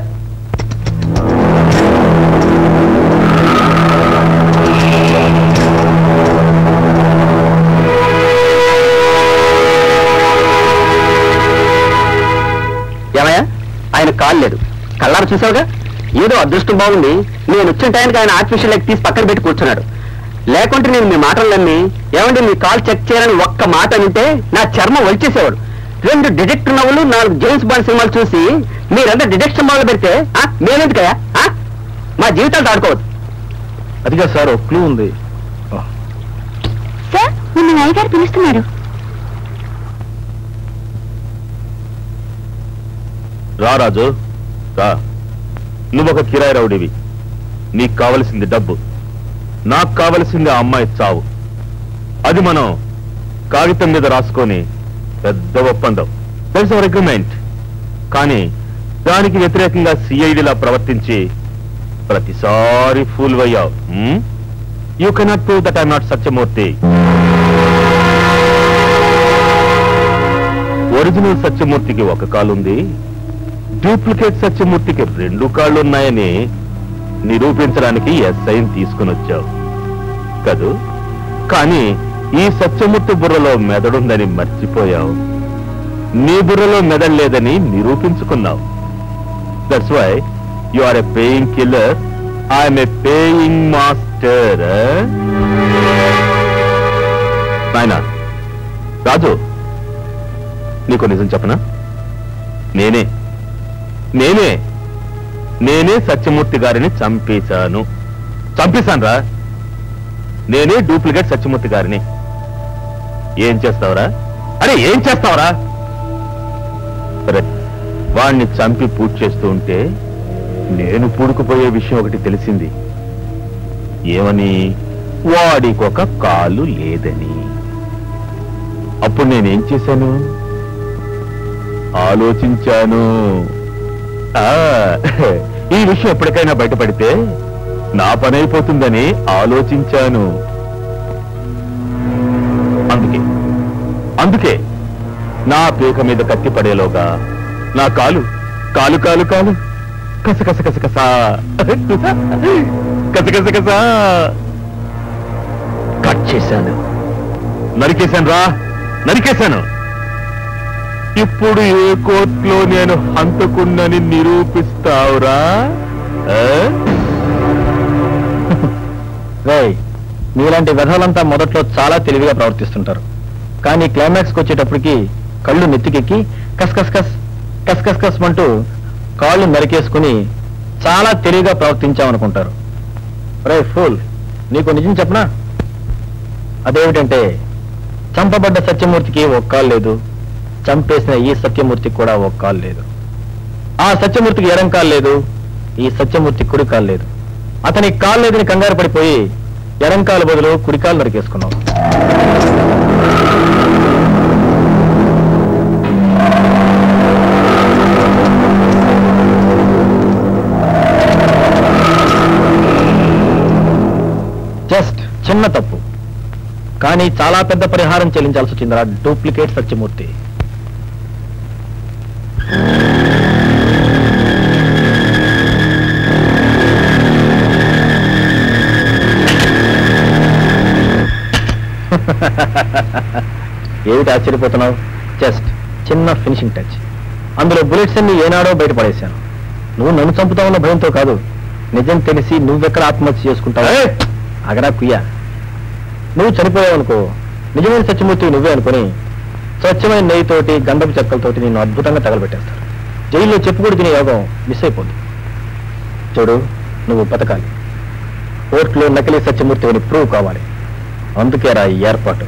ఏమయ్యా, ఆయన కాలు లేదు, కళ్ళారు చూసావుగా. ఏదో అదృష్టం బాగుంది, నేను వచ్చిన టైంకి ఆయన ఆర్టిఫిషియల్ లెగ్ తీసి పక్కన పెట్టి కూర్చున్నాడు. లేకుంటే నేను మీ మాటలు నమ్మి ఏమంటే మీ కాల్ చెక్ చేయాలని ఒక్క మాట అంటే నా చర్మం వలిచేసేవాడు. 2 డిటెక్టివ్ నవ్వులు, 4 జేమ్స్ బాండ్ సినిమాలు చూసి మీరంతా డిటెక్షన్ మొదలు పెడితే మేమెందుకయ్యా? మా జీవితాలు ఆడుకోవద్దు. అదిగా సార్, ఒక క్లూ ఉంది. సార్, నిన్న నాయగారు పిలుస్తున్నారు. రా రాజు, రా. నువ్వొక కిరాయి రౌడీవి. నీకు కావలసింది డబ్బు. నాకు కావలసింది ఆ అమ్మాయి చావు. అది మనం కాగితం మీద రాసుకొని పెద్ద ఒప్పందం, దట్స్ అవర్ అగ్రిమెంట్. కానీ దానికి వ్యతిరేకంగా సిఐడిలా ప్రవర్తించి ప్రతిసారి ఫూల్ అయ్యావు. You cannot prove that I'm not Satyamurthy. Original సత్యమూర్తికి ఒక కాలుంది, డూప్లికేట్ సత్యమూర్తికి 2 కాళ్ళున్నాయని నిరూపించడానికి ఎస్ఐని తీసుకుని వచ్చావు కదూ. కానీ ఈ సత్యమూర్తి బుర్రలో మెదడుందని మర్చిపోయావు. నీ బుర్రలో మెదడలేదని నిరూపించుకున్నావు. That's why you are a paying killer, I'm a paying master. నాయనా రాజు, నీకు నిజం చెప్పనా? నేనే సత్యమూర్తి గారిని చంపేశాను రా. నేనే డూప్లికేట్ సత్యమూర్తి గారిని. ఏం చేస్తావురా? అరే ఏం చేస్తావురా? వాణ్ణి చంపి పూజ చేస్తూ ఉంటే నేను పూడుకుపోయే విషయం ఒకటి తెలిసింది. ఏమని? వాడికొక కాలు లేదని. అప్పుడు నేనేం చేశాను? ఆలోచించాను. ఈ విషయం ఎప్పటికైనా బయటపడితే నా పని అయిపోతుందని ఆలోచించాను. అందుకే నా పీక మీద కత్తి పడేలోగా నా కాలు కాలు కాలు కాలు కస కట్ చేశాను. నరికేశాను. ఇప్పుడు ఏ కోర్టులో నేను హంతకున్నని నిరూపిస్తావురా? మీలాంటి వెధలంతా మొదట్లో చాలా తెలివిగా ప్రవర్తిస్తుంటారు. కానీ క్లైమాక్స్కి వచ్చేటప్పటికి కళ్ళు నెత్తికెక్కి కస్ అంటూ కాళ్ళు నరికేసుకుని చాలా తెలివిగా ప్రవర్తించామనుకుంటారు. రే ఫూల్, నీకు నిజం చెప్పనా? అదేమిటంటే చంపబడ్డ సత్యమూర్తికి ఒక కాలు లేదు, చంపేసిన ఈ సత్యమూర్తికి కూడా ఒక కాలు లేదు. ఆ సత్యమూర్తికి ఎడం కాలు లేదు, ఈ సత్యమూర్తికి కుడి కాలు లేదు. అతనికి కాలు లేదని కంగారు పడిపోయి ఎడం కాలు బదులు కుడి కాలు నరికేసుకున్నాం. జస్ట్ చిన్న తప్పు, కానీ చాలా పెద్ద పరిహారం చెల్లించాల్సి వచ్చిందిరా డూప్లికేట్ సత్యమూర్తి. ఏమిటి ఆశ్చర్యపోతున్నావు? జస్ట్ చిన్న ఫినిషింగ్ టచ్. అందులో బుల్లెట్స్ అన్ని ఏనాడో బయటపడేశాను. నువ్వు నన్ను చంపుతావున్న భయంతో కాదు, నిజం తెలిసి నువ్వెక్కడ ఆత్మహత్య చేసుకుంటావు. అగరా కుయ్యా, నువ్వు చనిపోయావనుకో, నిజమైన సత్యమూర్తి నువ్వే అనుకుని స్వచ్ఛమైన నెయ్యితోటి గంధపు చెక్కలతోటి నిన్ను అద్భుతంగా తగలబెట్టేస్తారు. జైల్లో చెప్పుకొని తినే యోగం మిస్ అయిపోద్ది. చూడు, నువ్వు బతకాలి, కోర్టులో నకిలీ సత్యమూర్తి అని ప్రూవ్ కావాలి. అందుకే రా ఈ ఏర్పాటు.